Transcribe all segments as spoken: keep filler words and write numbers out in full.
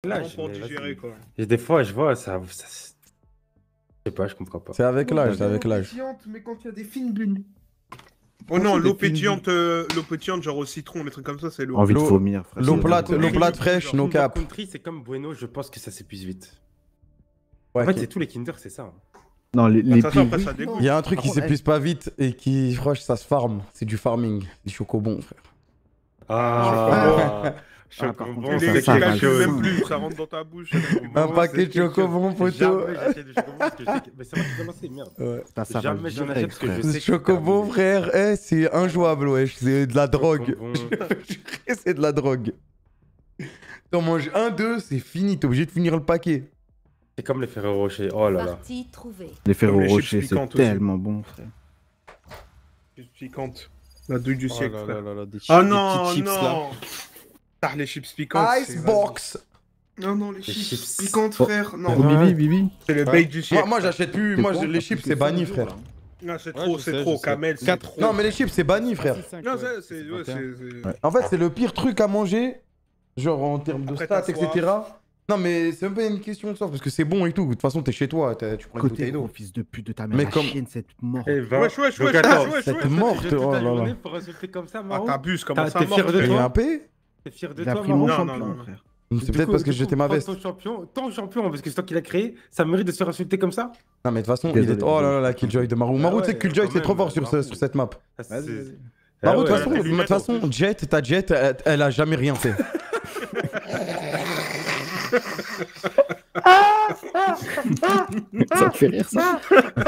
Là, Vraiment pour digérer quoi. Et des fois, je vois, ça. ça... Je sais pas, je comprends pas. C'est avec l'âge, c'est avec l'âge. Mais quand il y a des fines bulles. Oh non, c'est l'eau des fines pétillante, euh, l'eau pétillante, genre au citron, des trucs comme ça, c'est l'eau. Envie de L'eau- vomir, frère. L'eau c'est- plate, c'est- l'eau plate fraîche, no Kinder cap. Country, c'est comme Bueno, je pense que ça s'épuise vite. Ouais, En fait, qui- c'est tous les Kinder, c'est ça. hein. Non, les, De les toute façon, après pires- ça dégoûte. Il y a un truc Par qui contre, s'épuise pas vite et qui, franchement, ça se farme. C'est du farming, du chocobon, frère. Ah, Ah, par contre, Tu ça, les ça, ça, calcules ça. même plus, ça rentre dans ta bouche. ça fait plus Un bon. paquet de chocobon, poteau. Jamais j'achète du chocobon parce que je sais que. Mais c'est moi qui ai lancé, merde. Ouais. Ça, ça va Jamais j'en direct, achète parce que frère. je sais Ce que chocobon, frère, eh, c'est injouable, wesh. C'est de la drogue. Chocobon. C'est de la drogue. T'en manges un, deux, c'est fini. T'es obligé de finir le paquet. C'est comme les Ferrero Rocher. Oh là là. Partie trouvée. Les Comme Ferrero les chips Rocher, c'est piquantes aussi. tellement bon, frère. Chips piquantes. La douille du Oh siècle. là frère. là là là, des chi- Oh des non, petites chips là. non. Ah, les chips piquantes. c'est- Icebox. Non, non, les Les chips chips. piquantes, Oh. frère. Oh, Non. Ouais. Bibi, Bibi. C'est le Ouais. bait du Moi, siècle. moi j'achète plus. C'est Moi, quoi, je- les t'as chips, plus c'est que banni, cinq frère. jours, Ah, c'est Ouais, trop, je c'est sais, trop. je sais. Kamel, c'est Quatre- trop. Non, mais les chips, c'est banni, frère. Non, c'est. c'est- ouais, c'est- c'est- Ouais. En fait, c'est le pire truc à manger. Genre en termes de Après, stats, t'as et soif. cetera. Non, mais c'est même pas une question de ça, parce que c'est bon et tout. De toute façon, t'es chez toi, t'as- tu prends une Côté bouteille gros, d'eau. fils de pute de ta mère. Mais la comme- chienne, cette mort. Et vingt. Wesh, wesh, Donc wesh, attends, wesh, wesh, cette wesh. morte, J'ai toute oh la là là. journée pour insulter comme ça, Ah, Maro. t'abuses, comment T'as- ça t'es fier marche de Il y toi a un P. T'es fier de Il a toi, pris Maro mon Non, champion, non, non. frère. C'est Du peut-être coup- parce que du j'étais coup, ma prends veste. Ton champion, ton champion, parce que c'est toi qui l'as créé, ça mérite de se faire insulter comme ça? Non, mais de toute façon, il Désolé, est. Oh là là, désolé. la Killjoy de Marou. Ah Marou, ouais, tu sais que Killjoy, quand c'est trop même, fort sur, ce- Marou. sur cette map. Ah, c'est- Vas-y, vas-y. Ah Marou, de ouais, toute façon, elle a de des toute lunettes, en façon, plus. Jet, ta Jet, elle, elle a jamais rien fait. Ça te fait rire, ça?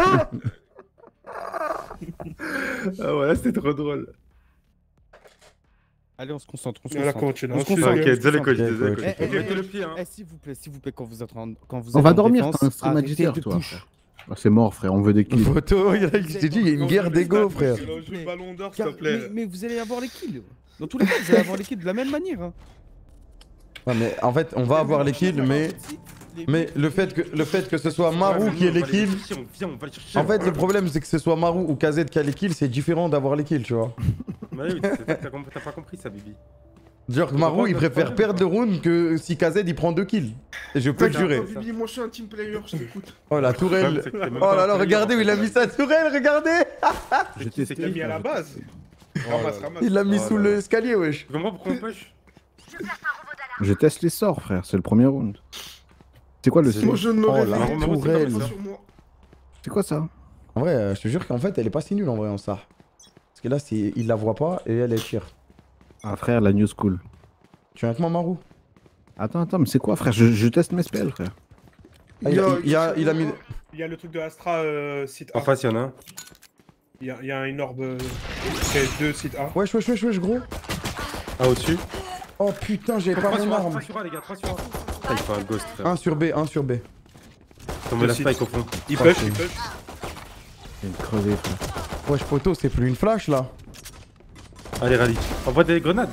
Ah ouais, là, c'était trop drôle. Allez, on se concentre. On se On la concentre. continue. On se On se- concentre. Ok, désolé, coach, Ok, désolé, coach. coach. Eh, eh, Mettez eh, le pied, hein. Eh, s'il vous plaît, s'il vous plaît, quand vous êtes en, quand vous On êtes va en dormir, défense, c'est un stream à arrêtez dix heures, de toi, push. frère. Ah, c'est mort, frère, on veut des kills. Photo, il y a- je t'ai dit, il y a une guerre d'ego, frère. Il a joué le ballon d'or, s'il Car- te mais, plaît. mais vous allez avoir les kills. Dans tous les cas, vous allez avoir les kills de la même manière. Hein. Ouais, mais en fait, on va avoir les kills, mais. Mais le fait que, le fait que ce soit Marou qui ait les kills. Viens, on va les chercher. En fait, le problème, c'est que ce soit Marou ou K Z qui a les kills, c'est différent d'avoir les kills, tu vois. Bah oui, c'est ça que t'as compris- t'as pas compris ça, Bibi. Genre que Marou, il préfère perdre le round que si K Z il prend deux kills. Et je peux te jurer. Bibi, moi je suis un team player, je t'écoute. Oh la tourelle. Oh là là, regardez où il a mis sa tourelle, regardez. Je qui, c'est Il l'a mis à la base. Ramasse, ramasse. Il l'a mis Oh sous là là. l'escalier, wesh. Tu comprends pourquoi on push? Je teste les sorts, frère, c'est le premier round. C'est quoi le C'est- Moi style je n'aurais Oh, la pas tourelle. sur moi. C'est quoi ça? En vrai, euh, je te jure qu'en fait, elle est pas si nulle en vrai en ça. Parce que là, c'est- il la voit pas et elle, elle tire. Ah, frère, la new school. Tu viens avec moi, Marou? Attends, attends, mais c'est quoi, frère? je, je teste mes spells, frère. Ah, il, a, il, a, il a mis. Il y a le truc de Astra, euh, site En A. face, y'en a un. Il y a, il y a une orbe. euh, C'est deux sites A. Wesh, wesh, wesh, wesh, gros. Ah, au-dessus. Oh putain, j'ai pas trois mon sur A, arme. trois sur A, les gars, trois sur A. Ah, il faut un ghost, frère. un sur B, un sur B. Tomber la Deux spike au fond. Il Oh, push, c'est- il push. Il est crevé, frère. Wesh, poteau, c'est plus une flash là. Allez, rallye. Envoie des grenades.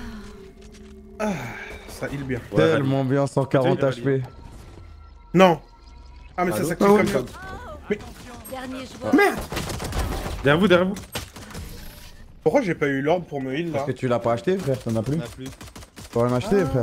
Ça heal bien. Ouais, rallye. Tellement bien, cent quarante Continue, H P. Non. Ah, mais ça Allô s'active Ah, comme oui. ça. Dernier joueur. Derrière vous, derrière vous. Pourquoi j'ai pas eu l'orbe pour me heal là? Parce que tu l'as pas acheté, frère, t'en as plus. On a plus. Faut rien acheter, frère.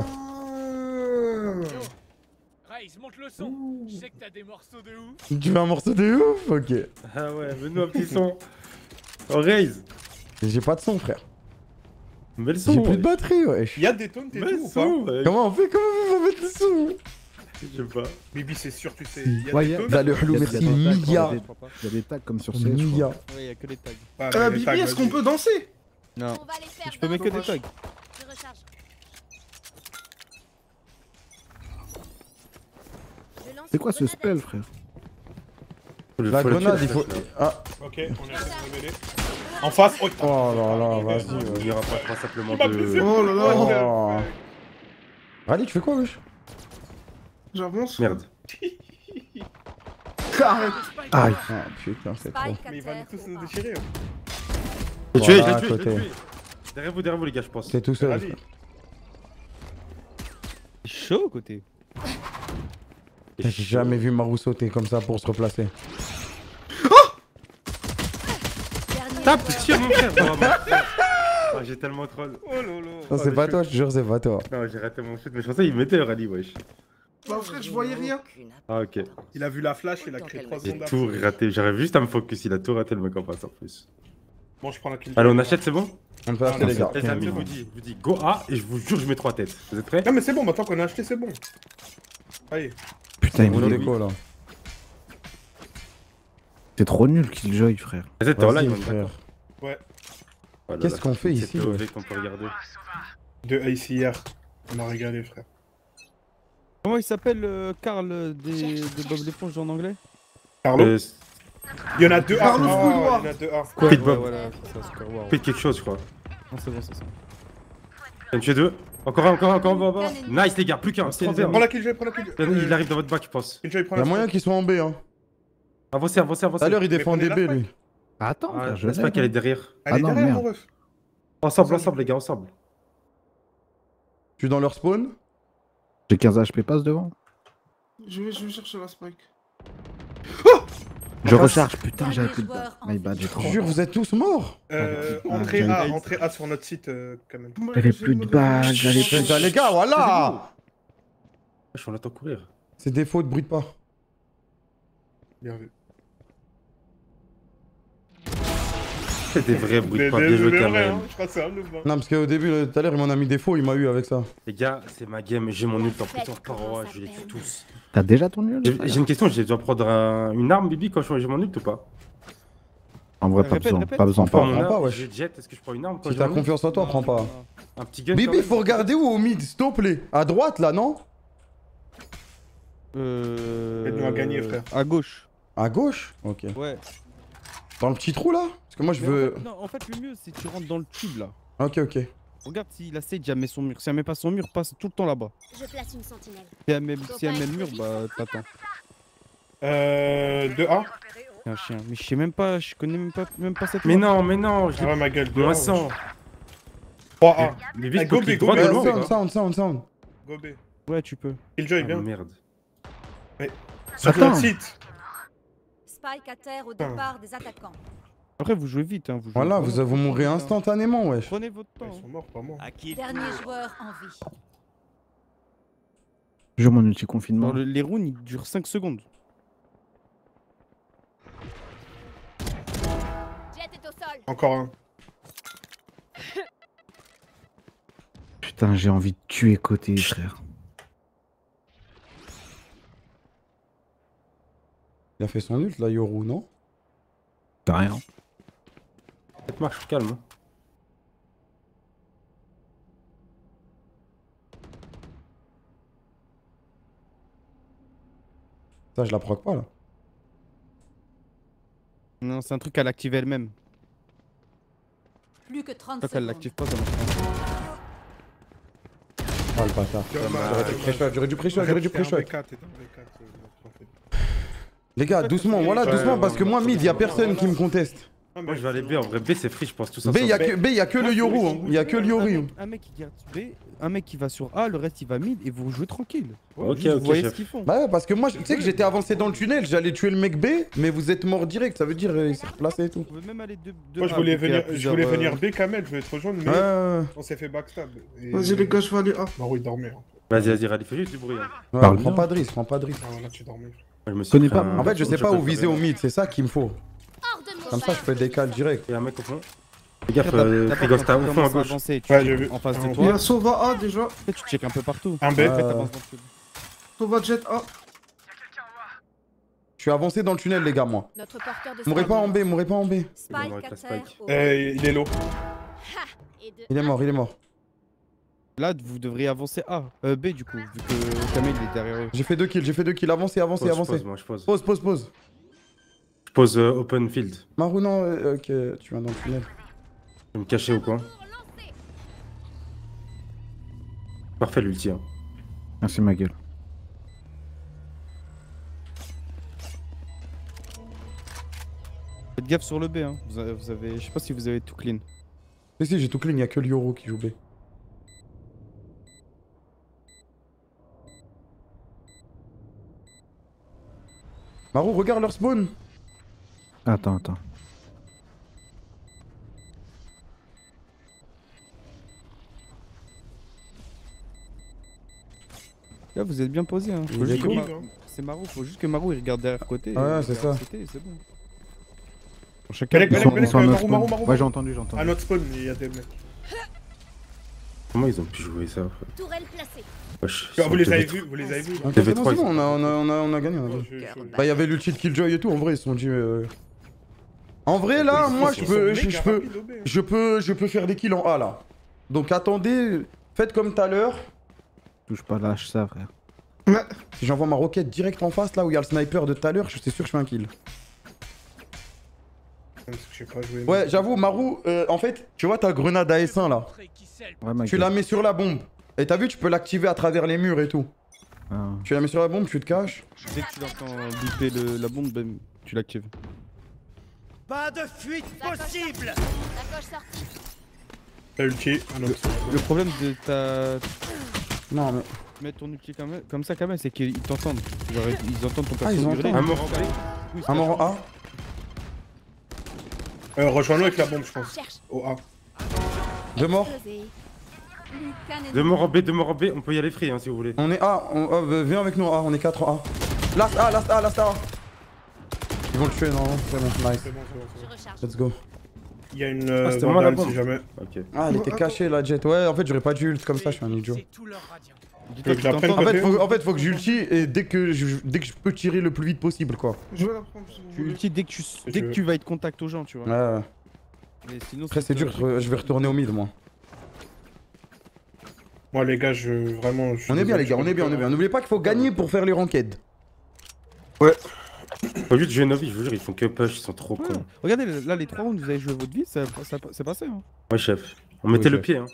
Raze, monte le son. Je sais que t'as des morceaux de ouf. Tu veux un morceau de ouf? Ok. Ah ouais, mets-nous un petit son. Oh, raise. J'ai pas de son, frère. Mets le son. J'ai plus de wesh. batterie, wesh. Il y a des taunts et Mets tout le ou son, pas? wesh. Comment on fait? Comment on fait pour mettre le son? Je sais pas. Bibi, c'est sûr, tu sais. Il y a Ouais, des y a- taunts. Bah, le Il y hello, a- merci, il y a des tags, Mia. il y a des tags comme sur C S, je crois. Mia. Ouais, y'a que les tags. Ah, Euh, mais les Bibi, tags, est-ce qu'on vas-y. peut danser? Non. On va les faire. Tu peux mettre que des tags. Je recharge. Je lance C'est quoi une ce grenade spell, à- frère? Faut le- La faut le grenade, tuer, il faut. flash, là. Ah, Ok, on est en train de révéler. En face, oh, putain. oh là là, vas-y. On ira pas trois simplement Il m'a de. blessé. Oh là là. Oh. Rallye, tu fais quoi, wesh? J'avance. Merde. Arrête. Aïe. Ah putain, c'est trop. Spike à Mais il va terre. tous nous au déchirer. hein. Je l'ai tué, je Voilà, l'ai tué, je côté. l'ai tué. Derrière vous, derrière vous, les gars, je pense. T'es tout seul. Vas-y. frère. C'est chaud côté. J'ai jamais vu Marou sauter comme ça pour se replacer. Dernier Tape, joueur. tire, mon frère. Oh, mon frère. Ah, j'ai tellement troll. Oh lolo. Non, Oh, c'est le pas shoot. toi, je te jure, c'est pas toi. Non, j'ai raté mon shoot, mais je pensais qu'il mettait le rallye, wesh. Bah frère, je voyais rien. Ah, ok. Il a vu la flash, il a créé trois J'ai secondes tout après. raté. J'arrive juste à me focus. Il a tout raté, le mec en face en plus. Bon, je prends la kill. Allez, on achète, c'est bon? On peut acheter non, les gars. Les amis, je vous dis, je vous dis go A et je vous jure, je mets trois têtes. Vous êtes prêts? Non, mais c'est bon, maintenant qu'on a acheté, c'est bon. Allez. Putain, il On me est dit- quoi là? c'est trop nul Killjoy, frère. Vous êtes en Vas-y, live, on est frère. d'accord. Ouais. Voilà, Qu'est-ce là, qu'on fait c'est ici, P O V ouais. qu'on peut regarder. De Ace hier. On a régalé, frère. Comment il s'appelle, euh, Karl euh, des, de Bob l'éponge en anglais? Carlo. Euh, Il y en a deux A. Carlo Oh, Fouilloir. il y en a deux A. Quoi, Pit ouais, Bob. voilà, c'est ça, Super Wow. Faites quelque chose, je crois. Non, c'est bon, c'est ça. Un tué deux. Encore un, encore un, encore un, encore un. Nice, les gars, plus qu'un. C'est les trente et un. Prends la kill, je vais prendre la kill. Il il arrive dans votre bac, je pense. Kill, je vais prendre Y'a la moyen qu'ils soient en B, hein. Avancez, avancez, Tout avancez. à l'heure, il Mais défendait prenez B, la lui. Attends, Ah, frère, je je sais pas l'ai, qu'elle est hein. derrière. Elle Ah est non, derrière, merde. mon ref. Ensemble, ensemble, les gars, ensemble. Je suis dans leur spawn. J'ai quinze H P passe devant. Je vais, je vais chercher la spike. Je recharge, putain, j'avais plus de Dernier balles. joueur en My bad, vie. j'ai Je trop. te jure, vous êtes tous morts. Euh, Ah, entrée j'ai A, une- entrée A sur notre site, euh, quand même. Moi, J'avais j'ai plus une de balles, mauvaise- j'avais plus Putain, les gars, voilà. Wesh, on l'attend courir. C'est défaut de bruit de pas. Bien vu. C'est des vrais bruits de Des- pas, des- bien joué des quand vrais, même. hein. Je crois que c'est un noob. hein. Non, parce qu'au début, là, tout à l'heure, il m'en a mis des faux, il m'a eu avec ça. Les gars, c'est ma game, j'ai mon ult en plus en paroi, je les tue tous. T'as déjà ton nul? J'ai j'ai une question, j'ai dois prendre un- une arme, Bibi, quand je- j'ai mon ult ou pas? En vrai, pas Répète, besoin, répète. pas besoin. Prends Prends mon pas, arme, wesh. je jet, est-ce que je prends une arme quand Si j'ai t'as mon ult? confiance en toi, prends pas. Un petit gun Bibi, quand même faut regarder où au mid, s'il te plaît. À droite, là, non? Euh... Aide-nous à gagner, frère. À gauche. À gauche? Ok. Ouais. Dans le petit trou, là? Parce que moi, je Mais en veux... fait- non, en fait, le mieux, c'est que tu rentres dans le tube là. Ok, ok. Regarde si la Sage elle met son mur. Si elle met pas son mur, passe tout le temps là-bas. Je place une sentinelle. Si elle met, si elle met le mur, bah t'attends. Euh, deux A. C'est un chien. Mais je sais même pas, je connais même pas, même pas cette Mais map. non, mais non, je Ah ouais, ma gueule, deux A. moins ouais. cent. trois A. Bibi, Ah, je peux go B, cliquer go droit B, de Euh, go loin B. ou sound, pas? sound, sound, sound. Go B. Ouais, tu peux. Killjoy, Ah, bien. merde. Sur Attends. notre site. Spike à terre au départ des attaquants. Après, vous jouez vite, hein. Vous jouez Voilà, vraiment vous, vous mourrez vite, hein. instantanément, wesh. Prenez votre temps. Ils sont morts, pas moi. Dernier joueur en vie. Jure mon ulti confinement. Genre, le- les rounds ils durent cinq secondes. Jet est au sol. Encore un. Putain, j'ai envie de tuer côté, frère. Il a fait son ult, là, Yoru, non? T'as rien. Cette marche, calme. hein. Ça, je la proc pas, là. Non, c'est un truc qu'elle active elle-même. Plus que trente Quand elle secondes. l'active pas, ça marche pas. Ah, le bâtard. J'aurais dû pré-shot, j'aurais dû pré-shot, j'aurais dû pré-shot. T'es un V quatre, t'es un V quatre, euh, t'en fais. Les gars, doucement, voilà, Ouais, doucement, ouais, parce que ouais, moi, ouais, mid, y a ouais, personne ouais, qui me ouais. conteste. Ah, Moi, mais je vais aller B, en vrai, B, c'est free, je pense, tout ça. B, y a que, B, y a que le Yoru, hein. Y a que le Un Yoru. mec, un mec qui garde B, un mec qui va sur A, le reste il va mid et vous jouez tranquille. Ok, Juste, ok, vous voyez chef. ce qu'ils font. Bah ouais, parce que moi, je- tu sais que j'étais avancé dans le tunnel, j'allais tuer le mec B, mais vous êtes mort direct, ça veut dire euh, il s'est replacé et tout. Vous pouvez même aller de, de Moi, je A, voulais vu qu'il y a venir, je plusieurs, voulais euh, venir B, Kamel, je voulais te rejoindre, mais Ouais, ouais, on s'est fait backstab. Et- Vas-y les gars, je vais aller A. Maro, il dormait. hein. Vas-y, vas-y, Rally, fais juste du bruit. hein. ouais. Parle Prends bien. pas de risque, prends pas de risque. Ah, là, tu dormais. Moi, je me suis Connais pris pas, un- En fait, je sais j'ai pas où préféré. viser au mid, c'est ça qu'il me faut. Hors de mon Comme ça, je peux décaler direct. Il y a un mec au fond. Fais gaffe, D'abord, euh, d'abord, fais gaffe, quand t'as tu au fond à commences gauche. avancer, tu Ouais, check j'ai vu. en face Ah, de ok. Il y toi, a Sova A déjà. après, tu check un peu partout. Un B. Ouais. Après, t'avances dans le tube. Sova Jet A. Je suis avancé dans le tunnel, les gars, moi. Notre porteur de Mourrez pas en B, stabilité. mourrez pas en B. Spike Il est mort à avec la terre spike. au- Eh, il est low. Et de Il est mort, il est mort. Là, vous devriez avancer A, euh, B du coup, vu que Kamel il est derrière eux. J'ai fait deux kills, j'ai fait deux kills. Avancez, avancez, Pause, je avancez. pose, moi, je pose. Pause, pause, pause. Je pose euh, open field. Marou, non, euh, ok, tu vas dans le tunnel. Je vais me cacher au coin. Parfait, l'ulti. Hein. Merci ma gueule. Faites gaffe sur le B, hein. Vous avez, vous avez- je sais pas si vous avez tout clean. Si, si, j'ai tout clean, y'a que le Yoru qui joue B. Marou, regarde leur spawn. Attends, attends. vous êtes bien posé. Hein. Il Faut est juste que cool. Mar- C'est Marou, faut juste que Marou il regarde derrière côté. Ouais, et il c'est regarde ça. C T, c'est bon. Pour chacun, Belek, Ils Belek, sont, Belek, ils sont à notre Marou, Marou, spawn. Marou. Ouais, j'ai entendu, j'ai entendu. À notre spawn, il y a des mecs. Comment ils ont pu jouer ça frère? Tourelle placée. Wesh, Ah, ils vous sont les avez T V vus, vous les avez vus. Ok, T V c'est bon, trois, c'est bon, ils on a, sont- on, a, on, a, on a gagné. On a Oh, gagné. je- je- Bah, il y avait l'ulti de Killjoy et tout, en vrai, ils se sont dit. euh, En vrai, là, Ils moi, sont- je ils sont peux, je, méga je peux, rapides au B, hein. je peux, je peux faire des kills en A là. Donc attendez, faites comme tout à l'heure. Touche pas, lâche ça, frère. Si j'envoie ma roquette direct en face, là où il y a le sniper de tout à l'heure, je suis sûr que je fais un kill. Parce que je sais pas jouer. Ouais, j'avoue, Marou, euh, en fait, tu vois ta grenade A S un là. Ouais, mec. Tu la mets sur la bombe. Et t'as vu, tu peux l'activer à travers les murs et tout. Ah. Tu la mets sur la bombe, tu te caches. dès que tu l'entends biper le- la bombe, bam, tu l'actives. Pas de fuite possible. La coche sortie. T'as ulti, un autre. Le problème de ta. Non, mais. Mettre ton ulti comme, comme ça, quand même, c'est qu'ils t'entendent. Genre, ils entendent ton perso Ah, ils hurler. entendent. Un mort en B. Oui, Un mort en A. Euh, rejoins-nous avec la bombe, je pense. Cherche. Au A. Deux morts. Explosé. Plus qu'un ennemi. Deux morts en B, deux morts en B, on peut y aller free hein, si vous voulez. On est A. On... oh, bah, viens avec nous A, on est quatre en A. Last A, last A, last A. Ils vont le tuer, non, c'est bon, nice. C'est bon, c'est bon, c'est Je bon. recharge. Let's go. Il y a une euh, Ah, c'était moi, la vandale bombe. si jamais. Ok. Ah, elle était cachée la jet. Ouais, en fait, j'aurais pas dû ult comme ça, je suis un idiot. C'est tout leur radiant. Dis-toi Que je la qu'ils prenne t'entendent. En fait, côté. faut, en fait, faut que j'ulti et dès que, je, dès que je peux tirer le plus vite possible, quoi. Je vais la prendre si vous Tu voulez. ulti dès que tu, tu dès que veux. tu vas être contact aux gens, tu vois. Ouais, ouais. Mais sinon, Après, c'est dur, je je vais retourner au mid, moi. Moi, les gars, je. Vraiment. je suis On est bien, désolé, les gars, je on est bien, on est bien. N'oubliez pas qu'il faut gagner pour faire les ranked. Faut juste jouer Novi, je vous jure, ils font que push, ils sont trop Ouais. cons. Regardez, là, les trois rounds, vous avez joué votre vie, ça, ça, c'est passé. Hein. Ouais, chef. On mettait Ouais, le chef. pied, hein.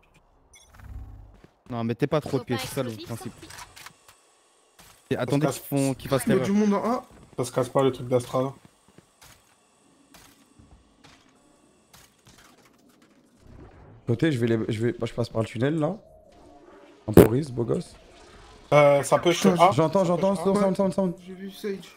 Non, mettez pas trop de pieds, Copain c'est ça le explosif principe. sorti. Et attendez qu'ils font- qu'ils fassent Il y a l'erreur. du monde en A. Ça se casse pas le truc d'Astra. Côté, je vais les. Je vais. Moi, je passe par le tunnel là. Un Poris, beau gosse. Euh, ça push A. J'entends, j'entends, Ça sound, sound, sound, sound. J'ai vu Sage.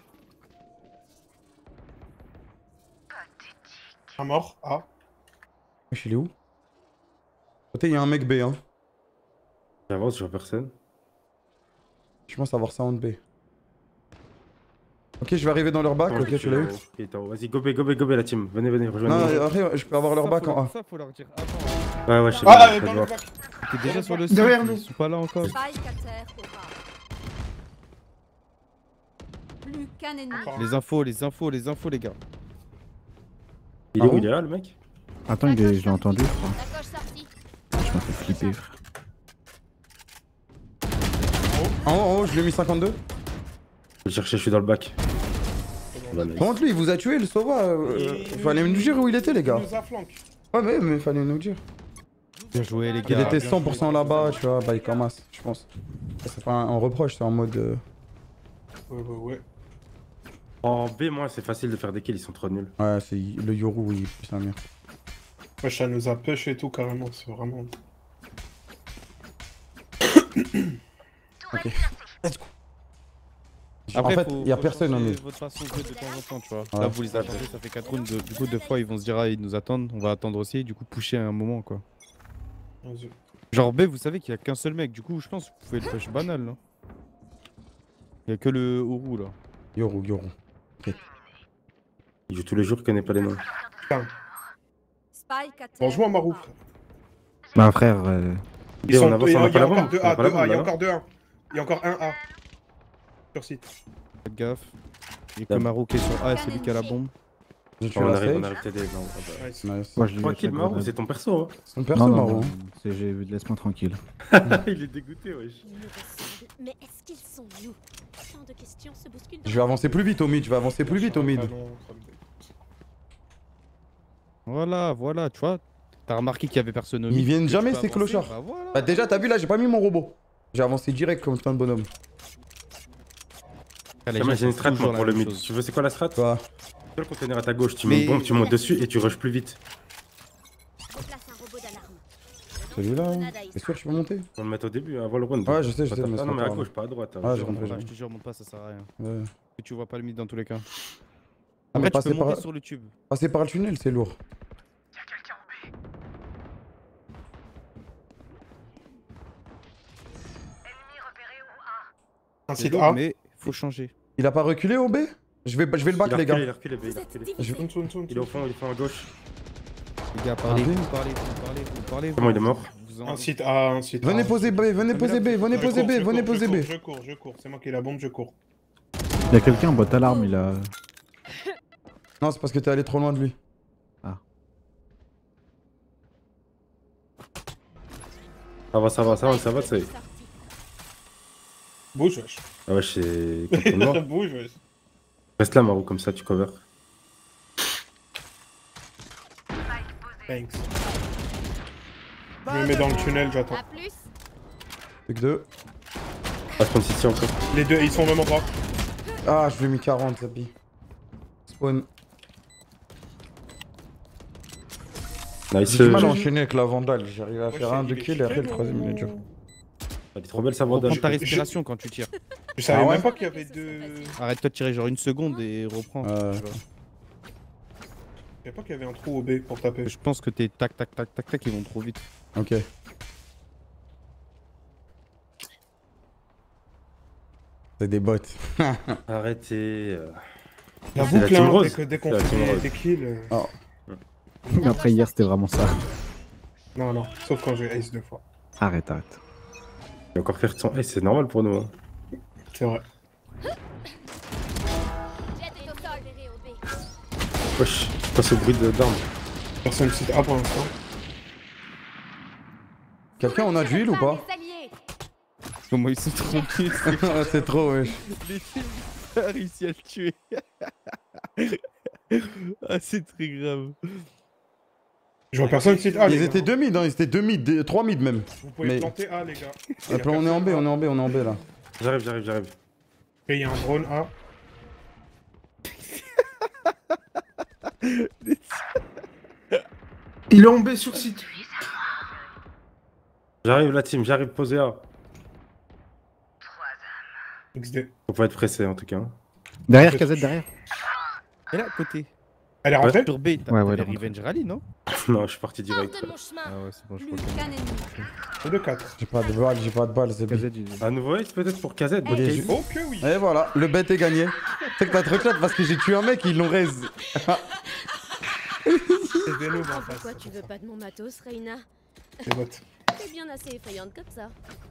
Un mort, A. Wesh, il est où? Côté, il y a un mec B, hein. J'avance, je vois personne. Je pense avoir sound B. Ok, je vais arriver dans leur bac, ok, tu l'as eu? Il est en haut. Vas-y, go B, go B, go B la team. Venez, venez, Non, rejoignez-nous. après, je peux avoir leur Ça, bac faut en leur- A. Ça, faut leur dire avant. Ouais, ouais, je sais Ah, bien, euh, je peux dans le le voir. bac. T'es déjà sur le site, Derrière ils nous. sont pas là encore. Spike à terre au bas. Plus qu'un ennemi. Les infos, les infos, les infos, les gars. Il est Ah où, bon il est là, le mec? Attends, il est- je l'ai entendu, je crois. La coche sortie. Je m'en fais flipper, frère. En haut, en haut, je lui ai mis cinquante-deux. Je vais le chercher, je suis dans le bac. Bah, nice. Par contre, lui, il vous a tué, le Sova. euh, Il- Fallait nous dire où il était, les gars. Il nous afflanque. Ouais, mais, mais fallait nous dire. Bien joué, les Il gars. était bien cent pour cent joué. là-bas, tu vois, bah il commence, je pense. Ça, c'est pas un, un reproche, c'est en mode. euh, Ouais, ouais, ouais. En B, moi, c'est facile de faire des kills, ils sont trop nuls. Ouais, c'est le Yoru, oui, c'est un merde. Ouais, ça nous a push et tout, carrément. C'est vraiment. Ok. Let's go. Après, en fait, faut- il y a faut personne en changer mid. votre façon de jouer de temps en temps, tu vois. Ouais. Là, vous les attendez, ça fait quatre rounds. de- Du coup, deux fois, ils vont se dire, ah, ils nous attendent, on va attendre aussi. Du coup, pusher à un moment, quoi. Vas-y. Genre B, vous savez qu'il y a qu'un seul mec. Du coup, je pense que vous pouvez le push banal, non? Il y a que le Oru, là. Yoru, Yoru. Il joue tous les jours, il connaît pas les noms. Spike à terre. Bonjour, Marou. Bah, frère, euh, Ils Et on sont avance, il y on a a pas la encore bombe, deux on a A, pas la deux A, bombe, il y a là. encore deux A. Il y a encore un A. Sur site. Faites gaffe. Il y a que Là. Maro qui est sur A et celui qui a la bombe. J'ai tué On la arrive, on stage. arrive t'aider. non, ah bah. Nice. Nice. moi je l'ai eu à Tranquille, chaque Marou, grenade. c'est ton perso. Hein. Son Non, perso, non, Marou. non, hein. c'est- j'ai laisse-moi tranquille. Il est dégoûté, wesh. Ils nous ressemblent. Mais est-ce qu'ils sont nous? Tant de questions se bousculent. dans Je vais avancer plus vite au mid, je vais avancer plus vite au mid. Voilà, voilà, tu vois. T'as remarqué qu'il y avait personne au Ils mid, viennent que tu jamais, peux ces avancer, clochards. Bah voilà. Bah, déjà, t'as vu là, j'ai pas mis mon robot. J'ai avancé direct comme putain de bonhomme. Ah, les Jamais, gens j'ai une font strat moi, toujours pour la le même mid. chose. Tu veux, c'est quoi la strat? Tu Quoi? veux le conteneur à ta gauche, tu Mais- mets une bombe, tu montes dessus et tu rushes plus vite. On place un robot d'alarme. Celui-là, hein. Grenade à T'es sûr que je peux monter? On le met au début, avant le round. Ouais, je sais, je sais, Ah mais c'est non, mais pas à grave. gauche, pas à droite. hein. Ah, j'ai Genre, compris. Ouais, je te jure, monte pas, ça sert à rien. Ouais. Et tu vois pas le mid dans tous les cas. mais Après, tu passer peux monter par- sur le tube. Passer par le tunnel, c'est lourd. Un C'est site lourd, A. mais faut changer. Il a pas reculé au B? Je vais, je vais le back, Il a les reculé, il gars. a reculé, il a reculé. Je- Toun, toun, toun, Il est au fond, il est au fond à gauche. Les gars, parlez, Ah, vous parlez, vous parlez, vous parlez. Comment il est mort? Vous en- Un site A, un site A. Venez poser B, venez mais poser là, B, venez Je poser cours, B, je venez cours, poser je B. cours, Je cours, je cours. C'est moi qui ai la bombe, je cours. Il y a quelqu'un en boîte alarme, il a. Non, c'est parce que t'es allé trop loin de lui. Ça va, ça va, ça va, ça va, c'est. Bouge, wesh. Ah ouais, c'est contre moi. Bouge, wesh. Reste là, Marou, comme ça, tu cover. Thanks. Je me mets dans le tunnel, j'attends. À plus. Plus que deux. Passe contre City encore. Les deux, ils sont au même endroit. Ah, je lui ai mis quarante, Zabi. Spawn. Nice. J'ai du mal à euh, enchaîner avec la Vandale. J'arrive à Ouais, faire c'est- un, deux il est kills et après le très troisième il est bon. dur. Elle est trop belle sa Reprends bandage. ta respiration quand tu tires. Je savais Ah ouais même pas qu'il y avait deux. Arrête-toi de tirer genre une seconde et reprends. Euh. tu vois. Je savais pas qu'il y avait un trou au B pour taper. Je pense que tes tac tac tac tac tac ils vont trop vite. Ok. C'est des bots. Arrêtez. euh. La C'est la boucle, team hein, rose. dès que- dès qu'on C'est la team fait rose. des kills. euh, Oh. Mais après, hier, c'était vraiment ça. Non, non, sauf quand j'ai ace deux fois. Arrête, arrête. Il va encore faire son. Eh, c'est normal pour nous. Hein. C'est vrai. Jet est au sol. Verré au B. Wesh, c'est pas ce bruit de- d'armes. Personne site A pour l'instant. Quelqu'un en a du heal ou pas? Les alliés. Comment ils sont trompés. C'est trop, wesh. Les filles a réussi à le tuer. Ah c'est très grave. Je vois personne site A, les Ils gars. étaient deux mid, hein, ils étaient deux mid, deux- trois mid même. Vous pouvez mais- planter A, les gars. Euh, plan- on est en B, on est en B, on est en B là. J'arrive, j'arrive, j'arrive. Et il y a un drone A. Il est en B sur site. J'arrive, la team, j'arrive, posé A. X D. Faut pas être pressé en tout cas. hein. Derrière, Kazette, derrière. Et là à côté. Elle est rentrée? Sur B, t'as Ouais, ouais, t'as elle est Revenge Rally non? Non, je suis parti Hors direct. de mon chemin. Ah ouais c'est bon je Plus crois. qu'un ennemi. C'est de quatre. J'ai pas de balles, j'ai pas de balles, c'est bien. Kazette, il- Un nouveau ace peut-être pour K Z. Allez, Bonne je- case. Oh que oui. Et voilà, le bet est gagné. C'est que t'as trop clair parce que j'ai tué un mec et ils l'ont raise. C'est des noobs en face. Pourquoi tu veux pas de mon matos, Reina? C'est bot. T'es bien assez effrayante comme ça.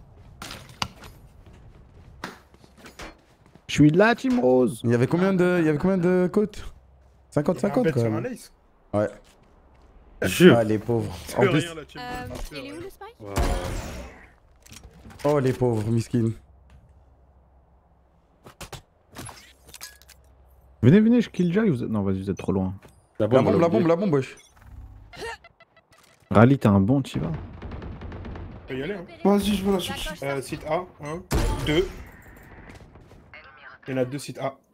Je suis là, Team Rose. Il y avait combien de, il y avait combien de côtes? cinquante cinquante Un bet quand sur même. un ace. Ouais. Jure. Ah les pauvres. C'est En plus, rien, la team. Euh, C'est il est où vrai. le spike? Wow. oh les pauvres, miskin. Venez, venez, je kill Jai. Vous êtes... Non, vas-y, vous êtes trop loin. La La bombe, bombe, on la l'a bombe, oublié. la bombe, wesh. Rally, t'es un bon, t'y vas. On peut y aller, hein. Vas-y, je vais la chercher. Euh, site A, un, deux. Il y en a deux sites A.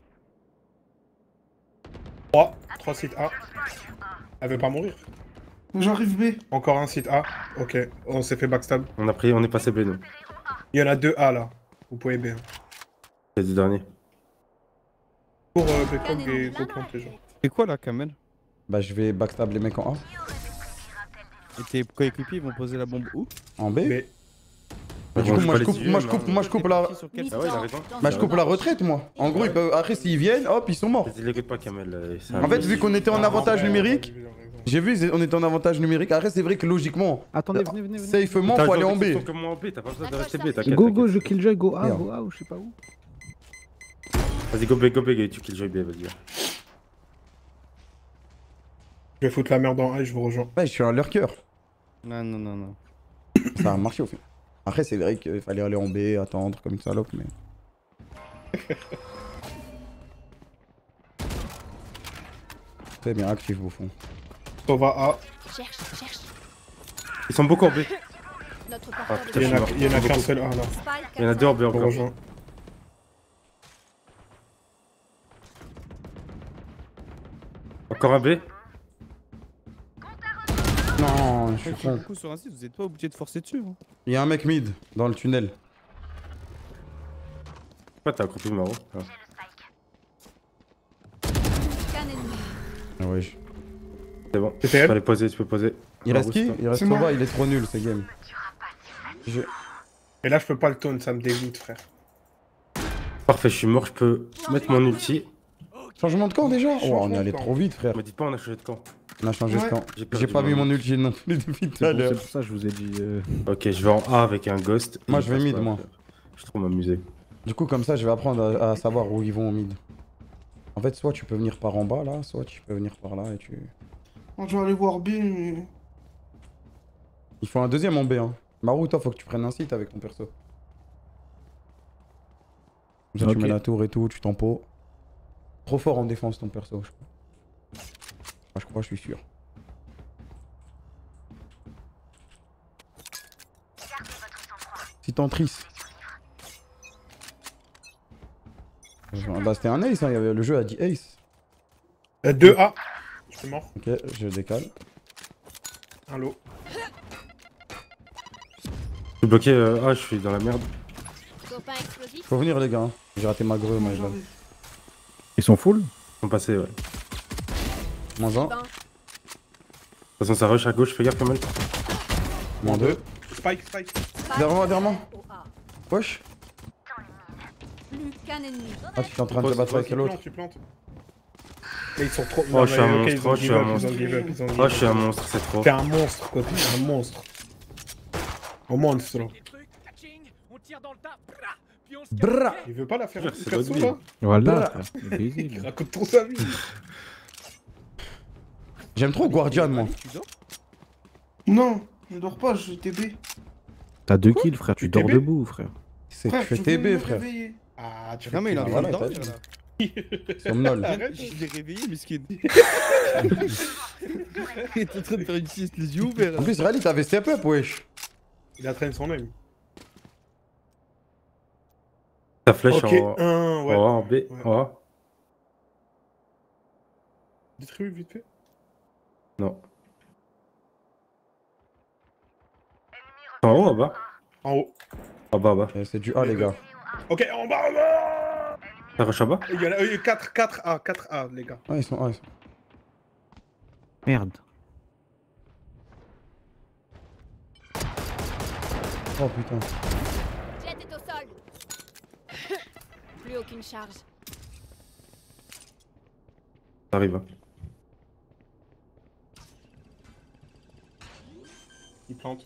trois. trois sites A. Elle veut pas mourir. J'arrive B. Encore un site A. Ok, on s'est fait backstab. On a pris, on est passé B nous. Il y en a deux A là. Vous pouvez B. hein. Les deux derniers. Pour euh, Bekog et go planter, genre. C'est quoi là Kamel? Bah je vais backstab les mecs en A. Et tes coéquipiers ils vont poser la bombe où? En B. B. Bah, du Bon, coup, je moi pas je les coupe, yeux, moi je là. coupe, moi je coupe la. Sur quel- Ah ouais, il a raison. Bah je coupe la retraite moi. En gros ils peuvent. Après s'ils viennent, hop ils sont morts. Vas-y, l'écoute pas Kamel. euh, ça En fait arrive. vu qu'on était en Ah, avantage ouais, numérique, ouais, ouais, ouais, ouais. j'ai vu on était en avantage numérique. Après c'est vrai que logiquement, Attendez, venez, venez, venez. safement T'as faut le aller genre en de B. question comme moi en B, t'as pas besoin de rester B, t'inquiète. Go, go, je t'inquiète. kill Jai, go A, Merde. go A, ou je sais pas où. Vas-y, go B, go B, tu kills Joy B, vas-y. Je vais foutre la merde en A et je vous rejoins. Ouais je suis à leur cœur. Non non non non. Ça a marché au final. Après c'est vrai qu'il fallait aller en B, attendre comme une salope mais. Très bien actif au fond. Sova A. Cherche, cherche. Ils sont beaucoup en B. Notre Ah, porteur putain, de Il y en a, mort. il y en a qu'un seul A là. Spike. Il y en a deux en B Je vous encore. rejoins. Encore un B. Non, je suis Du con. coup sur un site vous êtes pas obligé de forcer dessus. Hein. Il y a un mec mid dans le tunnel. Pourquoi t'as accroupi Maro? Ah. Qu'un ennemi. Ah ouais. je- C'est bon. C'était elle? Fallait poser, tu peux poser. Il Maro, reste qui c'est toi. Il reste C'est moi. Sova, il est trop nul ce game. Je... Et là, je peux pas le taunt, ça me dégoûte, frère. Parfait, je suis mort, je peux mettre mon ulti. Changement de camp déjà? Oh, Changement on est allé de camp. trop vite, frère. Me dites pas, on a changé de camp. On a changé de Ouais. camp. J'ai J'ai perdu pas vu mon mon ulti non plus depuis tout C'est à pour, l'heure. c'est pour ça que je vous ai dit. euh, Ok, je vais en A avec un ghost. Moi, et je vais passe mid, pas, moi. frère. Je vais trop m'amuser. Du coup, comme ça, je vais apprendre à, à savoir où ils vont au mid. En fait, soit tu peux venir par en bas là, soit tu peux venir par là et tu. Moi, je vais aller voir B, mais. Il faut un deuxième en B, hein. Marou, toi, faut que tu prennes un site avec ton perso. Comme ça, Ok. tu mets la tour et tout, tu tempo. Trop fort en défense ton perso, je crois. Ah, je crois, je suis sûr. Si t'entrices. Bah, c'était un ace, hein. Il y avait... le jeu a dit ace. Euh, deux A. Je suis mort. Ok, je décale. Un lot. Je suis bloqué. euh, Ah, je suis dans la merde. Copain explosif. Faut venir, les gars. hein. J'ai raté ma grue, Moi, mais j'arrive. Ils sont full? Ils sont passés, ouais. De toute Moins un, Ben, façon, ça rush à gauche, fais gaffe quand même. moins deux. Spike, spike. Derrière moi, derrière moi. au A. Wesh. Plus qu'un ennemi. Ah, tu es en train de te Pose, battre pose, avec Tu l'autre. plantes, tu plantes. Mais ils sont trop. Oh, je suis un mais, ok, monstre, ils ont oh, je suis give un up, ils ont monstre. give up, ils ont give Oh, up. je suis un monstre, c'est trop. T'es un monstre, quoi. T'es un monstre. Un monstre. Des trucs, catching, on tire dans le tas, brrr, puis on se Brrr. Il veut pas la faire. C'est perso, votre là. Voilà, Bah. frère. C'est busy, Il là. raconte trop sa vie. J'aime trop Guardian, moi. Tu dors? Non, je dors pas, je T B. T'as deux kills, frère. Tu Tu dors T B? debout, frère. C'est Frère, tu fais tu veux T B, me frère. réveiller. Ah, tu Non mais il a Ah, un voilà, voilà, t'as là. Somnol. Arrête. Je l'ai réveillé, miskin. Il est en train de faire une sieste les yeux ouverts. En plus, Rally, t'avais step up, wesh. Il a traîné son œil. Ta flèche Ok, en... un, ouais. en A, en B, en A. Distribue vite fait. Non. En haut, en bas? En haut. En bas, en bas. Eh, C'est du A, les gars. Ok, en bas, en bas. Ça rush en bas? Il y en a eu quatre, quatre A, quatre A, les gars. Ah, ils sont A, ils sont. Merde. Oh putain. Jet est au sol. Plus aucune charge. Ça arrive. hein. Il plante.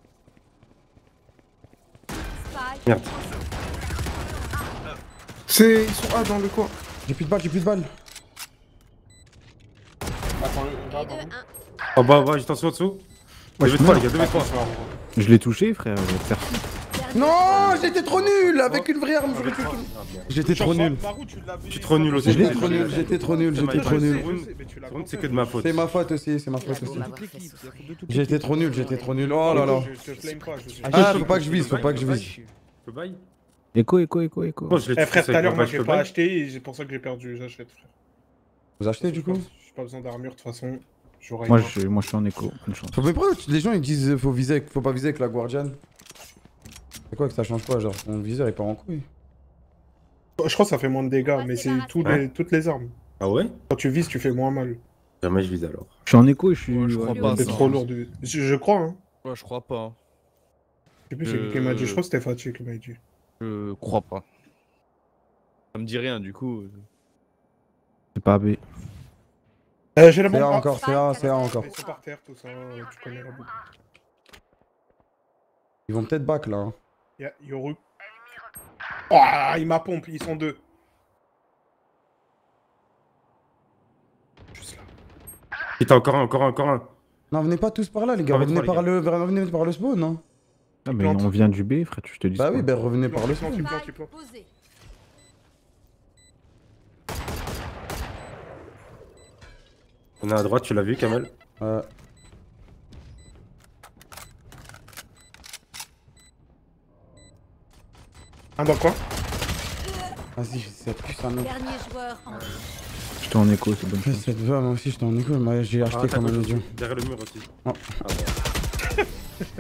Spike. Merde. C'est. Ils sont A dans le coin. J'ai plus de balles, j'ai plus de balles. Attends, va, Et deux, va. un. En bas, en bas, juste en dessous, en dessous. Ouais, deux v je trois, meurs. les gars, deux v trois. Je l'ai touché, frère. je vais te faire- Non, j'étais trop nul. Avec une vraie arme, j'aurais tué tout le monde. J'étais trop nul. Marou, tu l'as vu. Je suis trop nul aussi. J'étais trop nul, j'étais trop nul, C'est j'étais ma trop faute. nul. Par contre, c'est que de ma faute. C'est ma faute aussi, c'est ma faute aussi. Toute l'équipe, c'est la faute de toute J'étais trop nul, j'étais trop nul. Oh là là. Je te blame pas, je suis. Ah, faut pas que je vise, faut pas que je vise. Je peux bail? Écho, écho, écho, écho. Oh, je l'ai Eh frère, tué, tout à l'heure, moi je j'ai peux pas bail. acheté et c'est pour ça que j'ai perdu. J'achète, frère. Vous achetez du coup? J'ai pas besoin d'armure, de toute façon. J'aurais. Moi, je, moi, je suis en écho. Bonne chance. Faut mais pourquoi les gens ils disent faut viser, avec- faut pas viser avec la Guardian? C'est quoi que ça change quoi, genre ton viseur est pas en couille? Je crois que ça fait moins de dégâts, mais c'est tous les, toutes les armes. Ah ouais? Quand tu vises, tu fais moins mal. Jamais je vise alors. Je suis en écho et je suis. Ouais, je crois ouais, pas, C'est ça. trop lourd. De... Je, je crois, hein. Ouais, je crois pas. Je sais plus c'est qui qui m'a dit. Euh. Je crois que c'était Fatih qui m'a dit. Je crois pas. Ça me dit rien, du coup. C'est pas B. Euh, j'ai la C'est bombe. A Ah, encore, c'est A, c'est A encore. Ils sont par terre, tout ça. euh, Tu connais la bombe. Ils vont peut-être back là. hein. Y'a Yoru. Oh, il m'a pompe, ils sont deux. Juste là. Putain, encore un, encore un, encore un. Non, venez pas tous par là les gars, Pas avec revenez toi, par les le, revenez par le spawn, hein. Ah, mais plante. on vient du B, frère, tu te dis. Bah quoi. oui, bah revenez par le Tu plantes, spawn. tu plantes, tu plantes. Posé. On est à droite, tu l'as vu, Kamel? Euh, Un dans quoi? Vas-y, c'est plus un autre. Dernier joueur en vie. J'étais en écho, c'est bonne Fais chance. cette voix, moi aussi j'étais en écho, mais j'ai acheté Ah, t'as comme un gauche idiot. aussi. Derrière le mur aussi. Oh. Ah bon.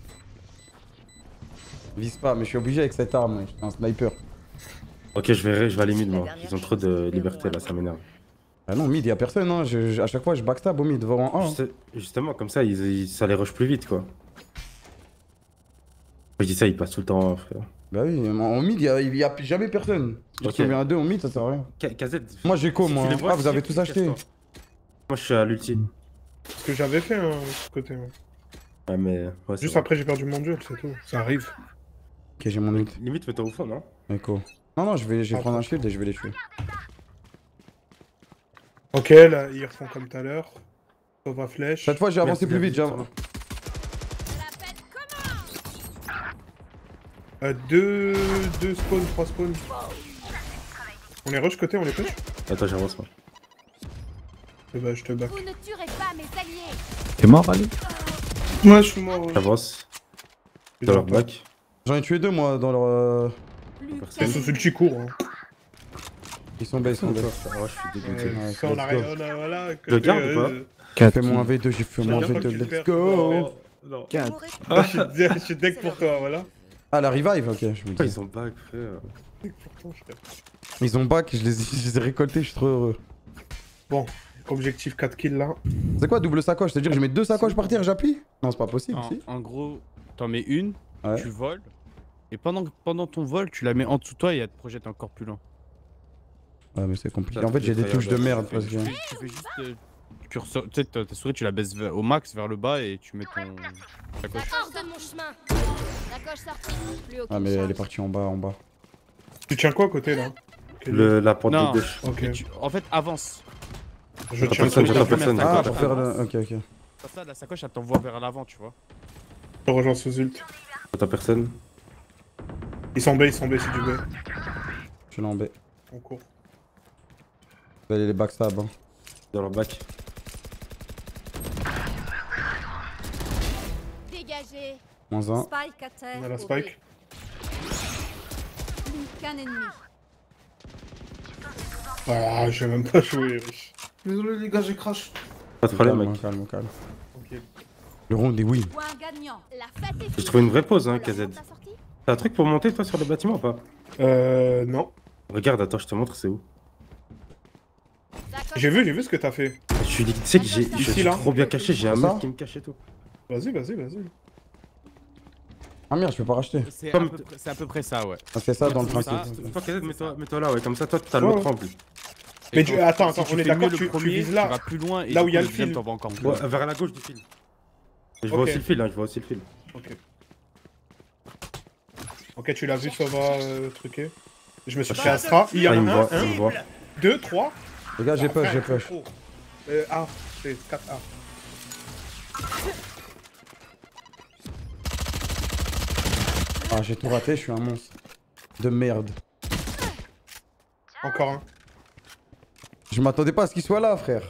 Vise pas, mais je suis obligé avec cette arme, je suis un sniper. Ok, je vais, je vais aller mid moi. Ils ont trop de liberté là, ça m'énerve. Ah non, mid, y'a personne, hein. Je, je- à chaque fois je backstab au mid, devant un. Hein. Juste- Justement, comme ça, ils, ils- ça les rush plus vite quoi. Je dis ça, ils passent tout le temps, frère. Bah oui, en mid, y'a y a jamais personne. Si tu Ok. te souviens à deux en mid, ça sert à rien. K- K Z. Moi j'ai co, si moi. tu les vois, Ah, vous si, avez tous acheté. casse-toi. Moi je suis à l'ulti. Ce que j'avais fait, hein, de ce côté. hein. Ouais, mais. Ouais, c'est Juste vrai. après, j'ai perdu mon duel, c'est tout. Ça arrive. Ok, j'ai mon ult. Limite, mets-toi au fond, non? Echo. Non, non, je vais, je vais Ah, prendre un shield et je vais les tuer. Ok, là, ils refont comme tout à l'heure. Sauva flèche. Cette fois, j'ai avancé Merci, plus vite. J'ai merci. av- La fête commence. Euh, deux... deux spawns, trois spawns. On est rush côté, on les push. Attends, j'avance moi. Eh bah, je te back. Vous ne tuerez pas mes alliés. T'es mort, Ali? Ouais, je suis mort. ouais. J'avance. Ils Dans leur ont- back. J'en ai tué deux, moi, dans leur. euh, Plus Personne. Ils qu'un sont ulti court. Hein. Ils sont bas, ils sont bas. Ouais, je suis dégoûté. Euh, Ouais, ça, on let's a go. rien, on a, voilà. Le côté, garde ou euh, pas euh, J'ai fait mon un v deux, j'ai fait mon J'aime bien un v deux, quand tu le let's perds. go! Non. quatre. Ah, je suis dé- je suis deck pour toi, voilà. Ah, la revive, ok, je me Pourquoi dis. ils sont back, frère? Deck pour toi, je t'aime. Ils ont back, je les, ai- je les ai récoltés, je suis trop heureux. Objectif quatre kills là. C'est quoi double sacoche? C'est-à-dire que je mets deux sacoches par terre, j'appuie? Non, c'est pas possible, En, si. en gros, t'en mets une, Ouais. tu voles, et pendant, pendant ton vol, tu la mets en dessous de toi et elle te projette encore plus loin. Ouais, mais c'est compliqué. Ça, En fait, tu j'ai des fais touches de tryhard, merde tu parce Tu que. fais, tu fais juste. euh, tu ressors- tu sais, ta ta souris, tu la baisses vers- au max vers le bas et tu mets ton sacoche. hors de mon chemin. La coche sortie. Plus aucune Ah, mais elle est chance. partie en bas, en bas. Tu tiens quoi à côté là? Quel- Le, la porte Non. de gauche. Ok. Mais tu- En fait, avance. Je Attends, tiens personne, côté. j'attends personne. Ah, D'accord. pour faire le. Ok, ok. Comme ça, la sacoche, elle t'envoie vers l'avant, tu vois. Je rejoins sous ult. Attends, personne. Ils sont B, ils sont B, c'est du B. Je suis là en B. On court. Vous allez les backstab, hein. Dans leur back. Dégagez. Moins un. Spike à terre. On a la au spike. B. Plus qu'un ennemi. Ah, j'ai même pas joué, wesh. Désolé les gars, j'ai crash. Pas de problème, Calme, mec. calme, calme. Ok. Le round est win. Point gagnant. La fête est J'ai finie. trouvé une vraie pause, hein, Alors, K Z. ta sortie T'as un truc pour monter, toi, sur le bâtiment ou pas? Euh, non. Regarde, attends, je te montre, c'est où? La coche J'ai vu, j'ai vu ce que t'as fait. Je suis, tu sais que j'ai, je Ici, suis là. trop bien caché, j'ai un Ça mec qui me cache et tout. Vas-y, vas-y, vas-y. Ah merde, je peux pas racheter. C'est Comme- à, peu près- c'est à peu près ça, ouais. Ah, c'est ça dans le Ça, principe. Toi, K Z, mets-toi, mets-toi là, ouais, comme ça, toi, t'as Ouais, l'autre ouais. en plus. Mais Et tu- quand- attends, si attends, tu on est fais d'accord, mieux le tu- tu premier, vises là. Tu vas plus loin et Là du où il y a coup, le deuxième fil. t'en vas encore plus Ouais, loin. vers la gauche du fil. Et je vois Ok. aussi le fil, hein, je vois aussi le fil. Ok. Ok, tu l'as vu, ça va euh, truquer. Je me suis fait Astra. Il y Ah, en il a me un, voit, il un, me voit. deux, trois. Les gars, j'ai push, Enfin, j'ai push. trop. Euh, A, c'est quatre A. Ah, j'ai tout raté, je suis un monstre. De merde. Encore un. Je m'attendais pas à ce qu'il soit là, frère.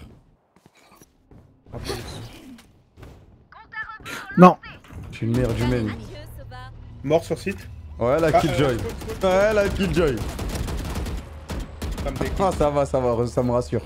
Non. Je suis une merde humaine. Adieu, Soba. Mort sur site. Ouais, la Ah, killjoy. euh, faut- faut- Ouais, la killjoy. ça me dégoûte. Ah, ça va, ça va, ça me rassure.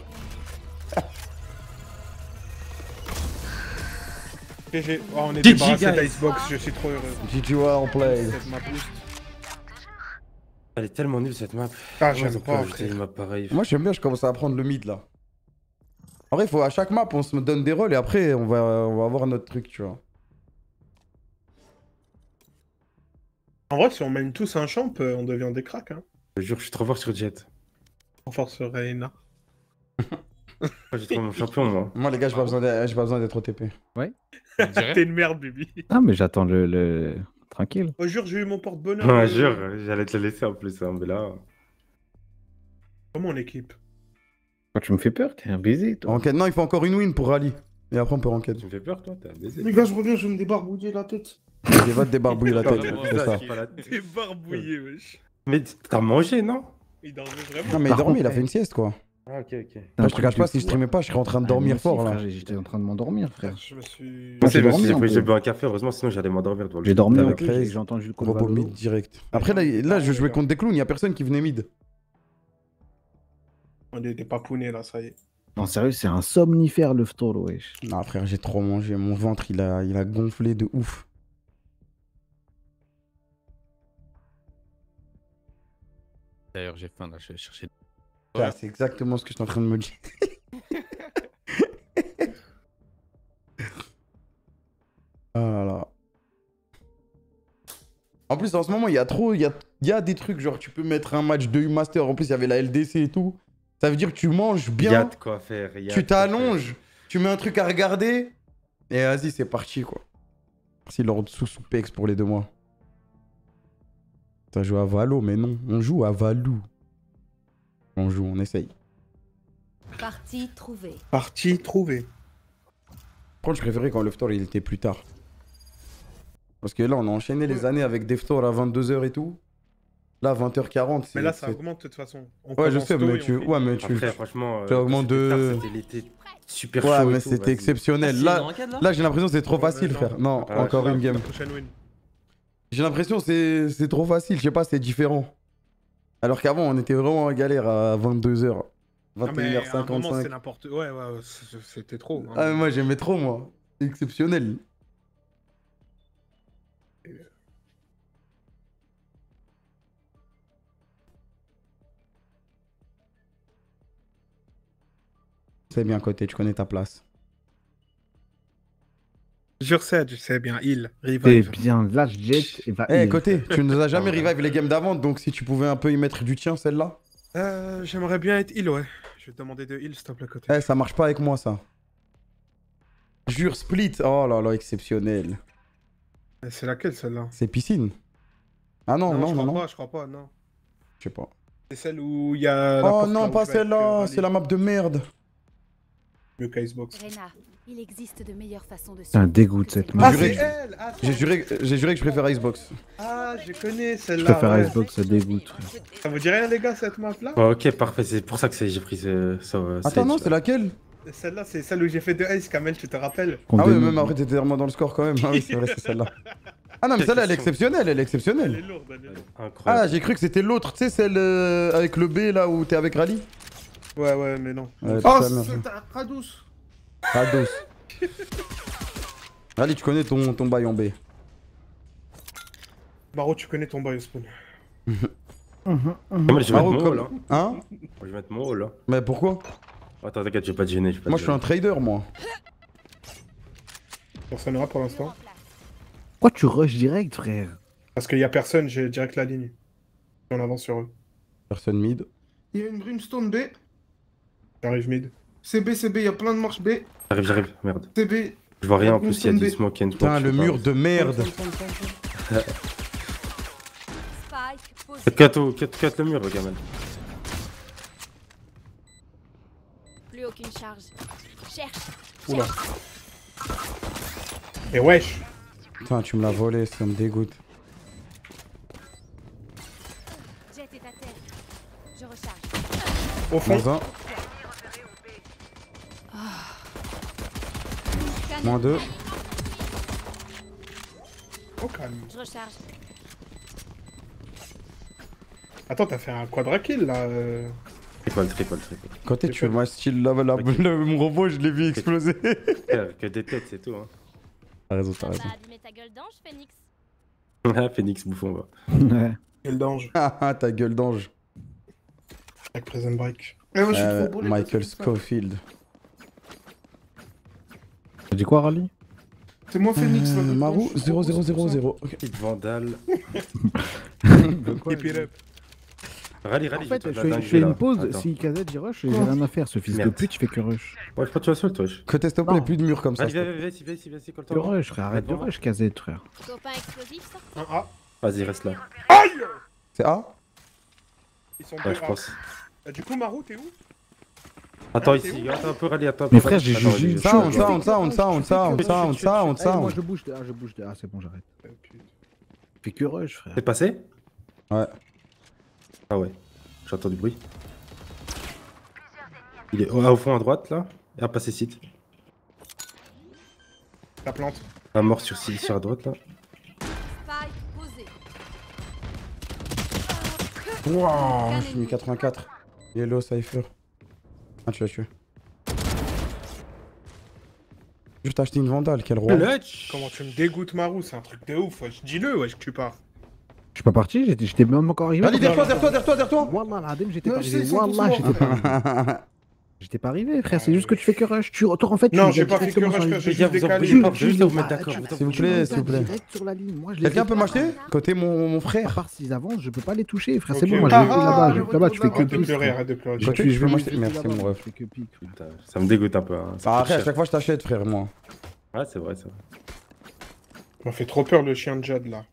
G G. Oh, on est G G, débarrassé guys. d'Icebox, je suis trop heureux. G G well played. Cette map boost. Elle est tellement nulle cette map. Ah, Ouais, j'aime ils ont pas, ajouté frère. une map pareille. Moi, j'aime bien, je commence à apprendre le mid là. En vrai, faut à chaque map, on se donne des rôles et après, on va, on va avoir notre truc, tu vois. En vrai, si on mène tous un champ, euh, on devient des cracks, hein. Je te jure, je suis trop fort sur Jet. On force Reina. Moi, j'ai trouvé mon champion, moi. Moi, les gars, j'ai pas besoin d'être j'ai pas besoin d'être O T P. Je dirais. T'es une merde, Bibi. Ah, mais j'attends le, le... Tranquille. Oh, jure, j'ai eu mon porte-bonheur. Ouais, euh, jure, j'allais te le laisser en plus, hein, mais là. Comment on équipe? Quand tu me fais peur, t'es un baiser, toi. Enquête, non, il faut encore une win pour rallye. Et après, on peut enquête. Tu me fais peur, toi, t'es un baiser. Les gars, je reviens, je vais me débarbouiller la tête. Il va te débarbouiller la tête, Vraiment, c'est ça. Pas la- T'es barbouillé, wesh. Mais t'as mangé, non? Il dormait vraiment. Non, mais il Par dormait, contre, il a fait une sieste, quoi. Ah, ok, ok. Là, je te cache pas, si je streamais pas, je serais en train de dormir fort, là. J'étais en train de m'endormir, frère. Je me suis. Moi, C'est j'ai bon, dormi j'ai un pris- peu. j'ai bu un café, heureusement, sinon j'allais m'endormir devant le J'ai dormi Avec un peu, Raze, j'ai entendu le Robot combat. mid direct. Après, là, là, je jouais contre des clowns, il y a personne qui venait mid. On était pas pounés là, ça y est. Non, sérieux, c'est un somnifère, le Ftor, wesh. Non, frère, j'ai trop mangé. Mon ventre, il a, il a gonflé de ouf. D'ailleurs, j'ai faim là, je vais chercher. Ah, c'est exactement ce que je suis en train de me dire. Ah là là. En plus, en ce moment, il y a trop. Il y a, il y a des trucs, genre, tu peux mettre un match de U-Master. En plus, il y avait la L D C et tout. Ça veut dire que tu manges Il y a bien. de quoi faire. y a Tu de quoi faire. t'allonges. Tu mets un truc à regarder. Et vas-y, c'est parti, quoi. Merci Lord sous sous Pex pour les deux mois. T'as joué à Valo, mais non. On joue à Valou. On joue, on essaye. Partie trouvée. Partie trouvée. Par contre, je préférais quand le Ftor il était plus tard. Parce que là, on a enchaîné les années avec des Ftors à vingt-deux heures et tout. Là, vingt heures quarante, c'est... Mais là, ça c'est- augmente de toute façon. On Ouais, je commence sais, tôt mais et tu... on fait- Ouais, mais tu... Après, franchement, tu euh, augmentes c'était tard, de- C'était l'été super Ouais, chaud. mais et tout, c'était vas-y. exceptionnel. Ah, si, là, une ranked, là là j'ai l'impression que c'est trop Ouais, facile, mais frère. Non, Ah, encore La- une game. La prochaine win. J'ai l'impression que c'est c'est trop facile, je sais pas, c'est différent. Alors qu'avant, on était vraiment en galère à vingt-deux heures. Non, mais vingt et une heures à un moment, cinquante-cinq. c'est n'importe... Ouais, ouais, c'est- c'était trop. hein. Ah, mais moi, j'aimais trop, moi. C'est exceptionnel. C'est bien côté, tu connais ta place. Je sais, je sais bien. Il, C'est revive. bien, lâche jet et va. Eh, heal. côté, tu nous as jamais revive les games d'avant, donc si tu pouvais un peu y mettre du tien, celle-là. Euh, J'aimerais bien être heal, ouais. Je vais te demander de heal, s'il te plaît, côté. Eh, ça marche pas avec moi, ça. Jure, split. Oh là là, exceptionnel. Eh, C'est laquelle, celle-là? C'est piscine. Ah non, non, je non, crois non. pas, je crois pas, non. Je sais pas. C'est celle où il y a. la Oh porte là non, où pas je vais avec, celle-là, euh, c'est la map de merde. Le Icebox. Reyna, il existe de meilleures façons de C'est un survivre dégoût de que cette celle-là. map. Ah, juré c'est que- elle! Attends. J'ai juré, j'ai juré que je préfère Icebox. Ah, je connais Je celle-là. préfère ouais. Icebox, ça dégoûte. frère. Ça vous dit rien, les gars, cette map-là? Bon, ok, parfait. C'est pour ça que c'est- j'ai pris ce. ce- Attends, Sage, non, là. c'est laquelle? Celle-là, c'est celle où j'ai fait deux ace, Kamel, tu te rappelles? Qu'on Ah ouais, démonte. même après, t'étais vraiment dans le score quand même. Ah oui, c'est vrai, c'est celle-là. Ah non, mais Quelle celle-là, elle est question. exceptionnelle, elle est Elle est exceptionnelle. lourde, elle est lourde. Ah, Incroyable. j'ai cru que c'était l'autre, tu sais, celle euh, avec le B là où t'es avec Rally. Ouais, ouais, mais non. Ouais, Oh, putain, merde. c'est un Radous. Rados. Rally, tu connais ton, ton bail en B. Maro, tu connais ton boy, Spawn. Moi, je vais mettre Maro, mon comme- rôle. Hein. Hein? Je vais mettre mon rôle. Hein. Mais pourquoi? Attends, t'inquiète, je vais pas te gêner. vais pas te Moi, je suis un gêner. trader, moi. Personne n'aura pour l'instant. Pourquoi tu rush direct, frère? Parce qu'il y a personne, j'ai direct la ligne. Et on avance sur eux. Personne mid. Il y a une Brimstone B. J'arrive mid. C B, C B, il y a plein de marches B. J'arrive, j'arrive. Merde. C B. Je vois rien en plus, il y a Brimstone du B. smoke and Putain, le mur de merde. Spike posé. Cut, cut, cut le mur, gamin. Plus aucune charge. Cherche. Oula. Et wesh. Putain, tu me l'as volé, ça me dégoûte. Jet est à terre. Je recharge. Au fond. Moins un, moins deux. Au calme. Je recharge. Attends, t'as fait un quadra kill là. euh. Triple, triple, triple. Côté, tu vois, style, là, là, le- mon robot, je l'ai vu exploser. Frère, que des têtes, c'est tout. Hein. T'as raison, t'as Ça raison. va abîmer ta gueule d'ange, Phoenix. Ah, Phoenix bouffon, va. Ouais. Quel danger. Ah ah, ta gueule d'ange. Avec Prison Break. Eh, moi, je suis Euh, trop beau, les Michael gars, c'est ça. Scofield. T'as dit quoi, Rally? C'est moi, Phoenix. là, Euh, de Marou, gauche, zéro c'est zéro pour zéro ça. zéro. Ok. Petite vandale. Keep it up. Rallye, En rallye. fait, j'ai je toi de la fais, je dinguerie, fais là. une pause, Attends. si Kazet il rush, j'ai Quoi rien à faire, ce fils de Merde. pute, je fais que rush. Ouais, je crois que tu vas seul, toi. wesh. Côté, s'il te plaît, Non. plus de murs comme ça. Vas-y, s'il te vas-y, plaît. vas-y, vas-y, vas-y, vas-y, colle Que rush, frère, arrête de rush, Kazet, frère. Copain explosif, ça. Un A. Vas-y, reste là. Aïe. C'est A? Ils sont Ouais, deux je A. pense. Ah, du coup, Marou, t'es où? Attends, Ah, t'es ici. où Attends un peu, rallye, attends un peu. Mais frère, j'ai Attends, j'ai vas-y, une je- Sound, je- sound, sound, sound, sound, sound, sound, Eh, moi sound. je bouge de A, je bouge de A, c'est bon, j'arrête. Euh, putain. Je fais que rush, frère. C'est passé? Ouais. Ah ouais. J'entends du bruit. Il est au, au fond à droite là. Et à passer site. La plante. À mort sur site sur à droite là. Spike posé. Wouah, j'ai mis quatre-vingt-quatre. Yellow, Cypher. Ah, tu l'as tué. Je vais t'acheter une vandale, quel roi. Clutch. Comment tu me dégoûtes, Marou? C'est un truc de ouf, wesh. Dis-le, wesh, que tu pars. Je suis pas parti, j'étais j'étais même encore arrivé. Allez, derrière toi, derrière toi, derrière toi, derrière toi. Wallah, l'adem, j'étais Ouais, pas je sais, arrivé. ils sont tous Wallah, morts. j'étais pas arrivé. J'étais pas arrivé, frère. C'est juste que tu fais que rush. Tu retournes en fait. Non, tu j'ai vas pas fait que directement rush, sur la frère, j'ai Les gars, juste vous en décalé. voulez pas, Juste juste vous mettre bah, d'accord. tu- vous en S'il vous voulez. plaît, s'il vous plaît. direct sur la ligne. Moi, je les Quelqu'un ai peut pas. m'acheter côté mon, mon À frère? part s'ils avancent, je peux pas les toucher, frère. Ok. C'est bon, moi je Ah, vais là-bas. ah, je vais Là-bas, tu fais que Arrête de pique. pleurer, frère. arrête de pleurer. Je Côté, tue, je je peux vais m'acheter. les Merci, laisser mon là-bas, ref. je fais que pique, frère. Putain, ça me dégoûte un peu. Hein. Ça Ah, coûte après, à cher. chaque fois, je t'achète, frère, moi. Ouais, c'est vrai, c'est vrai. Il m'a fait trop peur le chien de Jad là.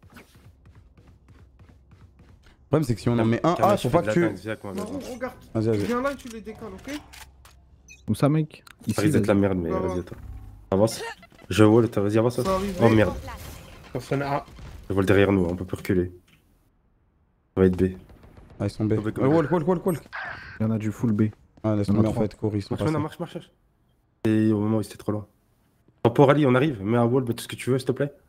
Le problème, c'est que si on en met un, Carnage, ah, je faut fais pas de que la tu. dingue, viens, quoi, viens. Marou, regarde. Vas-y, vas-y. Viens là et tu les décales, ok? Où ça, mec? Ça Ici. risque d'être la vas-y. merde, mais Ouais, vas-y, ouais. attends. Avance. Je wall, t'as- vas-y, avance. Ça arrive. Oh merde, Personne. Ah, je wall derrière nous, on peut plus reculer. Ça va être B. Ah, ils sont B. Go, go, go. Ouais, walk, walk, walk, walk. Il y en a du full B. Ah, laisse Il y en a tomber en trois. fait, cours, ils sont Marche, passés. maintenant, marche, marche, marche. Et au moment où c'était trop loin. Pour Ali, on arrive. Mets un wall, mets tout ce que tu veux, s'il te plaît.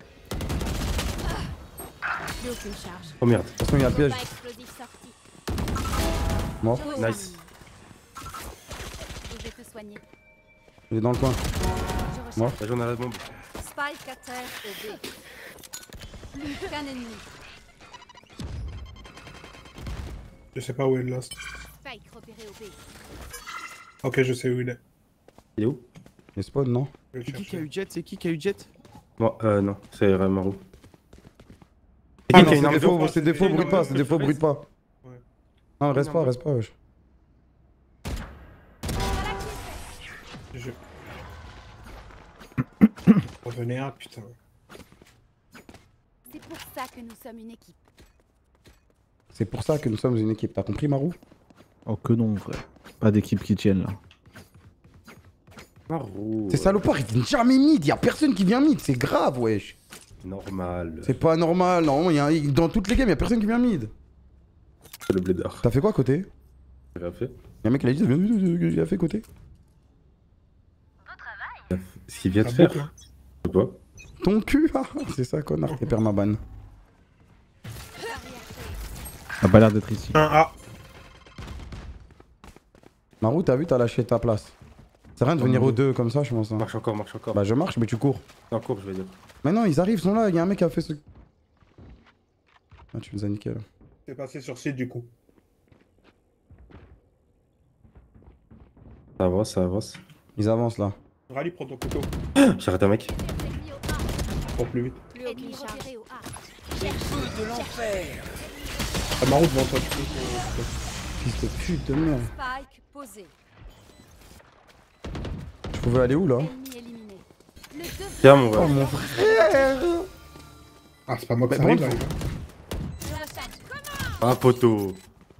Plus aucune charge. Oh merde. De toute façon, il y a le piège. Pas explosif sorti. Mort. Nice. Je vais te soigner. Il est dans le coin. Je recharge. Mort. La journée à la bombe. Spike à terre au B. Plus qu'un ennemi. je sais pas où est le last. Spike repéré au B. Ok, je sais où il est. Il est où? Il spawn, non? Je vais le C'est qui qui a chercher. eu jet? C'est qui qui a eu jet? Moi, euh, non, c'est euh, Marou. Ah C'est non, qui qui a une c'est arme des faux, de- c'est des faux, une bruit arme pas, de- c'est des faux, bruit pas. Ouais. Non, reste pas, reste pas, wesh. Je... Revenez à putain. C'est pour ça que nous sommes une équipe. C'est pour ça que nous sommes une équipe, t'as compris, Marou? Oh, que non, frère. Pas d'équipe qui tienne là. Marou. Ces salopards, ils viennent jamais mid, y'a personne qui vient mid, c'est grave, wesh. Normal. C'est pas normal, normalement, y a, un- dans toutes les games, y'a personne qui vient mid. C'est le blédard. T'as fait quoi côté? J'ai rien fait. Y'a un mec qui a dit, il a fait côté. Ce qu'il vient de Ah, faire. boucle, hein. Je sais pas. Ton cul, ah, c'est ça, connard, t'es permaban. Ça a pas l'air d'être ici. Un A. Marou, t'as vu, t'as lâché ta place. C'est rien de venir aux deux comme ça, je pense. hein. Marche encore, marche encore. Bah, je marche, mais tu cours. En cours, je vais dire. Mais non, ils arrivent, ils sont là, y'a un mec qui a fait ce. Ah, tu nous as niqué là. C'est passé sur site du coup. Ça avance, ça avance. Ils avancent là. Rallye, prends ton couteau. J'ai arrêté un mec. Ennemi au A. Prends plus vite. Plus aucune charge. Repéré au A. Ah, Marou devant toi, tu peux. ton- Fils de pute de merde. Spike posé. Je pouvais aller où là? Ennemi éliminé. Le deux. Tiens, mon Oh frère. mon frère! Ah, c'est pas moi que Bah, ça par arrive là. contre, Je recharge. Ah, poteau.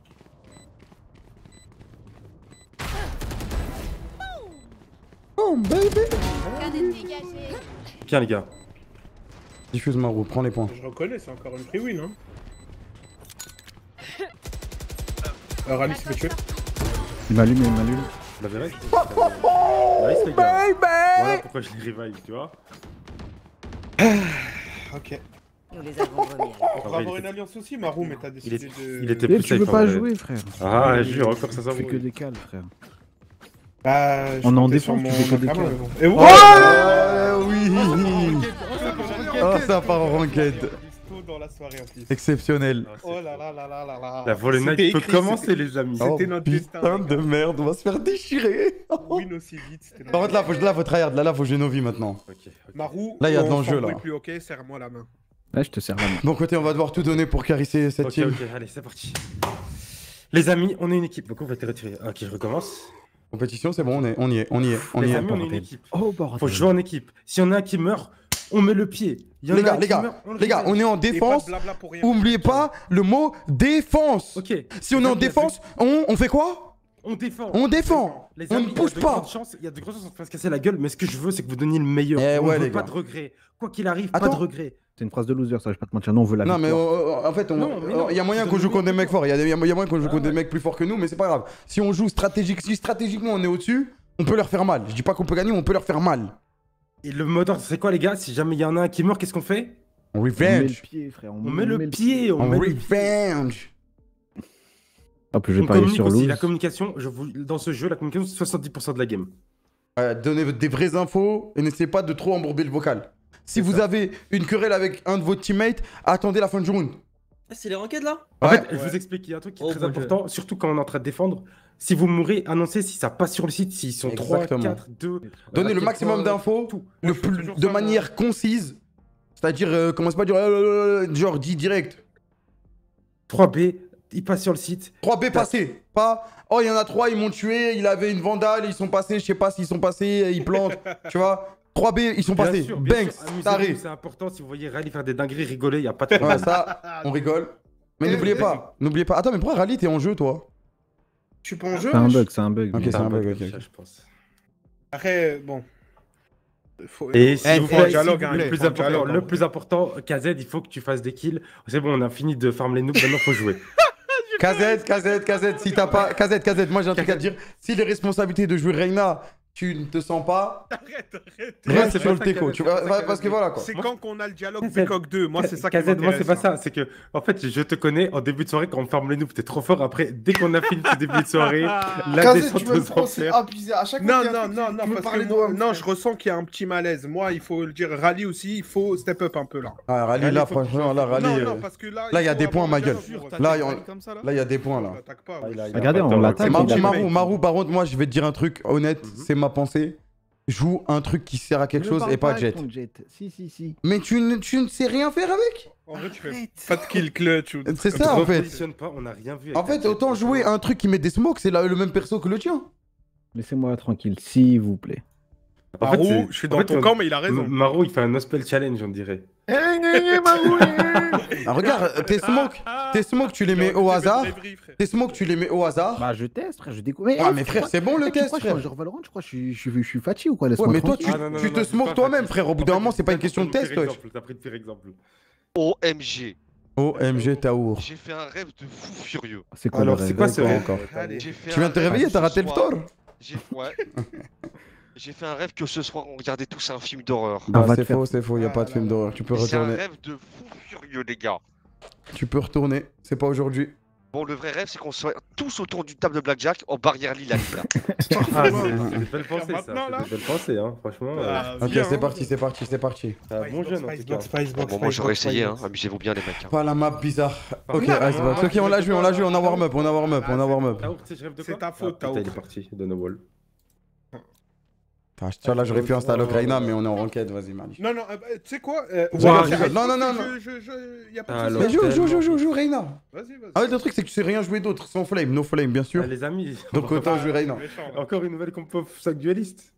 Oh baby! Qu'un ennemi dégagé. Tiens, les gars. Diffuse Marou, prends les points. Je reconnais, c'est encore une free win, hein. Euh, Rallye s'est fait tuer. Il m'allume, il m'allume. Vous l'avez raison. Nice, les gars. Voilà pourquoi je les revive, tu vois. Ok. Nous les avons remis à la- On En pourrait vrai, avoir il une était- alliance aussi, Marou, mais t'as Il, décidé est... de. il était Et plus tu veux safe, pas en vrai. jouer, frère. Ah, jure, encore ça Tu fais que s'envoie. des cales, frère. Bah, je On est en comptais défense, sur tu fais que des Nakama, calls. mais bon. Et Oh ouais. oui! Oh, ça part en ranked. Tôt dans la soirée en plus. Exceptionnel. Ah, c'est- Oh là là là là là là. La volley C'était night peut écrit, commencer, les amis. C'était Oh, notre destin, putain les de gars. merde, on va se faire déchirer. Win aussi vite. c'était notre Par contre, là, destin. faut, là, faut tryhard. Là, là, faut jouer nos vies maintenant. Ok, ok. Marou, Là, il y a de on l'enjeu, s'embrouille là. plus, ok, serre-moi la main. Là, je te sers la main. Bon, côté, on va devoir tout donner pour caresser cette Ok, team. ok, allez, c'est parti. Les amis, on est une équipe, donc on va te retirer. Ok, je recommence. Compétition, c'est bon, on est, on y est, on y est, on y Les est. amis, on est une bordel. équipe. Oh, bordel. Faut jouer en équipe. S'il y en a un qui meurt, on met le pied. Il y en Les a gars, un les qui gars, meurt, on le les gars, revenge. on est en Et pas de défense. blabla pour rien. Oubliez pas le mot défense. Ok. Si on est en Les amis, défense, on, on fait quoi? On défend. On défend. Les On amis, ne il y a bouge de pas. grandes chances- Il y a de grandes chances qu'on se fasse casser la gueule, mais ce que je veux, c'est que vous donniez le meilleur. Eh on ouais, veut les pas gars. de regrets. Quoi qu'il arrive, pas Attends. de regrets. C'est une phrase de loser, ça, je vais pas te mentir. Non, on veut la Non, mais victoire. euh, en fait, on- Non, mais non, euh, il y a moyen tu qu'on donnes joue le contre des meilleur. mecs forts. Il y a, il y a moyen qu'on joue Ah contre des ouais. mecs plus forts que nous, mais c'est pas grave. Si on joue stratégique, si stratégiquement on est au-dessus, on peut leur faire mal. Je dis pas qu'on peut gagner, mais on peut leur faire mal. Et le mot d'ordre, c'est quoi, les gars? Si jamais il y en a un qui meurt, qu'est-ce qu'on fait? On On met le revenge. pied, frère. On met le pied. On On met le pied. revenge. Hop, je vais On parier communique sur aussi. lose. La communication, je vous... dans ce jeu, la communication, c'est soixante-dix pour cent de la game. Euh, donnez des vraies infos et n'essayez pas de trop embourber le vocal. Si C'est vous ça. avez une querelle avec un de vos teammates, attendez la fin du round. Ah, c'est les ranked là? En Ouais. fait, je vous explique, il y a un truc qui est Oh, très mon important, surtout quand on est en train de défendre. Si vous mourrez, annoncez si ça passe sur le site, s'ils sont trois, Exactement. quatre, deux. Donnez à le quel maximum point- d'infos, tout. le Moi, je fais plus, toujours de ça, moi. manière concise. C'est-à-dire, euh, commence pas à dire euh, genre dit direct. trois B, ils passent sur le site. trois B passé. Pas, oh, il y en a trois, ils m'ont tué, il avait une vandale, ils sont passés, je sais pas s'ils sont passés, ils plantent, tu vois. trois B, ils sont Bien passés. sûr, bien Banks, sûr, amusez-vous, taré. c'est important. Si vous voyez Rally faire des dingueries, rigoler, il n'y a pas de problème. Ouais, ça, on rigole. Mais Eh, n'oubliez eh. pas, n'oubliez pas. Attends, mais pourquoi Rally, t'es en jeu, toi? Je suis pas en jeu. C'est un wesh. bug, c'est un bug. Ok, c'est un bug, ok, ok. je pense. Après, bon. Faut- Et il s'il vous faut un plaît, dialogue, s'il hein, vous plaît, il le plus faut un important, dialogue, le hein. plus important, K Z, il faut que tu fasses des kills. C'est bon, on a fini de farm les noobs, maintenant faut jouer. K Z, K Z, K Z, si t'as pas. K Z, K Z, moi j'ai un truc à te dire. Si les responsabilités de jouer Reina, tu ne te sens pas, Arrête, arrête. reste c'est sur pas le ça, teco. K Z, Tu c'est pas vois, ça, ouais, K Z. parce que voilà quoi. C'est Moi, quand qu'on a le dialogue K Z, Peacock deux. Moi, c'est ça qui K Z, moi, m'intéresse. c'est pas hein. ça. C'est que, en fait, je te connais en début de soirée quand on farm les noobs, t'es trop fort. Après, dès qu'on a fini ce début de soirée, la Kazé, descente tu veux me aux procès enfers. abusé à chaque fois. Non, qu'il y a un non, truc, non, tu non, veux parce parler que de moi, moi, non, frère. je ressens qu'il y a un petit malaise. Moi, il faut le dire, Rally aussi, il faut step up un peu là. Ah, Rally, Rally, là, faut que tu franchement, là, Rally. non, euh, non, parce que là. là, il y a faut des avoir points, un ma gueule. dialogue. Là, il y a- comme ça, là. Là, il y a des points là. Attaque pas, Ah, ouais. il a- il a Regardez, pas on tort, l'attaque, c'est Marou, il a- Marou, Marou, par contre, moi je vais te dire un truc honnête, Mhm. c'est ma pensée. Joue un truc qui sert à quelque chose et pas jet. Si, si, si. Mais tu ne, tu ne sais rien faire avec. En vrai, tu fais pas de kill clutch. ou- C'est comme ça en On fait. positionne pas, on n'a rien vu. En avec fait, la autant jet. jouer un truc qui met des smokes, c'est la- le même perso que le tien. Laissez-moi tranquille, s'il vous plaît. En fait, Marou, c'est- je suis en dans fait, ton on- camp, mais il a raison. M- Maro, il fait un no spell challenge, on dirait. Ah, regarde, tes smokes, tes smokes, tu les mets au hasard. Tes smokes, tu les mets au hasard. Bah, je teste, frère, je découvre. Ah, mais frère, c'est bon le test, frère. Je Valorant, je crois, je suis, je suis, je suis fatigué ou quoi? Ouais, Laisse-moi mais toi, tranquille. tu, Ah, non, non, tu non, te non, c'est smokes pas toi-même, facile. frère. Au bout d'un En fait, moment, c'est pas une t'as question de pris le test, pire wesh. exemple, T'as pris le pire exemple. O M G. O M G Taour. J'ai fait un rêve de fou furieux. C'est quoi Alors, le c'est rêve quoi ce Quoi rêve encore Allez. J'ai fait Tu viens de te un rêve réveiller, ce t'as raté le soir- store. J'ai ouais. J'ai fait un rêve que ce soir on regardait tous un film d'horreur. On Ah, va c'est te faire- faux, c'est faux, y a Ah pas de là film là. d'horreur. Tu peux C'est un retourner. rêve de fou furieux, les gars. Tu peux retourner, c'est pas aujourd'hui. Bon, le vrai rêve, c'est qu'on soit tous autour d'une table de blackjack en barrière lilac là. Ah, c'est c'est des belles pensées, ça. Maintenant, là. C'est des belles pensées, hein. Franchement, euh, Ah, Ok, bien, c'est hein. parti, c'est parti, c'est parti. c'est un bon jeune, en tout cas. Spicebox, Bon, moi j'aurais essayé, hein. Amusez-vous bien, les mecs. hein. Pas la map bizarre. Ok, Non, Icebox. non, Ok, on l'a joué, on l'a joué, on a warm up, on a warm up, on a warm up. Taour, tu sais, je rêve de C'est quoi ta faute, Ah, putain, Taour. il est parti, de no wall. Ah, tiens, là, j'aurais pu installer Ocarina, mais on est en ranked, vas-y, Mali. Non, non, euh, bah, tu sais quoi euh, Ouais, regarde, je c'est rigole. Non, non, Icebox, non, je- je- je- y a pas de Ah, souci. alors. Mais joue, joue, joue, tellement. joue, joue, Reina. Vas-y, vas-y. Ah ouais, le truc, c'est que tu sais rien jouer d'autre, sans flame, no flame, bien sûr. Ah, les amis. Donc autant jouer Reina. Méchant, là. Encore une nouvelle compo sac dueliste.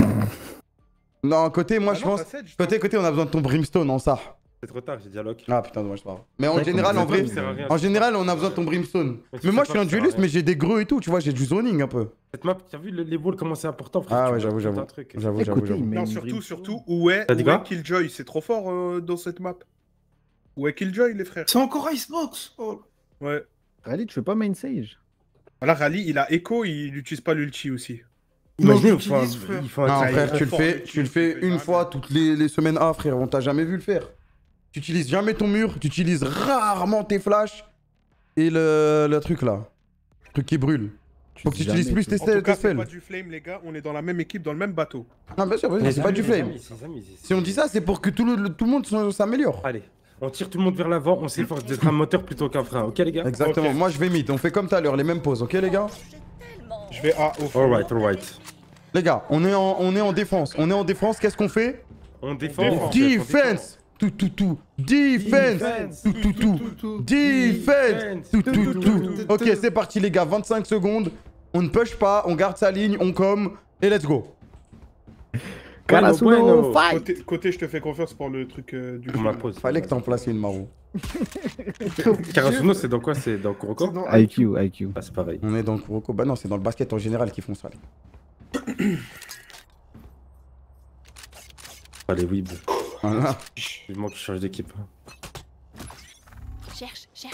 Non, côté, moi, Ah je non, pense. t'as sept, justement. Côté, côté, on a besoin de ton brimstone en ça. C'est trop tard, j'ai déjà lock. Ah putain, dommage, c'est pas grave. Mais en Ouais, général, comme en ça, vrai, ça sert à rien. en général, on a besoin de ton brimstone. Mais tu Mais moi, sais je suis pas un que ça sert à dueliste, rien. mais j'ai des greux et tout, tu vois, j'ai du zoning un peu. Cette map, t'as vu le- les balls, comment c'est important, frère. Ah tu ouais, vois, j'avoue, tout j'avoue. un truc. J'avoue, j'avoue, Écoutez, j'avoue. il met Non, une surtout, dream- surtout, où est, T'as dit où quoi est Killjoy? C'est trop fort euh, dans cette map. Où est Killjoy, les frères? C'est encore Icebox. Oh. Ouais. Rally, tu fais pas main sage? Là, Rally, il a Echo, il n'utilise pas l'ulti aussi. Imaginez, Non, il faut un- j'utilise, frère. il faut un Non, Ah, frère, il est tu le fort, fais, lui, tu tu le fais fais une jamais. fois toutes les, les semaines. Ah, frère, on t'a jamais vu le faire. Tu utilises jamais ton mur, tu utilises rarement tes flashs et le, le truc là. Le truc qui brûle. Faut que tu utilises plus tes En tout tes cas, c'est spells. pas du flame, les gars. On est dans la même équipe, dans le même bateau. Non, bien sûr, bien sûr, Les c'est pas amis, du les flame. amis, les amis, c'est- Si on dit ça, c'est pour que tout le, le- tout le monde s'en- s'améliore. Allez, on tire tout le monde vers l'avant, on s'efforce d'être un moteur plutôt qu'un frein, ok les gars? Exactement. Ok. Moi, je vais mid. On fait comme tout à l'heure, les mêmes pauses, ok, les gars? Je vais A au fond. Alright, alright. Les gars, on est en, on est en défense. On est en défense. Qu'est-ce qu'on fait? On défend. défend. on défend. Defense. Tout, tout, tout. Defense. Tout, tout, tout. Defense. Tout, tout, tout. Ok, c'est parti, les gars. vingt-cinq secondes. On ne push pas. On garde sa ligne. On com. Et let's go. Karasuno, bueno. fight! Côté, côté, je te fais confiance pour le truc euh, du On m'a jeu. posé. Fallait que t'en places une, Marou. Karasuno, c'est dans quoi? C'est dans Kuroko? C'est dans I Q, I Q. Ah, c'est pareil. On est dans le Kuroko. Bah non, c'est dans le basket en général qu'ils font ça. Allez, oui, bon. Voilà. Il manque qu'il change d'équipe. Cherche, cherche.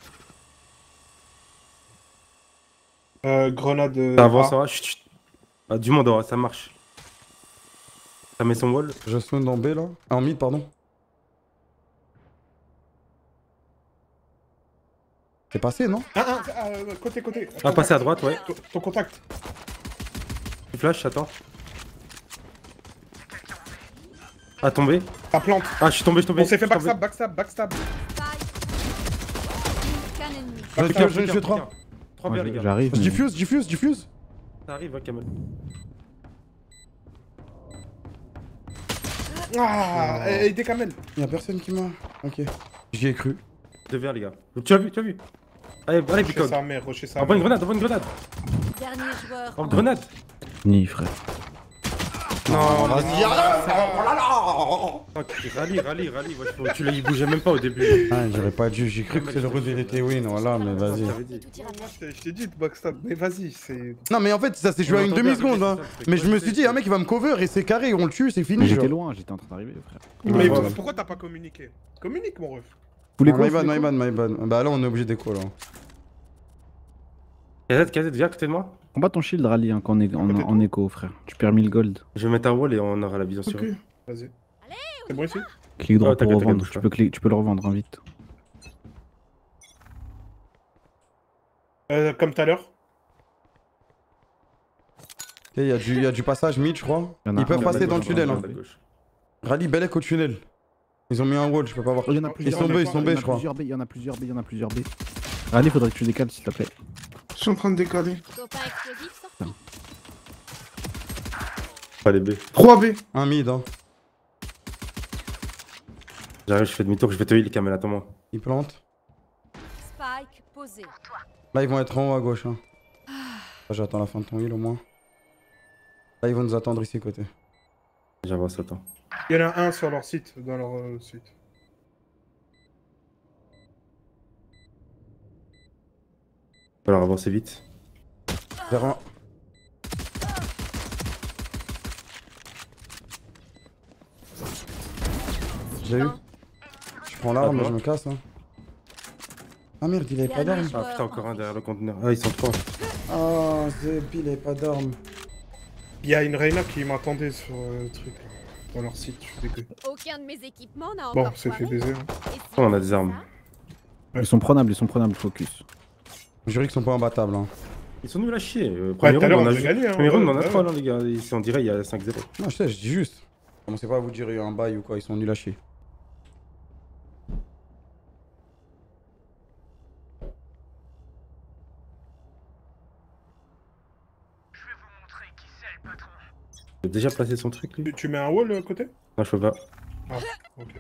Euh, grenade. euh, Ça avance, A. ça va. Chut, chut. Ah, du monde, ça marche. Ça met son wall. Je soigne dans B là. Ah, en mid, pardon. C'est passé, non? Ah, ah, ah, euh, côté, côté. Ah, passer à droite, ouais. Ton, ton contact. Tu flash, attends. Ah, tombé. Ta plante. Ah, je suis tombé, je suis tombé. On s'est fait je suis tombé. backstab, backstab, backstab. J'en ai tué, j'en ai tué trois. trois Moi, B, les je- gars. J'arrive. Je mais- diffuse, je diffuse, je diffuse. Ça arrive, hein, Kamel. Ah, et des camels. Y'a personne qui m'a. Ok. J'y ai cru. deux verres, les gars. Tu as vu, tu as vu. Allez, allez, Rocher Bicog. sa mère, rocher sa Envoie une mère. grenade, envoie une grenade. Dernier joueur. Envoie une grenade. Ni, frère. Non, vas-y, arrête. Rallye, rallye, rallye. Ouais, faut- tu l'as, il bougeait même pas au début. Ah, j'aurais pas dû, j'ai cru que c'est le revers était win, voilà, mais vas-y. J'avais dit. Tout ira bien. Moi, je t'ai- je t'ai dit de backstab, mais vas-y, c'est. Non, mais en fait, ça s'est joué à une On entend demi-seconde, bien, hein. c'est ça, c'est Mais je me suis quoi, dit, un mec il va me cover et c'est carré, on le tue, c'est fini. Mais j'étais genre. loin, j'étais en train d'arriver, frère. Mais voilà. pourquoi t'as pas communiqué? Communique, mon ref. Vous les Ah, quoi, my vous bad, les my quoi bad, my bad. Bah là, on est obligé d'écho là. Kazet, Kazet, viens à côté de moi. Combat ton shield, rallye, hein, quand on est en, côté de en écho, frère. Tu perds mille gold. Je vais mettre un wall et on aura la vision sur Ok. eux. Vas-y. C'est bon ici? Clique droit Ouais, t'inquiète, pour t'inquiète, revendre. bouge Tu pas. peux, cliquer- tu peux le revendre, hein, vite. Euh, comme tout à l'heure. Ok, y a du, y a du passage mid, je crois. Y en a Ils un, peuvent on a passer gauche, dans le on a tunnel. gauche, Hein. À gauche. Rallye Belek au tunnel. Ils ont mis un wall, je peux pas voir. Il y en a Ils plusieurs. sont B, ils sont B, Il y en a je crois. plusieurs B, il y en a plusieurs B, il y en a plusieurs B. Rallye, faudrait que tu décales, s'il te plaît. Je suis en train de décaler. Copain explosif sorti. Pas les B. trois B. Un mid, hein. J'arrive, je fais demi-tour, je vais te heal, Kamel, attends-moi. Ils plantent. Spike posé. Là, ils vont être en haut à gauche. Hein. Là, j'attends la fin de ton heal au moins. Là, ils vont nous attendre ici côté. J'avance, attends. Il y en a un sur leur site, dans leur euh, site. Il va falloir avancer vite. Vers un. J'ai eu. Je prends l'arme et je me casse. Hein. Ah merde, il avait pas d'arme. Ah putain, encore un derrière le conteneur. Ah, ils sont trois. Ah, Zeb, il avait pas d'arme. Il y a une Reyna qui m'attendait sur euh, le truc, là, dans leur site, je suis dégueu. Aucun de mes équipements n'a Bon, encore c'est fait foiré. baiser. Hein. Et si On a on des fait armes. ça, Ils sont prenables, ils sont prenables, focus. Je dirais qu'ils sont pas imbattables. Hein. Ils sont nuls à chier. Euh, Ouais, Premier tout à round, l'heure, on on a a ju- gagné. Hein, premier round, on en a ouais, trois ouais. là, les gars. Ici, on dirait il y a cinq zéro. Non, je sais, je dis juste. Commencez pas à vous dire un bail ou quoi, ils sont nuls à chier. Il a déjà placé son truc, lui. Tu, tu mets un wall à côté? Non, je peux pas. Ah, ok.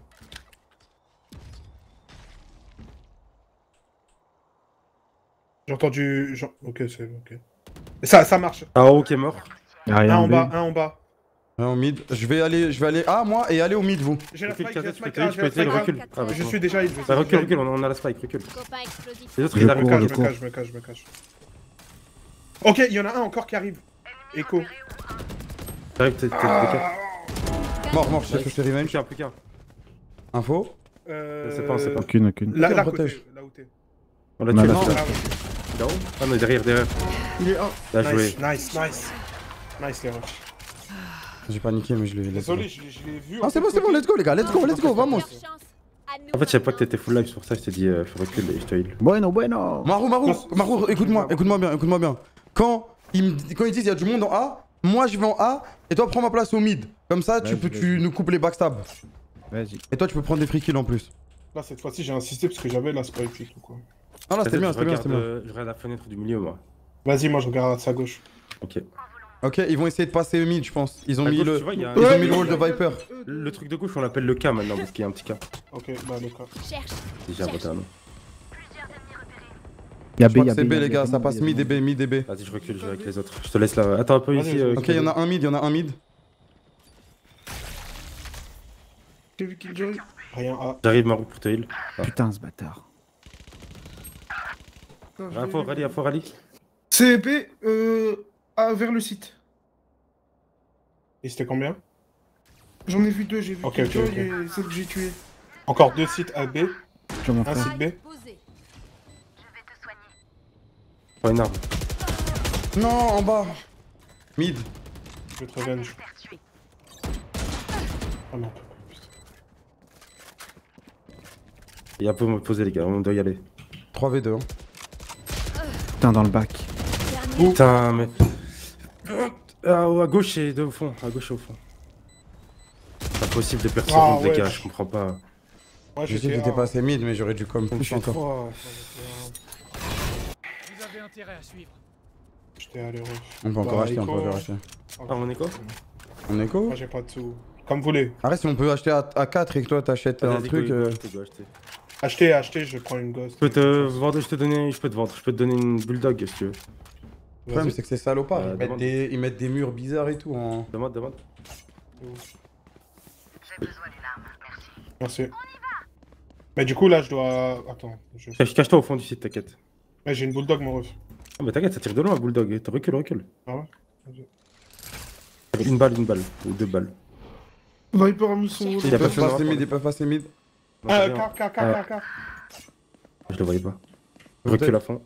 J'ai entendu. genre- Ok, c'est ok. Ça, ça marche. Ah, ok, mort. Y'a rien Un en B. bas, un en bas. Ouais, au mid. Je vais aller, je vais aller A moi et aller au mid vous. J'ai la Recule, spike, j'ai la Kazet, je peux spike. te ah, heal, je j'ai peux la te heal, spike, recule. Ah, bah, Je c'est suis bon. déjà heal. je Bah, suis recule, déjà recule, heal. on on a la spike, recule. Copain explosif. Les autres, Je ils Je arrivent. me cours, cache, je je me cours. cache, je me cache, je me cache. Ok, il y en a un encore qui arrive. Echo. J'arrive, t'es t'es- t'es Ah. Mort, mort, je sais que c'est Plus revenge. qu'un, plus qu'un. Info. Euh... C'est pas, c'est pas. Aucune, aucune. Là, Qui là, en côté, protège là où t'es. On l'a On a tué, la là. Non, spike. là où Là-haut. Ah non, derrière, derrière. Il est un. Bien joué. Nice, nice, nice. Nice, les rushs. J'ai paniqué mais je l'ai laissé. Désolé, je l'ai je l'ai vu. Ah c'est bon, c'est bon, let's go les gars, let's go, let's go, vamos. Meilleure chance à nous En fait, je savais pas que maintenant. t'étais full live, c'est pour ça que je t'ai dit, euh, faut reculer et je te heal. Bueno, bueno. Marou, Marou, Non, Marou, écoute-moi, écoute-moi bien, écoute-moi bien. Quand ils, me- quand ils disent il y a du monde en A, moi je vais en A et toi prends ma place au mid. Comme ça tu Vas-y, peux, vas-y. tu nous coupes les backstabs. Vas-y. Et toi tu peux prendre des free kills en plus. Là, cette fois-ci, j'ai insisté parce que j'avais la spike et tout, quoi. Ah là c'était bien, Je c'était bien, regarde, c'était bien. euh, Je regarde la fenêtre du milieu, moi. Vas-y, moi, je regarde à sa gauche. Ok. Ok, ils vont essayer de passer au mid je pense. Ils ont À mis gauche, le, tu vois, il y a un- ils ont Ouais, mis le ouais, wall de ouais, Viper. ouais, Le truc de gauche, on l'appelle le K maintenant parce qu'il y a un petit K. Ok, bah, le cas. Cherche. Déjà, Cherche. voté un nom. Y'a Je B, crois que y'a c'est B. B y'a les gars, ça vraiment passe y'a mid et vraiment B, mid et B. Vas-y, je recule, je vais avec les autres. Je te laisse là. Attends un peu Vas-y, ici. vas-y. euh, Ok, il y en a un mid, il y en a un mid. J'ai vu qu'il durait. Rien à. J'arrive, Marou, pour te heal. Putain, ce bâtard. Non, je l'ai Info, vu. rallye, info, rallye. C'est B, euh, ah, vers le site. Et c'était combien? J'en ai vu deux, j'ai vu Ok, qu'il ok, durait ok. et celle que j'ai tué. Encore deux sites A B. Tu vois mon Un frère. site B. Spike posé. Prends une arme. Non, en bas. Mid. Je vais te revenge. Ah non. putain. Il y a un peu me poser, les gars. On doit y aller. trois v deux. Hein. Putain, dans le bac. Dernier. Putain, mais. Ah, à gauche et deux au fond. À gauche et au fond. C'est pas possible de perdre Ah, les ouais. gars, je comprends pas. Moi, Je sais que j'étais j'étais A. passé mid mais j'aurais dû comme On plus fait encore. trois. intérêt à suivre. J'étais allé ref. On peut encore Bah, acheter, on peut Echo. encore acheter. Ah, on est quoi? On est quoi? Moi j'ai pas de sous. Comme vous voulez. Arrête, si on peut acheter à, à quatre et que toi t'achètes un Vas-y, truc. go, euh, go, go, go, acheter. Achetez, achetez, je prends une gosse. Je peux te vendre, je te donner, je peux te vendre, je peux te donner une bulldog si tu veux. Le problème, c'est que c'est salopard. Euh, ils, mettent demande. des, ils mettent des murs bizarres et tout. En... Demande, demande. Merci. Mais du coup là je dois... Attends. Je... Cache- Cache-toi au fond du site, t'inquiète. Ouais, j'ai une bulldog mon ref. Ah, mais t'inquiète, ça tire de loin, bulldog. T'as recule, recule. Ah ouais Vas-y. Une balle, une balle. Ou deux balles. Viper a mis son Il Ils y a pas peuvent fait de passer rapport. mid, ils peuvent passer mid. Non, Ah, c'est bien. K, K, K, Ah. K, K. Je le voyais pas. Recule à fond.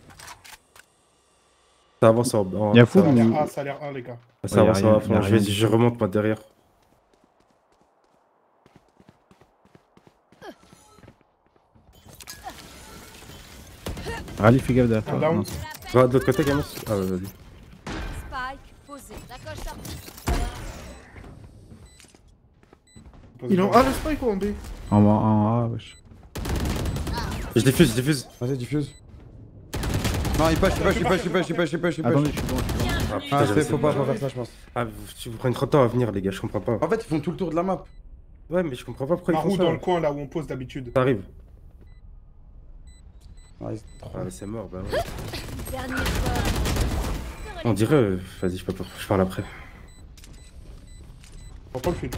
Ça avance en... en- Y'a ça fou, Ça a avance- l'air mais- A, ça a l'air A les gars. Ça Ouais, y a avance rien, à y a fond. Je, vais- rien. je remonte moi derrière. Rallye, fais gaffe derrière Un toi. down. Non, Va de l'autre côté, Gamus. Ah ouais, vas-y. Spike posé. La coche sortie. Il est en A le spike ou en B? En, en, en A, wesh. Je diffuse, je diffuse. Vas-y, diffuse. Non, il push, il push, il push, il push, il push, il push, il Attendez, push. je suis bon, je suis bon. Ah, putain, Ah, j'avais c'est faut cette pas, balle. faut faire ça, je pense. Ah, vous, tu vous prenez trop de temps à venir, les gars, je comprends pas. En fait, ils font tout le tour de la map. Ouais, mais je comprends pas pourquoi Un ils roue font dans ça. le coin là où on pose d'habitude. Ça arrive. Ouais, c'est trop. Ah, mais c'est mort, bah ouais. Dernier score. On dirait. euh, Vas-y, je peux pas. Je parle après. On pas le fil.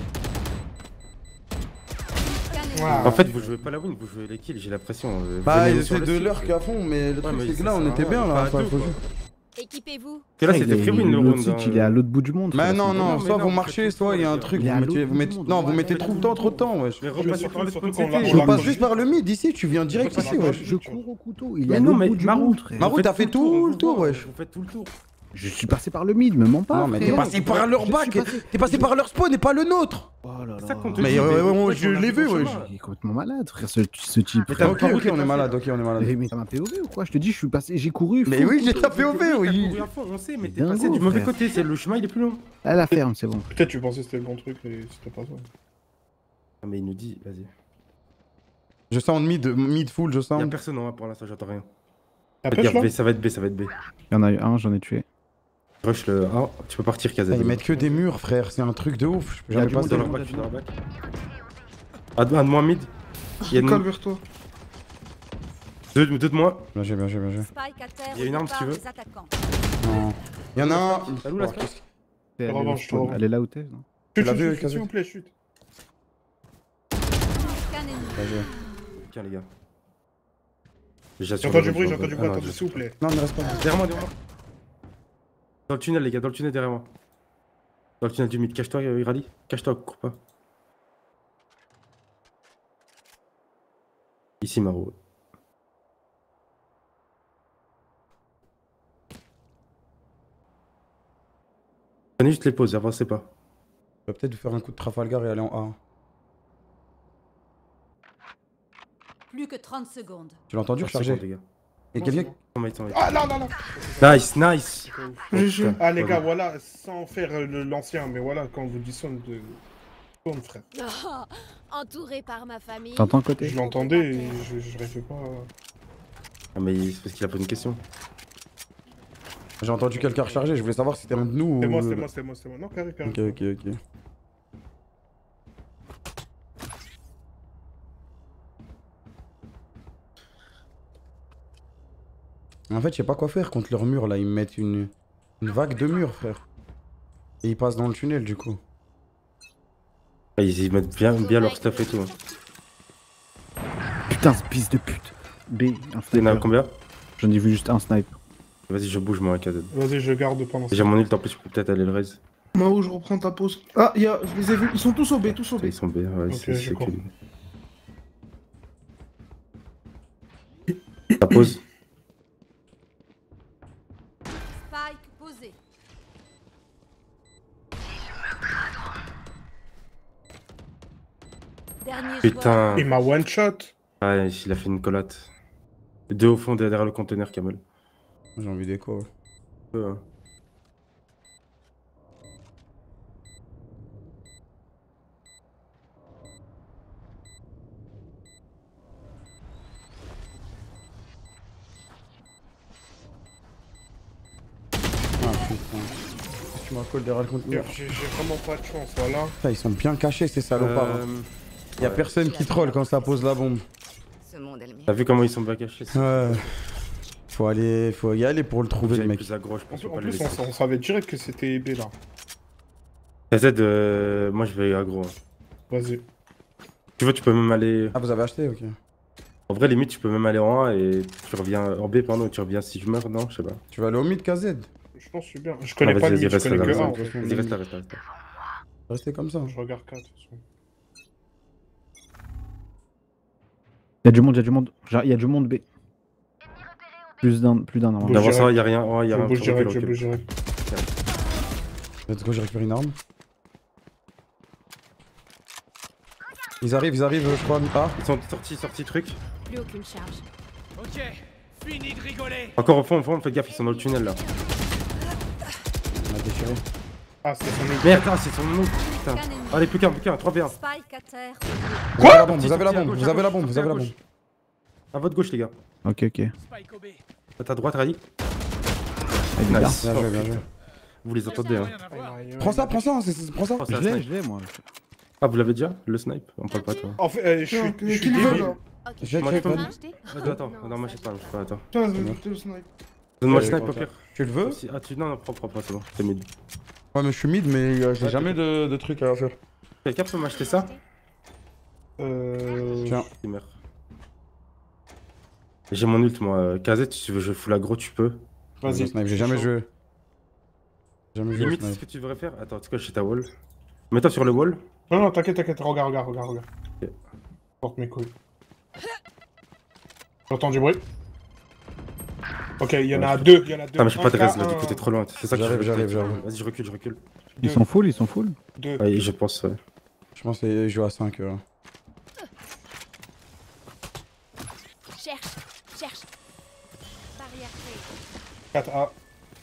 Scanner. Wow. En fait, vous jouez pas la win, vous jouez les kills, j'ai l'impression. euh, Bah, venez ils sur essaient le de site. l'heure qu'à fond, mais le truc, mais c'est que ça là, on sert à était rien, bien, pas là. à Enfin, deux, faut quoi. juste- Équipez-vous. Que là, Ouais, c'était il est- très win le l'autre round. site, hein. il est à l'autre bout du monde. Bah frère, non, c'est non, non, soit mais vous non, marchez, faites tout soit il y a un le truc, Il est vous à mettez, l'autre vous bout mettez, du monde, non, vous ouais. mettez trop de temps, trop de temps, wesh. Mais Mais repasse surtout- sur le surtout point qu'on de l'a- CT. Je on l'a- passe juste par le mid, ici, tu viens direct On ici, l'a- wesh. Je cours au couteau, il est Mais à non, l'autre mais bout du Marou, monde, frère. Marou, vous t'as faites fait le tour, tout on le vous tour, voit, wesh. Vous faites tout le tour. Je suis passé par le mid, me mens pas. Non, mais t'es frère. passé par leur Je bac, suis passé- t'es passé par leur spawn et pas le nôtre. Oh là C'est ça là. qu'on te Mais dit, ouais, ouais, ouais, pourquoi je on a l'ai fait vu, ton wesh. chemin Il est complètement malade, frère, ce, ce type. Mais frère. t'as Ok, pas ok, voulu on est passer. malade, ok, on est malade. Mais, mais t'as un P O V ou quoi? Je te dis, je suis passé, j'ai couru. Mais fou. oui, j'ai tapé au Oui, V, t'as oui. couru à fond, on sait, mais t'es Dingo, passé du mauvais frère. côté, c'est le chemin il est plus long. À la ferme, c'est bon. Peut-être tu pensais que c'était le bon truc, mais c'était pas ça. Ah, mais il nous dit, vas-y. Je sens mid, mid full, je Y'a sens. personne en A pour l'instant, j'entends rien. La Ça va pêche être là B, ça va être B, ça va être B. Il y en a eu un, j'en ai tué. Rush le A, tu peux partir, Kaza. Ils mettent que des murs, frère, c'est un truc de ouf. Il y a J'avais du pas monde ça. dans dans leur le bac, je suis dans leur bac. Un de un de moins mid. Il y a Cale une... vers toi. deux, deux de moins. Bien joué, bien joué, bien joué. Spike à terre. Il y a une au arme, si tu départ veux. des attaquants. Non. Il y en a un. Elle est où, la Oh, Spike qu'est-ce que- Elle est, au Revanche, spawn. revanche. Elle est là où t'es, non? Chut, l'as chut, vu, chut, Kazu s'il vous plaît, chut. Scan ennemi. Bien joué. Tiens, les gars. J'ai entendu du bruit, j'ai entendu du bruit, attendez, s'il vous plaît. Non, ne reste pas. Derrière moi, derrière moi. Dans le tunnel, les gars, dans le tunnel derrière moi. Dans le tunnel du mid. Cache-toi, euh, Irali. Cache-toi, cours pas. Ici, Maro. Prenez juste les pauses, avancez pas. Je vais peut-être faire un coup de Trafalgar et aller en A. Plus que trente secondes. Tu l'as entendu trente recharger? secondes, les gars. Et quelqu'un. On va y tomber. Ah non, non, non. Nice, nice. G G. Ah les gars, voilà, sans faire euh, le- l'ancien, mais voilà, quand on vous dit sonne de... Sonne, frère. Oh, entouré par ma famille. T'entends côté? Je l'entendais et je, je rêvais pas... Ah, mais c'est parce qu'il a posé une question. J'ai entendu quelqu'un recharger, je voulais savoir si c'était un de nous C'est ou. moi, c'est moi, c'est moi, c'est moi. Non, carré, carré. Ok, ok, ok. En fait, je sais pas quoi faire contre leur mur là. Ils me mettent une, une vague de murs, frère. Et ils passent dans le tunnel du coup. Ah, ils, ils mettent bien, bien leur stuff et tout. Hein. Putain, ce fils de pute. B, un Il y en a sniper. combien? J'en ai vu juste un sniper. Vas-y, je bouge moi, K Z. Vas-y, je garde pendant ce J'ai mon ult en plus, je peux peut-être aller le raise. Mao, je reprends ta pause. Ah, y a... je les ai vus. Ils sont tous au B, tous au B. Ils sont B, ouais, Ok, c'est je c'est crois. cool. Ta pause. Spike posé. Dernier joueur. Putain. Il m'a one shot. Ouais, il a fait une collate. Deux au fond derrière le conteneur, Kamel. J'ai envie d'écho. Ouais. Ouais, hein. Je m'en colle derrière le conteneur. J'ai j'ai vraiment pas de chance, voilà. Putain, ils sont bien cachés ces salopards. Euh, Y'a personne qui troll quand ça pose la bombe. Ce monde est le mien. T'as vu comment ils sont bien cachés? Ouais. Faut aller, faut y aller pour le trouver le mec. Plus aggro, je En pense. plus, faut en pas le plus laisser. on, on savait direct que c'était B là. K Z, euh, moi je vais aggro. Vas-y. Tu vois, tu peux même aller. Ah, vous avez acheté, ok. En vrai, limite, tu peux même aller en A et tu reviens en B, pardon, et tu reviens si je meurs, non, je sais pas. Tu vas aller au mid K Z. Je pense que je suis bien. Je connais Ah, pas vas-y, le mid, vas-y, je reste connais là, que reste A là. en fait. Vas-y, reste là, reste là. reste là. Restez comme ça. Je regarde quatre de toute façon. Y'a du monde, y'a du monde. Genre, Y'a du monde B. Plus d'un, plus d'un normalement. D'avant direct. ça, y'a rien. Ouais, y'a Je rien. bouge Recule, direct, je recule. bouge direct. Let's go, j'ai récupéré une arme. Ils arrivent, ils arrivent, je crois. Ah, Ils sont sortis, sortis, truc. Plus aucune charge. Ok, fini de rigoler. Encore au fond, au fond, faites gaffe, ils sont dans le tunnel là. on a déchiré. Ah, c'était son mid. Merde, ah, c'est son nom, putain. Allez, plus qu'un, plus qu'un, trois v un. Spike à terre. Vous avez la bombe, Sorti, vous avez la sorti, à bombe, gauche, vous à avez la gauche, bombe, vous sorti, avez à la bombe. gauche. À votre gauche, les gars. Ok, ok. Spike au B. À ta droite, Rally. Allez, les gars. Nice. Bien Oh, joué, bien putain. joué. Vous les entendez, hein. Rien à voir. Prends ça, prends ça, c'est- c'est- prends ça. Oh, c'est Je un l'ai, snipe. je l'ai moi. Ah, vous l'avez déjà? Le snipe? On parle pas, toi. En fait, euh, je suis. Tiens, Je suis qui le veut débile. là? Ok. Je vais Moi, check, je peux- vas-y. Acheter Attends, attends. Non, moi, je sais pas, je sais pas, attends. Tiens, je vais le snipe. Donne-moi le Ouais, snipe, au prends pire. Tu le veux? Si- Ah, tu. Non, non, prends, prends, prends, c'est bon. C'est mid. Ouais, mais je suis mid, mais euh, j'ai Ouais, jamais de, de trucs à faire. Quelqu'un peut m'acheter ça? Euh. Tiens. Il meurt. J'ai mon ult, moi. K Z, si tu veux, je fous l'aggro, tu peux. Le Vas-y. snipe, j'ai jamais joué. Jamais joué au Limite, c'est ce snipe. que tu devrais faire. Attends, tu sais, chez ta wall. Mets-toi sur le wall. Non, non, t'inquiète, t'inquiète. Regarde, regarde, regarde, regarde. Ok. Porte mes couilles. J'entends du bruit. Ok, il y en a deux, il y en a deux. Ah, mais j'ai pas de Un res K, là, du un- coup, t'es trop loin. C'est ça que J'arrive, je veux. j'arrive, j'arrive. Vas-y, je recule, je recule. Ils sont full, ils sont full. Deux. Ouais, je pense, ouais. Je pense qu'il joue à cinq. Euh. Cherche, cherche. Barrière créée. quatre A.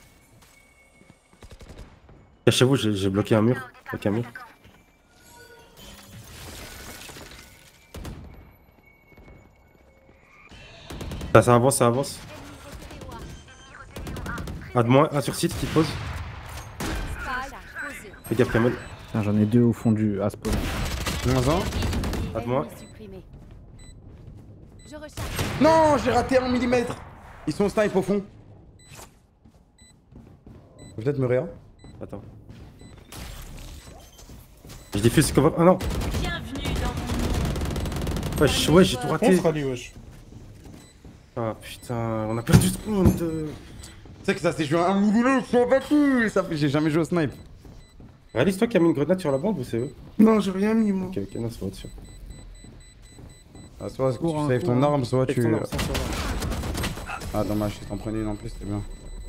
Cachez-vous, j'ai j'ai bloqué un mur. Avec un mur. Ça, ça avance, ça avance. Un de moins, un sur site qui pose. Spike posé. Fais gaffe, Kamel. Putain, j'en ai deux au fond du à spawn. Moins un. À moi. Ennemi supprimé. Je recharge. Non, j'ai raté un millimètre. Ils sont snipe au fond. Peut-être me réa. Attends. Je diffuse cover. Ah non. Bienvenue dans Wesh, ouais, j'ai tout On raté. sera dit, wesh. Ah putain, on a perdu ce round. Tu sais que ça s'est joué à un millimètre, je suis abattu. Ça fait- J'ai jamais joué au snipe. Réalise toi qui a mis une grenade sur la bande ou c'est eux? Non, j'ai rien mis, moi. Ok, ok, non, c'est bon, dessus. Ah, soit tu Cours, hein, saves cours, ton hein. arme, soit tu. Ton arme, sans ton arme. Ah, dommage, si t'en prenais une en plus, c'était bien.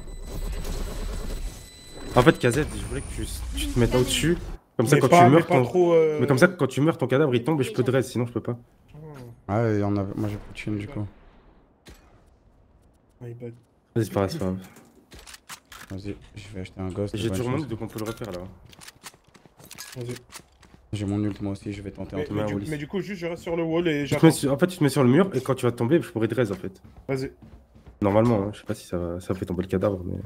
En fait, K Z, je voulais que tu, tu te mettes au-dessus. Comme ça, Mais quand pas- tu mais meurs, pas ton... trop, euh, mais comme ça, quand tu meurs, ton cadavre il tombe et je peux te reste, sinon je peux pas. Ah, ouais, on a... moi j'ai plus de chaîne du coup. My bad. Vas-y, c'est pas grave, c'est pas grave. Vas-y, je vais acheter un ghost. J'ai bonne toujours chance. mon donc on peut le refaire là. Vas-y. J'ai mon ult moi aussi, je vais tenter un Mais, truc. mais un du, Wallis. mais du coup, juste je reste sur le wall et Tu te j'attends. mets sur- En fait, tu te mets sur le mur et quand tu vas tomber, je pourrais te raise en fait. Vas-y. Normalement, hein, je sais pas si ça, va... ça fait tomber le cadavre, mais.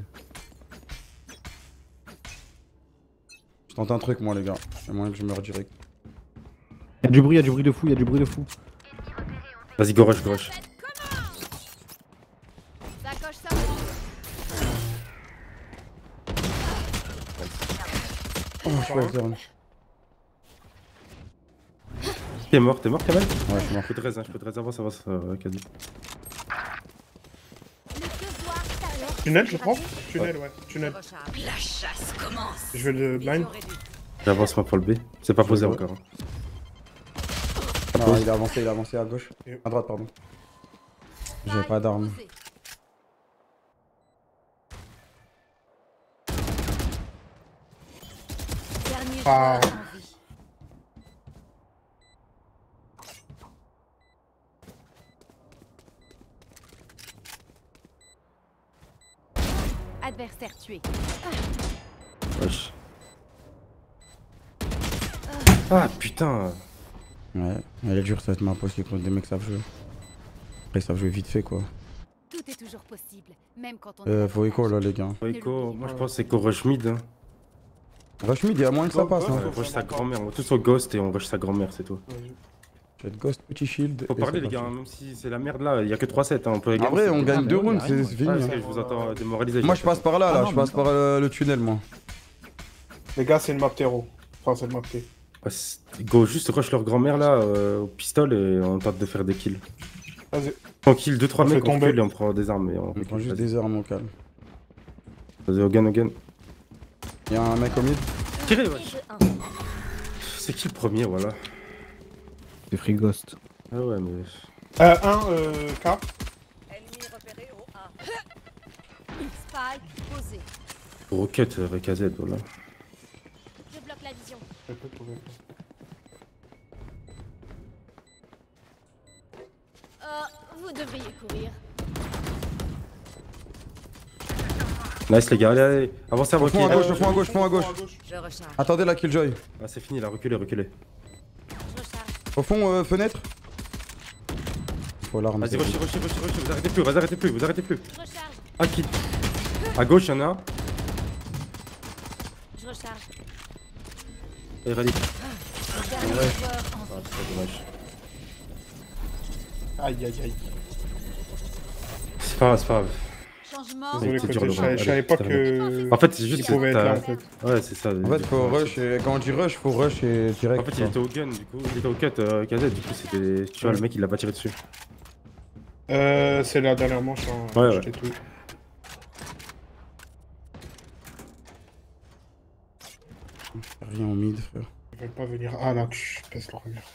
Je tente un truc moi les gars. C'est moyen que je meurs direct. Y'a du bruit, y'a du bruit de fou, y'a du bruit de fou. Vas-y, go rush, go rush. Sacoche ça. Oh, je suis pas zone. T'es mort, t'es mort, Kamel? Ouais, je suis mort. Je peux te raise, hein, je peux te raise, avance, avance, euh, quasi. Le devoir t'alerte. Tunnel, je prends Tunnel, ouais. Tunnel. Recharge. La chasse commence. Je vais le blind. J'avance moi pour le B. C'est pas posé encore. hein. Ah, il a avancé, il a avancé à gauche. Et- À droite, pardon. J'ai pas d'arme. Dernier Ah. joueur en vie. Adversaire tué. Wesh. Ah putain. Ouais, elle est dure cette map aussi contre des mecs qui savent jouer. Après ils savent jouer vite fait quoi. Tout est toujours possible, même quand on Euh, est faut écho là les gars. Ouais, Echo, moi je pense que c'est Echo rush mid. Hein. Rush mid, il y a moins que ça passe. Ouais, Hein. on rush sa grand-mère, on va tous au ghost et on rush sa grand-mère, c'est tout. J'ai de ghost, petit shield. Faut et parler c'est les gars, parti. même si c'est la merde là, il y a que trois sept, hein, on peut En vrai, on gagne deux rounds, c'est c'est fini. Ah, hein. ok, je vous entends démoraliser. Moi, je passe par là, Ah là. non, Je passe mais par euh, le tunnel, moi. Les gars, c'est une map terreau. Enfin, c'est une map T. Ouais, c'est- Go, juste rush leur grand-mère là euh, au pistolet et on tente de faire des kills. Vas-y. Tranquille, deux trois On fait mecs on tomber. recule et on prend des armes et on On prend recule. juste Vas-y, des armes au calme. vas-y, au gun, au gun. Y'a un mec au mid. Tirez, wesh. C'est qui le premier, voilà. C'est Free Ghost. Ah ouais, mais. Euh, un, euh, K. Ennemi repéré au A. Spike posé. Rocket avec A Z, voilà. Je bloque la vision. Oh, vous devriez courir. Nice les gars, allez, allez. Avancez, Au avancez. fond à gauche, Ah, au fond à gauche, fond à gauche. Je recharge. Attendez la killjoy. Ah, c'est fini là, reculez, reculez. Je recharge. Au fond, euh, fenêtre. Il faut l'arme. Vas-y, c'est rushez, rushez, rushez, rushez, vous arrêtez plus, vous arrêtez plus, vous arrêtez plus. Je recharge. Ah, qui à gauche, y'en a un. Je recharge. Et rallye. Dernier joueur en Ah, c'est dommage. Aïe, aïe, aïe. C'est pas grave, c'est pas grave. changement. Désolé, c'est côté, dur, le je savais- round. je savais Allez, pas terminé. que. En fait, c'est Il juste pouvait être t'as- là en fait. Ouais, c'est ça. En fait, faut rush. Et quand on dit rush, faut rush et direct. En fait, il quoi. était au gun, du coup, il était au cut, euh, K Z, du coup, c'était. Tu vois, le mec, il l'a pas tiré dessus. Euh, c'est la dernière manche. Hein. Ouais, J'étais ouais. tout. Rien au mid, frère. Ils veulent pas venir. Ah là, je pèse leur mère.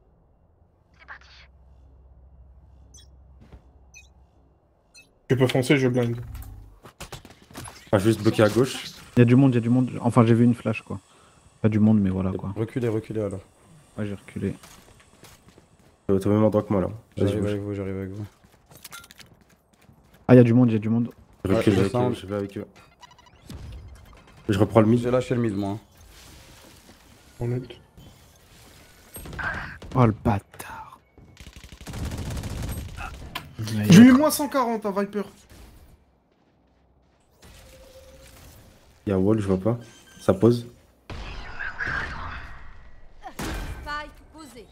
Tu peux foncer, je blind. Ah, juste bloqué à gauche. Y'a du monde, y'a du monde. Enfin, j'ai vu une flash quoi. Pas du monde, mais voilà quoi. Reculez, reculez alors. Ouais, j'ai reculé. Euh, T'es au même endroit que moi là. Vas-y, J'arrive bouge. avec vous, j'arrive avec vous. Ah, y'a du monde, y'a du monde. Je recule Ouais, avec descends. eux, je vais avec eux. Je reprends le mid. J'ai lâché le mid, moi. On ult. Oh le bâtard. J'ai eu moins cent quarante à Viper. Y'a wall, je vois pas. Ça pose. Spike posé.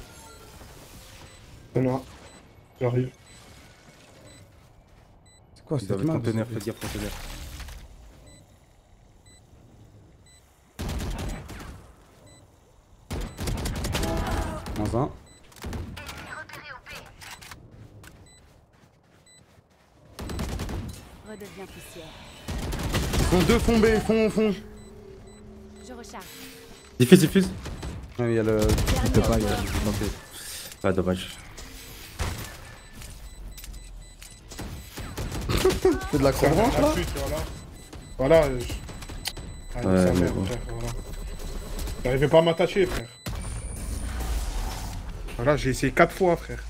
On a. J'arrive. C'est quoi Ils cette doivent être map conteneur, faites gaffe, conteneur. Dans un. Redeviens poussière. Fond deux, fond B, fond, fond. Je recharge. Diffuse, diffuse. Ah, il y a le. Dernier peut pas, il y a- joueur. Ok. Ah, dommage. C'est de la Ça cranche là. pute, voilà. Voilà. euh, je- Ah, Ouais, sa mais mère, bon. frère, voilà. J'arrivais pas à m'attacher, frère. Voilà, j'ai essayé quatre fois, frère.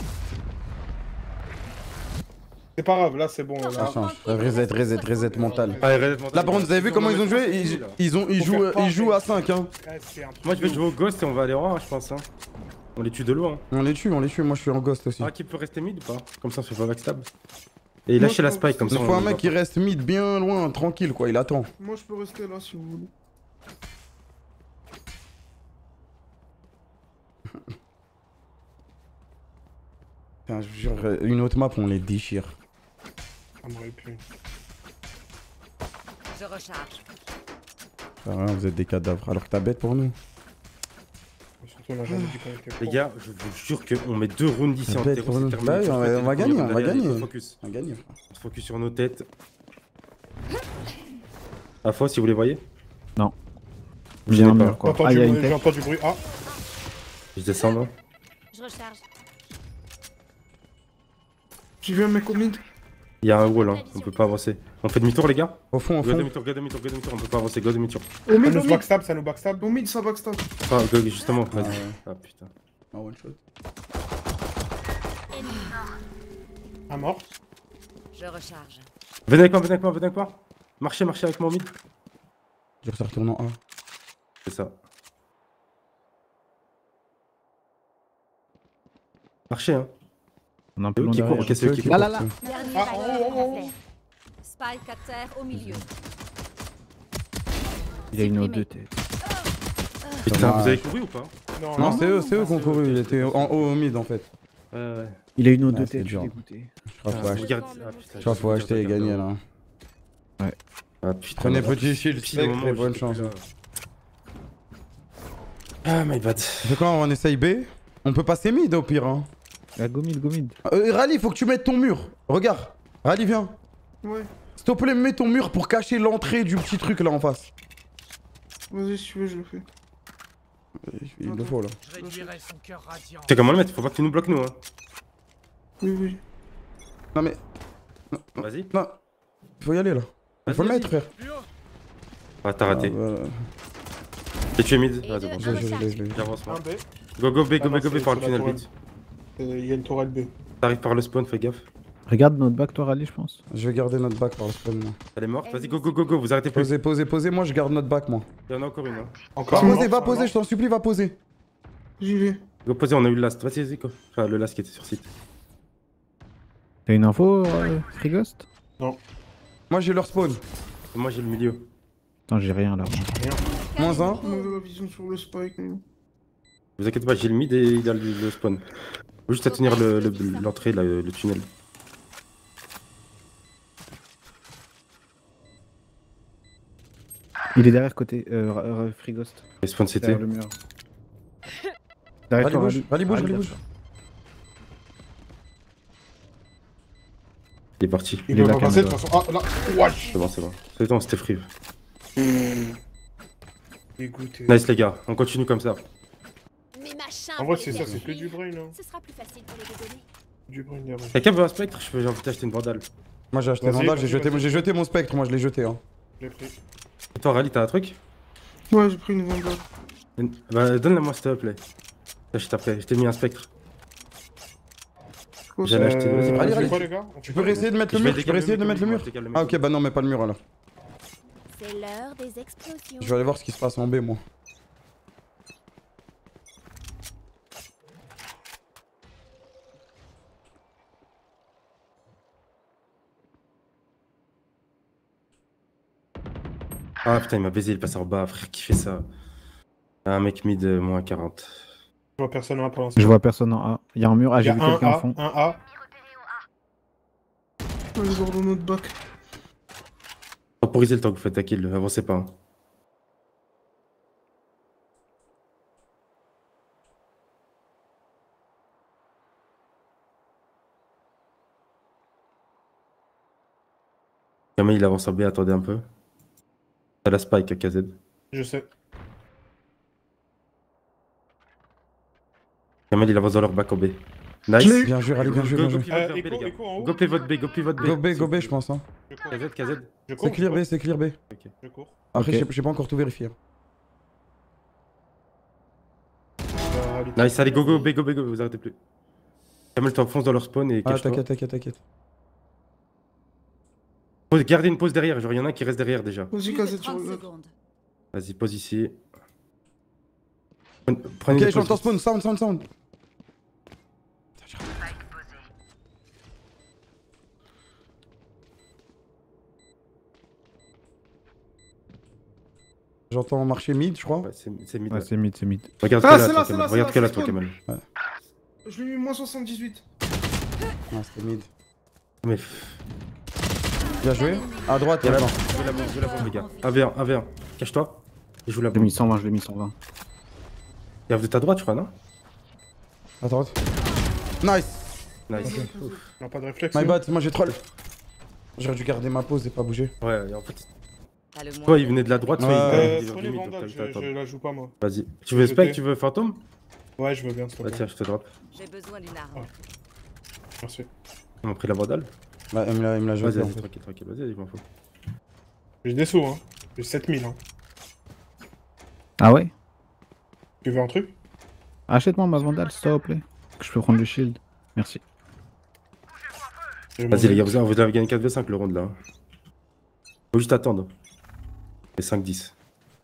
C'est pas grave, là c'est bon. Là. Ça change. Reset, reset, reset mental. Allez, reset mental. Là, par contre, vous avez vu comment ils ont joué ils, ils, ont, ils, Faut jouent, faire pas, ils jouent à cinq, hein. Ouais, c'est un truc Moi, je vais de jouer au ghost et on va aller en, je pense. Hein. On les tue de loin. On les tue, on les tue. Moi, je suis en ghost aussi. Ah, qui peut rester mid ou pas? Comme ça, on se fait pas backstab. Et lâchez la spike, comme Il ça. faut on un les mec voit qui reste mid bien loin, tranquille, quoi. Il attend. Moi je peux rester là si vous voulez. Putain, je vous jure, une autre map, on les déchire. Ça m'aurait plu. Je recharge. Ah, rien, vous êtes des cadavres. Alors que t'as bête pour nous. Surtout, on a jamais dit qu'on était Les pro. gars, je vous jure qu'on met deux rounds ici en Bête terreau, pour nous. c'est terminé. Bah oui, on va- on va gagner, on va Allez, allez, gagner. Focus. On a gagné, frère. On se focus sur nos têtes. À fois, si vous les voyez. J'ai un pas. mur quoi. J'ai Ah, y'a entendu, une j'ai tête. entendu bruit. Ah, Je descends là. Je recharge. J'ai vu un mec au mid. Il y a un wall, hein. On peut pas avancer. On fait demi-tour, les gars? Au fond, au Go fond. demi-tour, go demi-tour, go demi-tour. On peut pas avancer, go demi-tour. Au ça mid, au nous mid. backstab, ça nous backstab. Au mid, ça backstab. Ah, go, justement, vas-y. Ah putain. Ah, one shot. Ennemi. Un mort. Je recharge. Venez avec moi, venez avec moi, venez avec moi. Marchez, marchez avec moi au mid. Je retourne en A. C'est ça. Marchez, hein. On a un C'est peu eux loin qui courent, derrière. ok, c'est eux qui Là, courent. là, là. Dernier Ah, Viper oh, oh, oh. à terre. Spike à terre au milieu. Il a une ou deux têtes. Putain, Dommage. vous avez couru ou pas? Non, Non, non, c'est eux, c'est eux qui ont c'est couru. eux, Il ok, était ok. en haut au mid en fait. Ouais, ouais. Il a une ou deux Ouais, c'est têtes, je dur. suis dégoûté. Je crois Ah, faut acheter. regarde. Ah, putain, Je crois faut acheter et gagner là. Ah putain. Prenez là, petit shield, pile au spectre moment et où bonne j'étais chance. plus là. Ah, my bad. C'est quoi, on essaye B? On peut passer mid au pire hein. La gomide, gomide. Euh, Rally, faut que tu mettes ton mur. Regarde. Rally, viens. Ouais, S'il te plaît, mets ton mur pour cacher l'entrée du petit truc là en face. vas-y, si tu veux, je le fais. Il le faut là. Je réduirai son cœur radiant. C'est comment le mettre? Faut pas que tu nous bloques nous, hein. Oui, oui. Non mais. Vas-y. Non. Faut y aller là. Il faut le Vas-y, mettre, frère. Plus haut. Ah, t'as raté. Ah, voilà. Et tu es mid. Et Vas-y, deux, bon. Je- je- je l'ai, je l'ai. J'avance moi. Un B. Go, go, B, Ah go, non, B, go, B c'est- par le c'est la tunnel tourelle. vite. Euh, Il y a une tourelle B. T'arrives par le spawn, fais gaffe. Regarde notre back, toi, Rally, je pense. Je vais garder notre back par le spawn moi. Elle est morte. Vas-y, go, go, go, go. Vous arrêtez plus. Posez, posez, posez, moi je garde notre back moi. Il y en a encore une. Hein. Encore Va un poser, mort, va un poser, mort. je t'en supplie, va poser. J'y vais. Go poser, on a eu le last. Vas-y, vas-y, go. Enfin, le last qui était sur site. T'as une info, euh, Frighost? Moi j'ai leur spawn. Et moi, j'ai le milieu. Attends, j'ai rien là. Moins un. On avait la vision sur le spike, mais... Vous inquiétez pas, j'ai le mid et il y a le, le spawn. Faut juste à tenir le- le- l'entrée, là, le tunnel. Il est derrière côté euh, Ra- Ra- Frighost. Et spawn, c'était. Derrière le mur. Derrière Rally toi, bouge, Rally. Rally bouge, Rally, Rally bouge. Il est parti. Il Il est peut là, pas passer de Canada. toute façon. Ah là. Wesh. C'est bon, c'est bon. C'est bon, c'était free. Dégoûté. Nice, les gars. On continue comme ça. Mes machins. En vrai, pour c'est les ça, c'est que détruire. du brain. Hein. Ce sera plus facile pour les dégonner. Du brain derrière. Quelqu'un veut un spectre? Je peux- J'ai envie d'acheter une vandale. Moi j'ai acheté Vas-y, Vandal, j'ai vas-y, jeté, vas-y. j'ai jeté mon spectre, moi je l'ai jeté hein. Je l'ai pris. Et toi, Rally, t'as un truc? Ouais, j'ai pris une vandale. Bah, donne-la moi, s'il te plaît. J'achète après. Je t'ai mis un spectre. Quoi, J'allais ça acheter. Vas-y, Euh, Allez, on allez. fait quoi, les gars? On Tu fait peux quoi, essayer de mettre le Je vais mur, tu peux décaler essayer de le mettre le mur, mur. je décale le Ah mur. ok, bah non, mais pas le mur alors. C'est l'heure des explosions. Je vais aller voir ce qui se passe en B moi. Ah putain, il m'a baisé, il passe en bas, frère, qui fait ça? Un mec mid, euh, moins quarante. Je vois personne en A pour l'instant. Je vois personne en A. Il y a un mur. Ah, Il y j'ai a vu un quelqu'un au A, fond. un A. On va voir dans notre bac. Temporisez le temps que vous faites ta kill, avancez pas. Hein. Kamel il avance en B, attendez un peu. T'as la spike à K Z. Je sais. Kamel il avance dans leur back en B. Nice. Je l'ai eu. Bien joué, allez, bien joué, Go, bien go, joué. pivot Euh, vers B, écho, les gars. écho en haut. Go pivot B, go pivot B. Go B, go B je pense hein. Je cours. K Z, K Z. Je cours. C'est clear je B, c'est clear B. cours, Je cours. Après Ok. j'ai j'ai pas encore tout vérifié. Euh, allez. Nice, allez, go, go, B, go, B, go, vous arrêtez plus. Kamel t'enfonce dans leur spawn et Ah cache-toi. t'inquiète, t'inquiète, t'inquiète. Pose- Gardez une pause derrière, genre il y en a un qui reste derrière déjà. Vas-y, casse sur le... Vas-y, pose ici. Prenez- Prenez Ok, des j'entends pauses. spawn, sound, sound, sound. J'entends marcher mid, je crois. Ouais, c'est c'est mid. Ouais, ouais. c'est mid, c'est mid. Regarde Ah, que là, c'est toi, là, c'est Kamel. là, c'est Regarde là, que là, c'est toi, spawn. Kamel. Je l'ai mis moins soixante-dix-huit. Non, c'était mid. Mais. Bien joué. À droite, Viens là, là-bas. joue la bombe, joue la bombe, les gars. un v un, un v un. Cache-toi. Et joue la Je l'ai bombe. mis cent vingt, je l'ai mis cent vingt. Il y a de ta droite, je crois, non? À droite. Nice. Nice. On a pas de réflexe. My nous. bad, moi j'ai troll. J'aurais dû garder ma pause et pas bouger. Ouais, et en fait, T'as le moins. soit il venait de la droite, soit Ouais. il Euh, venait du prenez mid, donc Vandal, t'as je, t'as- je t'as- la joue pas moi. Vas-y. Tu veux Je spec, t'ai. tu veux fantôme? Ouais, je veux bien, s'il te Ouais, plaît. tiens, je te drop. J'ai besoin d'une arme. Ouais. Merci. On m'a pris la vandale. Bah, il me l'a- il me l'a Vas-y, jeté en vas-y, fait. tranquille, tranquille. Vas-y, je m'en fous. J'ai des sous, hein. J'ai sept mille, hein. Ah ouais? Tu veux un truc? Achète-moi ma Vandal, s'il te plaît. Que je peux prendre le shield. Merci. J'ai Vas-y, mangé. les gars, vous vous avez gagné quatre v cinq le round là. hein. Faut juste attendre. Et cinq dix.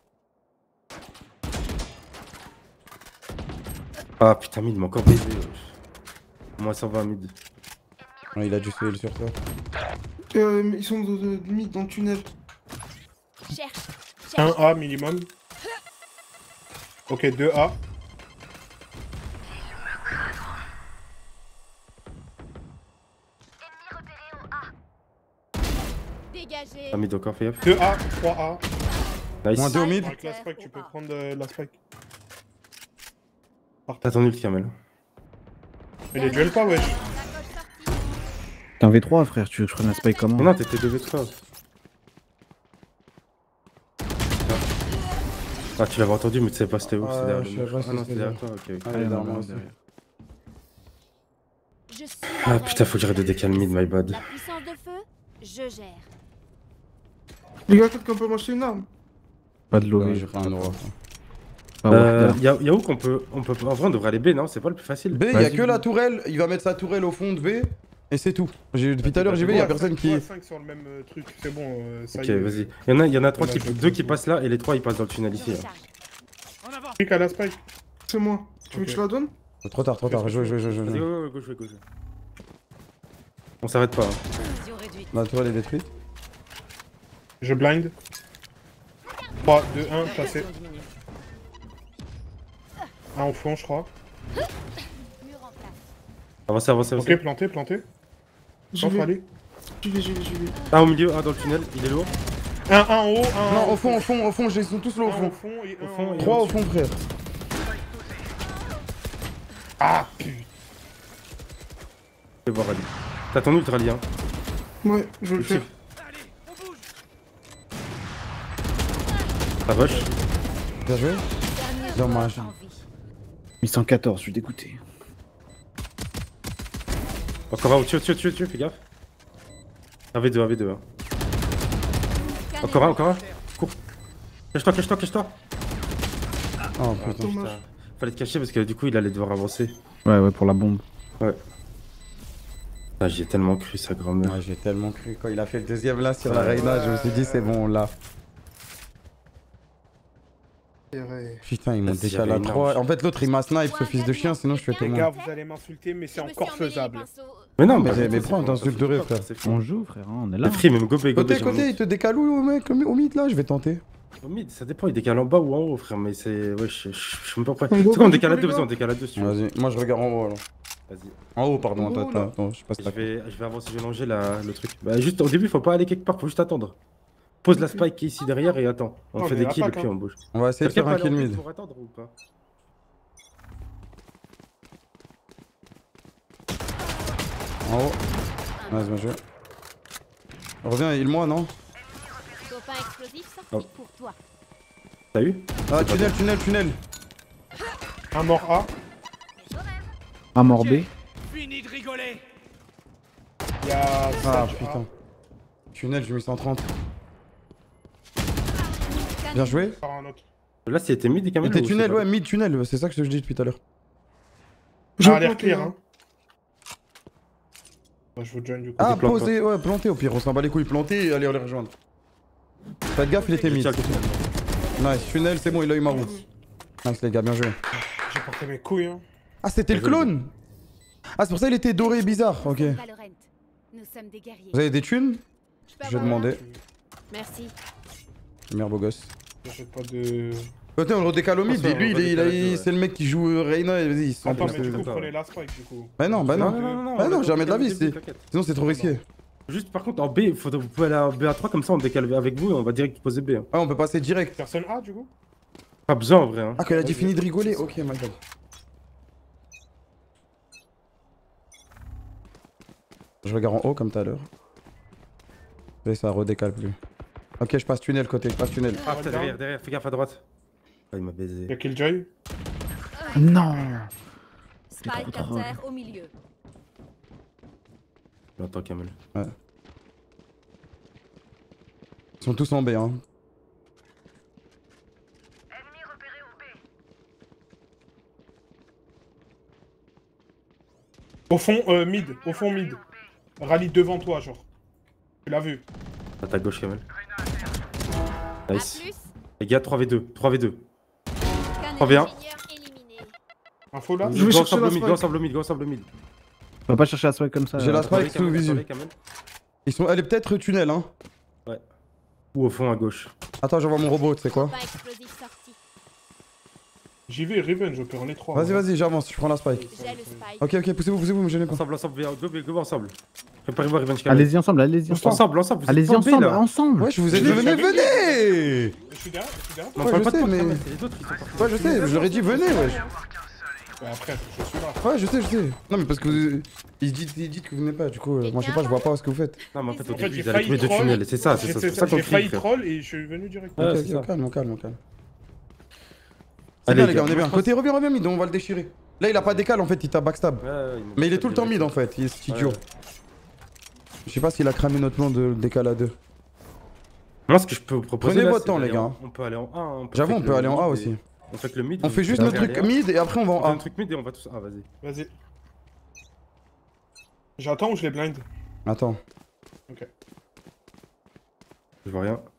Ah putain, mid, il m'a encore baisé. wesh. Moins cent vingt mid. Ouais, il a dû se sur toi. Euh, ils sont de, de, de mid dans le tunnel. Cherche. un A minimum. Ok, deux A. Dégagé. Ah, mid encore, fais gaffe. deux A, trois A. Nice. Moins deux au mid. Avec la spike, tu peux prendre euh, la spike. T'as ton ult, Kamel. Mais les duels pas, wesh. T'es un V trois, frère, tu veux que je prenne la spike comment? Mais non, t'étais deux v trois. Ah, tu l'avais entendu, mais tu sais pas c'était où. Ouais, c'est derrière je le sais mur. pas si Ah non, c'était c'était derrière toi, ok. ok. Ah, il est derrière moi aussi. Je suis Ah la putain, faut que j'arrête de décaler mid, my bad. La puissance de feu, je gère. Les gars, quelqu'un peut m'acheter une arme? Pas de Ouais, lobby. j'ai fait un euro. Pas Euh, Warder. y'a y a où qu'on peut, on peut. En vrai, on devrait aller B, non? C'est pas le plus facile. B, il y a Vas-y. que la tourelle, il va mettre sa tourelle au fond de B, et c'est tout. J'ai- Depuis tout à l'heure, j'y vais, il y a personne qui... cinq sur le même euh, truc, c'est bon, euh, ça Ok, y est. vas-y. Y'en a, y en a trois On a qui, joué deux tout qui le passent là et les trois ils passent dans le tunnel Je ici. Là. recharge. En avant. Clique à la spike. C'est moi. Tu veux Ok. que je la donne? Trop tard, trop tard, jouez, jouez, jouez, Vas-y, jouez. go, go, go, go, go, go. On s'arrête pas. Hein. Vision réduite. La tourelle est détruite. Je blind. trois, deux, un, passé. Un au fond, je crois. Mur en place. Avancez, avancez, avancez. Ok, planté, planté. J'y Centre, vais, allez. j'y vais, j'y vais, j'y vais. Un au milieu, un dans le tunnel, il est lourd. Un, un en haut, un Non, en au fond, au fond, au fond, ils sont tous là au Un au fond. fond et Au un fond en et haut. Trois au fond, frère. Ah, putain. Je vais voir Ali. T'as ton ult, Ali, hein. Ouais, je vais le faire. Ça rush. Bien joué. Dernier Dommage. joueur en vie. huit cent quatorze, je suis dégoûté. Encore un au-dessus, au-dessus, au-dessus, au-dessus, fais gaffe. un v deux, un v deux. Hein. Encore un, encore un. Cours. Cache-toi, cache-toi, cache-toi. Oh putain. Dommage. Fallait te cacher parce que du coup il allait devoir avancer. Ouais, ouais, pour la bombe. Ah, j'y ai tellement cru, sa grand-mère. Ouais, j'ai tellement cru quand il a fait le deuxième là sur la Reina, je me suis dit c'est bon là. Putain, ils m'ont Vas-y, décalé à j'avais une trois. arme. En fait, l'autre il m'a snipe, ce fils de chien, sinon je fais tout le Les monde. gars, vous allez m'insulter, mais c'est Je me encore suis emmêlé les faisable. pinceaux. Mais non, Mais bah, mais c'est prends, bon, t'insultes de rire, frère. c'est fou. On joue, frère, hein, on est là. C'est free, même go B, go B. Côté, je côté, monte. il te décale où, mec, au mid là, je vais tenter. Au mid, ça dépend, il décale en bas ou en haut, frère, mais c'est. Ouais, je je- je suis même pas prêt. On C'est go quoi, on go, décale à les deux, gars. vas-y, on décale à deux, si tu veux. Vas-y, moi je regarde en haut alors. Vas-y. En haut, pardon, En haut, attends, là. attends, attends, je passe Je pas. vais, je vais avancer, je vais longer la, le truc. Bah, juste au début, faut pas aller quelque part, faut juste attendre. Pose la spike qui est ici derrière et attends. On Non, fait mais des la kills et pack, puis hein. on bouge. On va essayer de faire un kill mid. Pour attendre ou pas? En haut. Vas-y, bien joué. Reviens, il moi, non? Copain explosif sorti Oh. pour toi. T'as eu? Ah, tunnel, tunnel, tunnel. Un mort A. Un mort B. Fini de rigoler. Il y a Ah Sage A. putain. Tunnel, j'ai mis cent trente. Bien joué. Par un autre. Là, c'était mid et quand Il même. était tunnel, ouais, mid tunnel, c'est ça que je te dis depuis tout à l'heure. Je Ça a vais l'air planter, clear, hein. hein. Bah, je vous join du coup. Ah, plante, posé, ouais, planté au pire, on s'en bat les couilles, planté et allez, on les rejoindre. Faites gaffe, il était mid. Tiens, le tunnel. Nice, tunnel, c'est bon, il a eu ma roue. Nice, les gars, bien joué. J'ai porté mes couilles, hein. Ah, c'était le clone. Ah, c'est pour ça qu'il était doré bizarre, ok. Valorant. Nous sommes des guerriers. Vous avez des thunes? Je peux Je vais avoir un? demander. Merci. Merde, beau gosse. J'achète pas de. Côté, on le redécale au mid, Attention, lui, on il est- il a- redécale, il- ouais. c'est le mec qui joue euh, Reina, et vas-y, il se sent Attends, plus- mais du coup, d'accord. prenez la spike du coup. Bah non, bah non. Non, non, non, non. Bah non, on jamais de la décale vie, au début, c'est- t'inquiète. Sinon, c'est trop risqué. Juste par contre, en B, faut, vous pouvez aller en B A trois comme ça, on décale avec vous et on va direct poser B. Hein. Ah, on peut passer direct. Personne A du coup. Pas besoin en vrai. Hein. Ah, qu'elle a dit fini de rigoler. Ok, my god. Je regarde en haut comme tout à l'heure. Et ça redécale plus. Ok, je passe tunnel côté, je passe tunnel. Ah, putain, derrière, derrière, fais gaffe à droite. Ah, il m'a baisé. Y'a Killjoy. Non. Spike à drôle. terre au milieu. J'entends Kamel. Ils sont tous en B, hein. Au fond, euh, mid. Au fond, mid. Rallye devant toi, genre. Tu l'as vu. À ta gauche, Kamel. A Nice. plus. Les gars, trois v deux. trois v deux. Qu'un trois v un. ingénieur éliminé. Info là. Je vais Go chercher ensemble la au mid, go spike. ensemble au mid, go ensemble au mid. On va pas chercher la spike comme ça. J'ai la euh, spike sous Kamel, visu. attendez, Kamel. Ils sont. Elle est peut-être tunnel, hein. Ouais. Ou au fond à gauche. Attends, j'envoie mon robot, tu sais quoi? Pas explosif sorti. J'y vais, Revenge, on peut en est trois. Vas-y, vas-y, j'avance, je prends la spike. J'ai le spike. Ok, ok, poussez-vous, poussez-vous, me gênez pas. Ensemble, ensemble, go, go, go ensemble. Préparez-moi Revenge Camel. Allez-y ensemble, allez-y ensemble. Ensemble, ensemble, vous êtes Allez-y pas en B, ensemble, là. ensemble. Ouais, je vous ai dit, Je- venez, j'avais- venez. Je suis derrière, je suis derrière. Non, Ouais, pas je pas de sais, porte, mais- Camel, c'est les autres qui sont partis. Ouais, je sais, je leur ai dit, venez, wesh. Ouais, après, je suis là. Ouais, je sais, je sais. Non, mais parce que vous... ils, disent, ils disent que vous venez pas, du coup, euh, moi je sais pas, je vois pas ce que vous faites. Non, mais en fait, au En fait, début, j'ai ils allaient failli trouver deux troll. tunnels. C'est ça, c'est J'ai ça. fait C'est pour ça, ça qu'on j'ai failli crie, frère. troll et je suis venu direct. Ouais, Ok, c'est ok, ça. on calme, on calme, on calme. C'est Allez, bien, les gars, on est moi, bien. je Côté, reviens, reviens, mid, on va le déchirer. Là, il a pas décal, en fait, il t'a backstab. Ouais, ouais, Mais il est tout le temps mid, en fait, il est ce idiot. Ouais. Je sais pas s'il a cramé notre plan de décal à deux. Moi, ce que je peux vous proposer. Prenez là, votre c'est temps, les d'aller gars. en- On peut aller en A. hein. J'avoue, fait on que peut le aller en A mid aussi. et- On fait que le mid. On vous- fait juste vous notre allez truc aller mid et après on va On en fait un A. truc mid et on va tous. Ah, vas-y. Vas-y. J'attends ou je les blind? Attends. Je vois rien.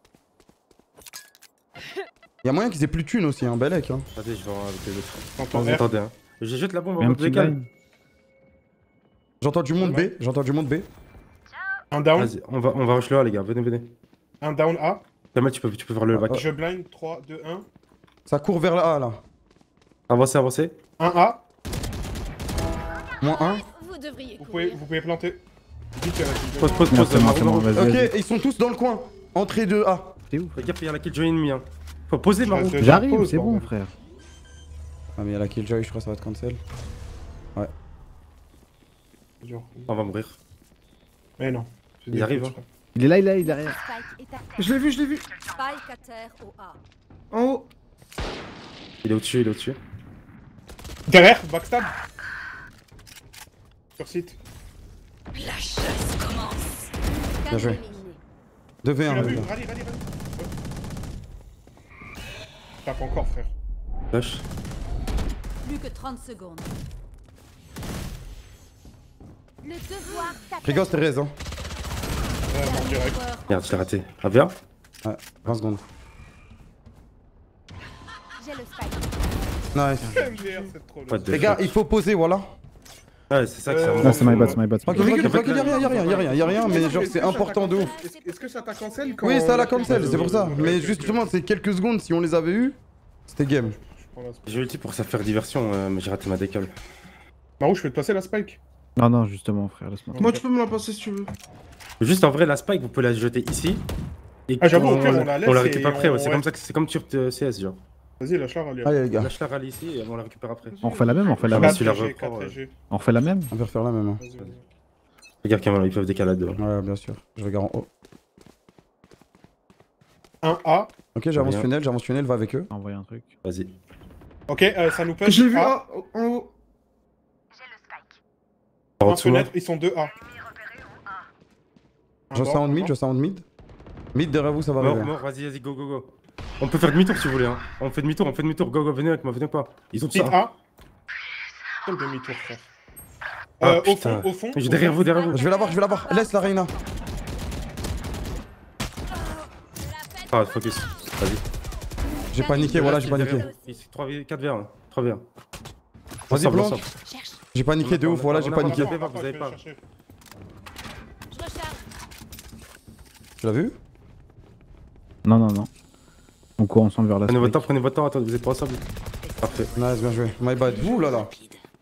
Y'a moyen qu'ils aient plus de thunes aussi, hein, Belek. Hein. Attendez, je vais en avec les autres. T'entends Attendez, R. attendez. Hein. Je jette la bombe Et un en petit décal. blind. J'entends du monde B, j'entends du monde B. Un down, Vas-y, on va, on va rush le A, les gars. Venez, venez. un down A. Kamel, tu peux, tu peux faire le back. Je blind trois, deux, un. Ça court vers la A là. Avancez, avancez. un A. Moins un. Vous devriez Vous pouvez, courir. vous pouvez planter. Vite, euh, je- Pause, pause, Non, pause. c'est bon, c'est bon, Maro, vas-y, Ok, vas-y. et ils sont tous dans le coin. Entrée de A. T'es où? Fais gaffe, il y a la killjoy ennemie. Hein. Faut poser, Je Maro. reste- J'arrive, pause, c'est bon, bordel. frère. Ah, mais y'a la Killjoy, je crois que ça va être cancel. Dur. On va mourir. Mais non. C'est Il des arrive, putes, hein. je crois. Il est là, il est là, il est derrière. Spike est à terre. Je l'ai vu, je l'ai vu. Spike à terre au A. En haut. Il est au-dessus, il est au-dessus. Derrière, backstab. Sur site. La chasse commence. Bien joué. Éliminé. deux v Tu un, l'as les vu? gars. Rallye, rallye, rallye. Tape encore, frère. Rush. Plus que trente secondes. Le devoir t'attend. Fais gaffe, Thérèse, hein. Ouais, mort direct. Merde, je l'ai raté. A V A. Ouais, vingt secondes. J'ai le spike. Nice. M D R, c'est trop Pas le. de Les gars, shot. il faut poser, voilà. Ouais, c'est ça que ça Euh, me Non, c'est my bad, c'est my bad. c'est my Tranquille, bad. tranquille, tranquille, y'a rien, y'a rien, y'a rien, y'a rien, mais genre c'est important de ouf. Est-ce est-ce que ça t'a cancel quand. Oui, ça la cancel, c'est pour ça. Ouais, Mais ok, justement, ok. c'est quelques secondes, si on les avait eu, c'était game. Je prends la spike. J'ai ulti pour ça faire diversion, euh, mais j'ai raté ma décolle. Marou, je peux te passer la spike. Non, non, justement, frère, laisse-moi. Moi, tu peux me la passer si tu veux. Juste en vrai, la spike, vous pouvez la jeter ici. Et Ah, j'avoue, on, au pire, on la laisse on la et récupère après. on- Ouais, c'est ouais. comme ça que c'est comme sur euh, C S, genre. Vas-y, lâche-la, rallye. Allez, les gars, Lâche la rallye ici et on la récupère après. On refait la même, on refait la Ah, même. bah, celui-là quatre G, reprend, quatre ouais. G. On refait la même. on peut refaire la même. Hein. Vas-y, vas-y. Regarde Kamel, ils peuvent décaler à deux. Ouais, bien sûr. Je regarde en haut. un A. Ok, j'avance Rien. tunnel, j'avance tunnel, va avec eux. Envoyer un truc. Vas-y. Ok, euh, ça nous push. Je l'ai vu, A. ah, en haut. En En dessous, là. fenêtre, ils sont deux A. Un Je bord, sound un mid, bord. je sound mid. Mid derrière vous, ça va Mort, arriver. mort, vas-y, vas-y, go, go, go. On peut faire demi-tour si vous voulez. Hein. On fait demi-tour, on fait demi-tour. Go, go, venez avec moi, venez pas. Ils ont tout Site ça. A. Quel demi-tour, frère. Ah, Euh, au putain. fond, au fond. Je suis au derrière fond. vous, derrière vous. Je vais l'avoir, je vais l'avoir. Laisse la Reina. Ah, focus. Vas-y. J'ai paniqué, voilà, j'ai paniqué. trois v quatre v un. trois v un. Vas-y, Ensemble, plonge. ensemble. Cherche. J'ai paniqué de On a- ouf, voilà, on j'ai a- paniqué. on a- Attends, vous attends, avez je pas. vais chercher. Je recharge. Tu l'as vu? Non, non, non. On court ensemble vers la Prenez votre temps, spike. prenez votre temps. Attends, vous êtes pas ensemble. Parfait. Nice, bien joué. My bad. Ouh là là.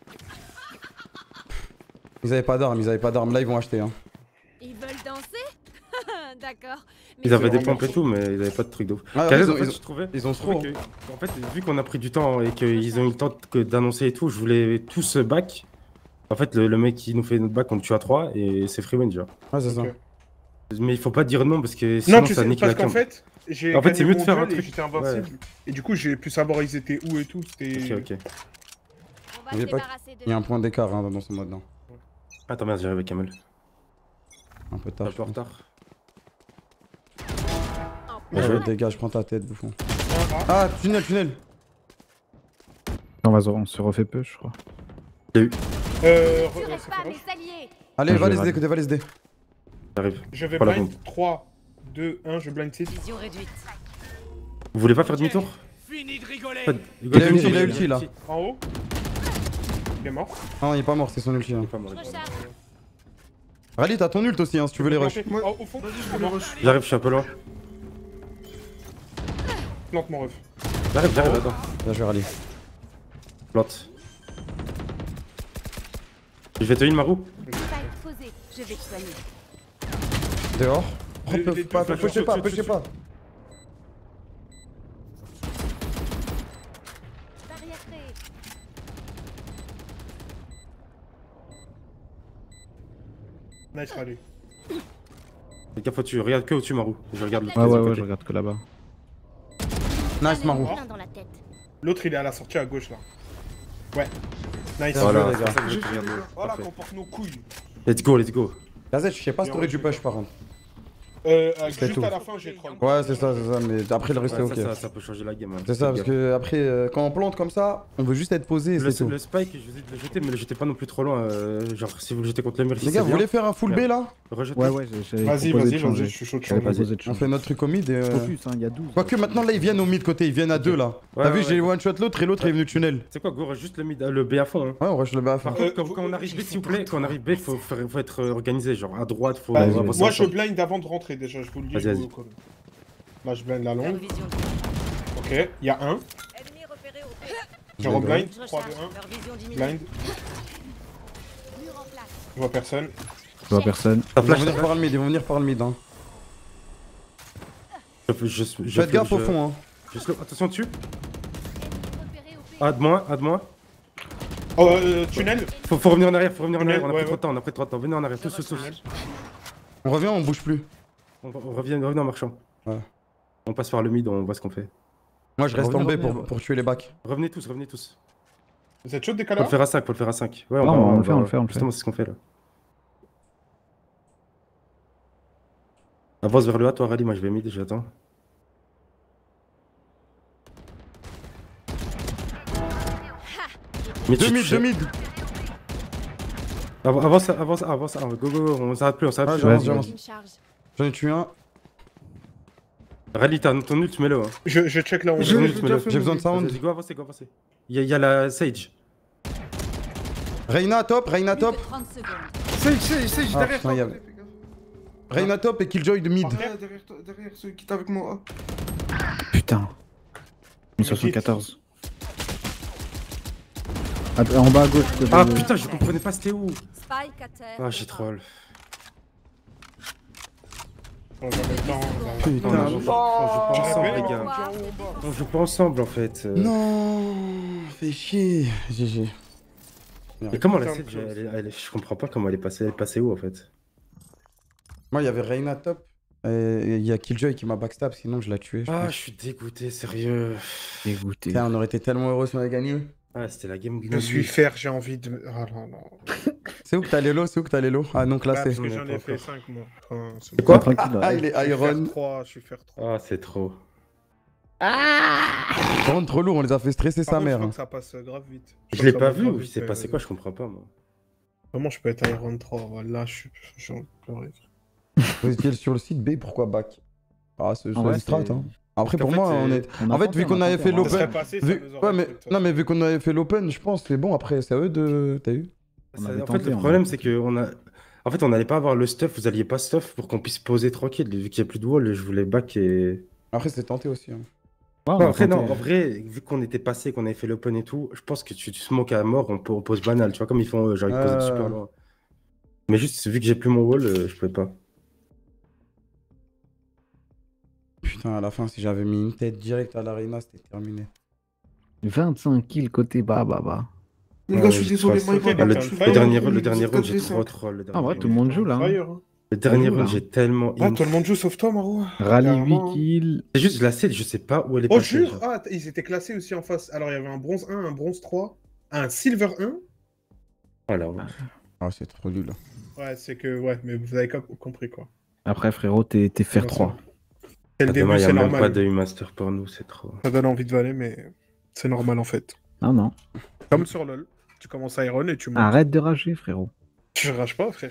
Ils avaient pas d'armes, ils avaient pas d'armes. Là, ils vont acheter. Hein. Ils veulent danser? D'accord. Mais Ils avaient c'est des vraiment pompes et tout, mais ils avaient pas de truc de ouf. Ah, Calais, ils ont- en fait, ils ont- je trouvais. Ils ont je trouvais trop. que- En fait, vu qu'on a pris du temps et qu'ils ont eu le temps de- d'annoncer et tout, je voulais tous back. En fait, le, le mec qui nous fait notre back, on le tue à trois et c'est free win, genre. Ouais, c'est ça. Ok. Mais il faut pas dire non parce que sinon Non, tu ça sais, nique la parce qu'en cam. fait, j'ai En fait, gagné c'est mieux de mon faire un duel et truc. j'étais invincible. Et du coup, j'ai pu savoir ils étaient où et tout. C'était. Ok, ok. On va Il y se a pas- débarrasser de Il y a un point d'écart hein, dans ce mode là. Attends, merde, j'arrive avec Kamel. Un peu Un tard. peu en retard. Bien Ouais, joué, ouais. dégage, prends ta tête, bouffon. un A. Ah, tunnel, tunnel. On, va, se- on se refait peu, je crois. Euh. Je re- reste ça pas fait mes rush. alliés. Allez, Ah, va je les vais aider, côté va les aider. J'arrive. Je vais Voilà, blind. bon. trois, deux, un, je blind site. Vision réduite. Vous voulez pas faire demi-tour? Fini de rigoler. Faites- Il a ulti, demi-tour, il a ulti là. En haut. Il est mort. Ah, il est pas mort, c'est son ulti. Il Hein. est pas mort. Je recharge. Rallye, t'as ton ult aussi hein, si tu veux les rush. Oh, au fond. Vas-y, je peux le rush. J'arrive, je suis un peu loin. Plante mon ref. J'arrive, j'arrive, attends. Là, je vais rallier. Plante. Je vais te heal, Marou. Spike posé, je vais te soigner. Dehors. Les- Oh, les- pas, les- pushez pas, pushez pas. Barrière créée. Nice rallye. Fais gaffe au-dessus, regarde que au-dessus, Marou. Je regarde le Ouais, deuxième ouais, ouais, côté. je regarde que là-bas. Nice, Marou. Plein dans la tête. L'autre il est à la sortie à gauche là. Ouais. Nice. Voilà, les c'est gars. pour ça que je te regarde. Voilà Parfait. qu'on porte nos couilles. Let's go, let's go. Gazette, je sais pas si t'aurais du push par contre. Euh, euh, C'est juste tout. à la fin j'ai troll. Ouais, c'est ça, c'est ça, mais après le reste est Ouais, ok. ça, ça, ça peut changer la game. hein. C'est ça, parce que après, euh, quand on plante comme ça, on veut juste être posé et Le, c'est tout. le spike, je vous ai dit de le jeter, mais le jetez pas non plus trop loin. euh, genre, si vous le jetez contre le mur, Les gars, vous voulez faire un full B là? rejetez. Ouais, ouais, j'avais Vas-y, proposé vas-y, de changer. vas-y, je suis chaud de J'avais changer. proposé de On changer. fait notre truc au mid et. euh, Focus, hein, il y a douze. Quoique maintenant là ils viennent au mid côté, ils viennent à deux là. Ouais, T'as vu, ouais, j'ai ouais. one shot l'autre et l'autre est venu tunnel. C'est quoi, go, juste le mid, le B à fond. Hein. Ouais, on rush le bas à fond. Par Euh, contre, quand, vous- quand on arrive B, s'il vous plaît, quand on arrive B, faut, faire- faut être euh, organisé. Genre, à droite, faut. Bah, faut avancer moi je ensemble. blind avant de rentrer déjà, je vous le dis. Vas-y, je vous vas-y. le connais. Là je blind la Leur longue. vision. Ok, il y a un. Ennemi repéré au P. Je reblind. Je trois, recharge. deux, un. Leur vision diminue. Blind. Mur en place. Je vois personne. Je vois personne. Ça Ils vont flash, venir ça par le mid, ils vont venir par le mid. Hein. flash. Je, je, je, Faites gaffe je- au fond. Hein. je slow- Attention dessus. Ennemi repéré au P. Ah, de moi, ah, de moi. Oh, euh, tunnel. Faut, faut revenir en arrière, faut revenir en Tunnel, arrière. On a ouais, pris trop ouais. de temps, on a pris trop de temps. Venez en arrière, tous, tous, tous. On revient, on bouge plus. On, on revient, revenez en marchant. Ouais. On passe par le mid, on voit ce qu'on fait. Moi je reste Revenez, en B revenez, pour, ouais. pour tuer les bacs. Revenez tous, revenez tous. Vous êtes chaud de Faut décaler le faire à cinq, faut le faire à cinq. Ouais, Non, va- on le fait, va- on le fait, on le fait. Justement, c'est ce qu'on fait là. Avance vers le A, toi, Rally, moi je vais mid, j'attends. Mid, Deux je- mid, je- deux mid. Av- Avance, avance, avance, avance, go, go, go, on s'arrête plus, on s'arrête Ouais, plus. j'avance, Vas-y, j'avance. Une charge. J'en ai tué un. Rally, t'as ton ult, mets-le. Hein. Je, je check là où on Je- est. je- déjà fait J'ai besoin de sound. Vas-y, go, avancez, go, avancez. Il y, a- il y a la Sage. Reina top, Reina top. trente secondes. Sage, Sage, Sage, Ah, derrière putain, toi. y a- Reina top et Killjoy de mid. Derrière, derrière toi, derrière celui qui est avec moi. Putain. mille soixante-quatorze. Ah, en bas à gauche. côté Ah de- putain, je comprenais pas c'était où. Spike à terre. Ah, j'ai troll. On va mettre dans- dans- Putain. Non, on joue pas ensemble, J'aurais les bien gars. Voir aimé. des On joue pas ensemble en fait. euh. Non, fais chier. G G. Et comment la Putain, Sage, close. elle, est- elle est- je comprends pas comment elle est passée. Elle est passée où en fait? Moi, il y avait Reina top. Et il y a Killjoy qui m'a backstab, sinon je l'ai tué. je Ah, pense. je suis dégoûté, sérieux. Dégoûté. Putain, on aurait été tellement heureux si on avait gagné. Ah, c'était la game. Je suis fer, j'ai envie de. Ah non, non. C'est où que t'as les lots? C'est où que t'as les lots? Ah non, Bah, classé. parce que on est j'en pas ai fait encore. cinq moi. Enfin, c'est Quoi? bon. Tranquille. Ah, ouais. il est Je suis Iron. fer trois, je suis fer trois. Ah, c'est trop. Par contre, trop lourd, on les a fait stresser Par sa contre, mère. je crois hein. que ça passe euh, grave vite. Je crois l'ai que pas ça va vu grave ou il vite, s'est euh, passé quoi? Je comprends pas moi. Comment je peux être Iron trois? Voilà, je suis. J'ai envie de pleurer. Vous étiez sur le site B, pourquoi back? Ah, c'est En vrai, c'est strat, c'est- hein. Après, pour En fait, moi, c'est- on est. On a En fait, tenté, vu on qu'on a avait tenté, fait on a l'open. Ça tenté. serait passé, ça Vu... nous aurait Ouais, mais... fait, ça. Non, mais vu qu'on avait fait l'open, je pense, c'est bon, après, c'est à eux de. T'as vu? On Ça- avait en fait, tenté, le on problème, avait c'est que on a. En fait, on n'allait pas avoir le stuff, vous alliez pas stuff pour qu'on puisse poser tranquille. Vu qu'il n'y a plus de wall, je voulais back et. Après, c'est tenté aussi. Hein. Ouais, on Non, a après, non, tenté. en vrai, vu qu'on était passé, qu'on avait fait l'open et tout, je pense que tu, tu smoke à mort, on, peut- on pose banal, tu vois, comme ils font, euh, genre ils posent de Euh. super loin. Mais juste, vu que j'ai plus mon wall, euh, je pouvais pas. Putain, à la fin, si j'avais mis une tête directe à l'arena, c'était terminé. vingt-cinq kills côté bas, bah, bah. Les Ouais, gars, je suis je désolé, passe. moi, Ah, Ah, le, le- je suis le Fire, dernier, vous le êtes dernier round, quatre j'ai v trop cinq. troll. Le Ah, ouais, dernier tout le monde joue là. hein. Fire, hein. Le dernier joue, round, là. j'ai tellement. Ah, int- tout le monde joue sauf toi, Maro. Rallye Clairement. huit kills. C'est juste la set, je sais pas où elle est Oh, passée. jure! genre. Ah, t- ils étaient classés aussi en face. Alors, il y avait un bronze un, un bronze trois, un silver un. Voilà. ouais. Ah, c'est trop nul. Ouais, c'est que, ouais, mais vous avez com- compris quoi. Après, frérot, t'es t'es faire Bien sûr. trois. C'est le Ah, début, demain, il y a c'est même normal. pas de master pour nous, c'est trop. Ça donne envie de valer, mais c'est normal en fait. Non, non. Comme sur LoL. Tu commences à Iron et tu montes. Arrête de rager, frérot. Tu rages pas, frère.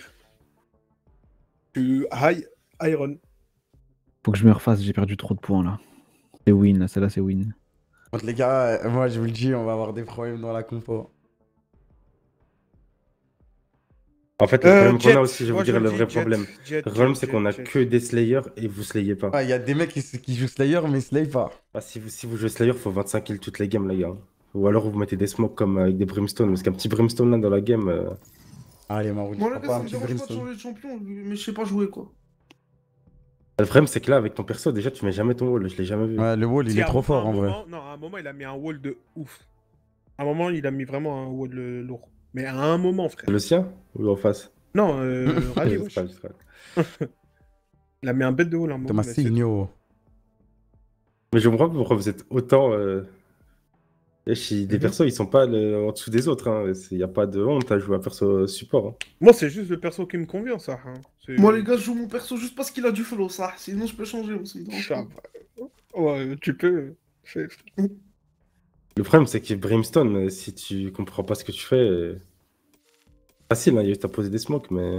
Tu high Iron. Faut que je me refasse, j'ai perdu trop de points là. C'est win, là, celle-là, c'est win. Contre les gars, euh, moi, je vous le dis, on va avoir des problèmes dans la compo. En fait, le Euh, problème qu'on Jet. a aussi, je vais Moi, vous dire je le dis vrai Jet, problème. Jet, Le problème, Jet, c'est qu'on a Jet. que des Slayers et vous slayez pas. Ah, il y a des mecs qui, qui jouent Slayer, mais ils slay pas. Ah, si, vous, si vous jouez Slayer, faut vingt-cinq kills toutes les games, les gars. Ou alors vous mettez des smokes comme avec des brimstones. Parce qu'un petit brimstone là dans la game. euh, Allez, Marou, Moi, tu les prends gars, pas ça un me petit dérange pas de brimstone. changer de champion, mais je sais pas jouer quoi. Le problème, c'est que là, avec ton perso, déjà, tu mets jamais ton wall. Je l'ai jamais vu. Ouais, le wall, il Si, est à trop un- fort à un en vrai. moment- Non, à un moment, il a mis un wall de ouf. À un moment, il a mis vraiment un wall euh, lourd. Mais à un moment, frère. Le sien ou en face? Non, euh, Rally, Je wesh. sais pas, je sais pas. Il a mis un bête de wall à un moment. Thomas mais c'est- Signo. Mais je comprends pas pourquoi vous êtes autant. Euh... wesh, ils- Des Mhm. persos, ils sont pas le- en dessous des autres. Hein. Il n'y a pas de honte à jouer à perso support. Hein. Moi, c'est juste le perso qui me convient, ça. Hein. C'est- Moi, les gars, je joue mon perso juste parce qu'il a du flow, ça. Sinon, je peux changer aussi. donc. Ça va. Ouais, tu peux. Fais- Le problème, c'est que Brimstone, euh, si tu comprends pas ce que tu fais. euh, Facile, hein, il y a juste à poser des smokes, mais.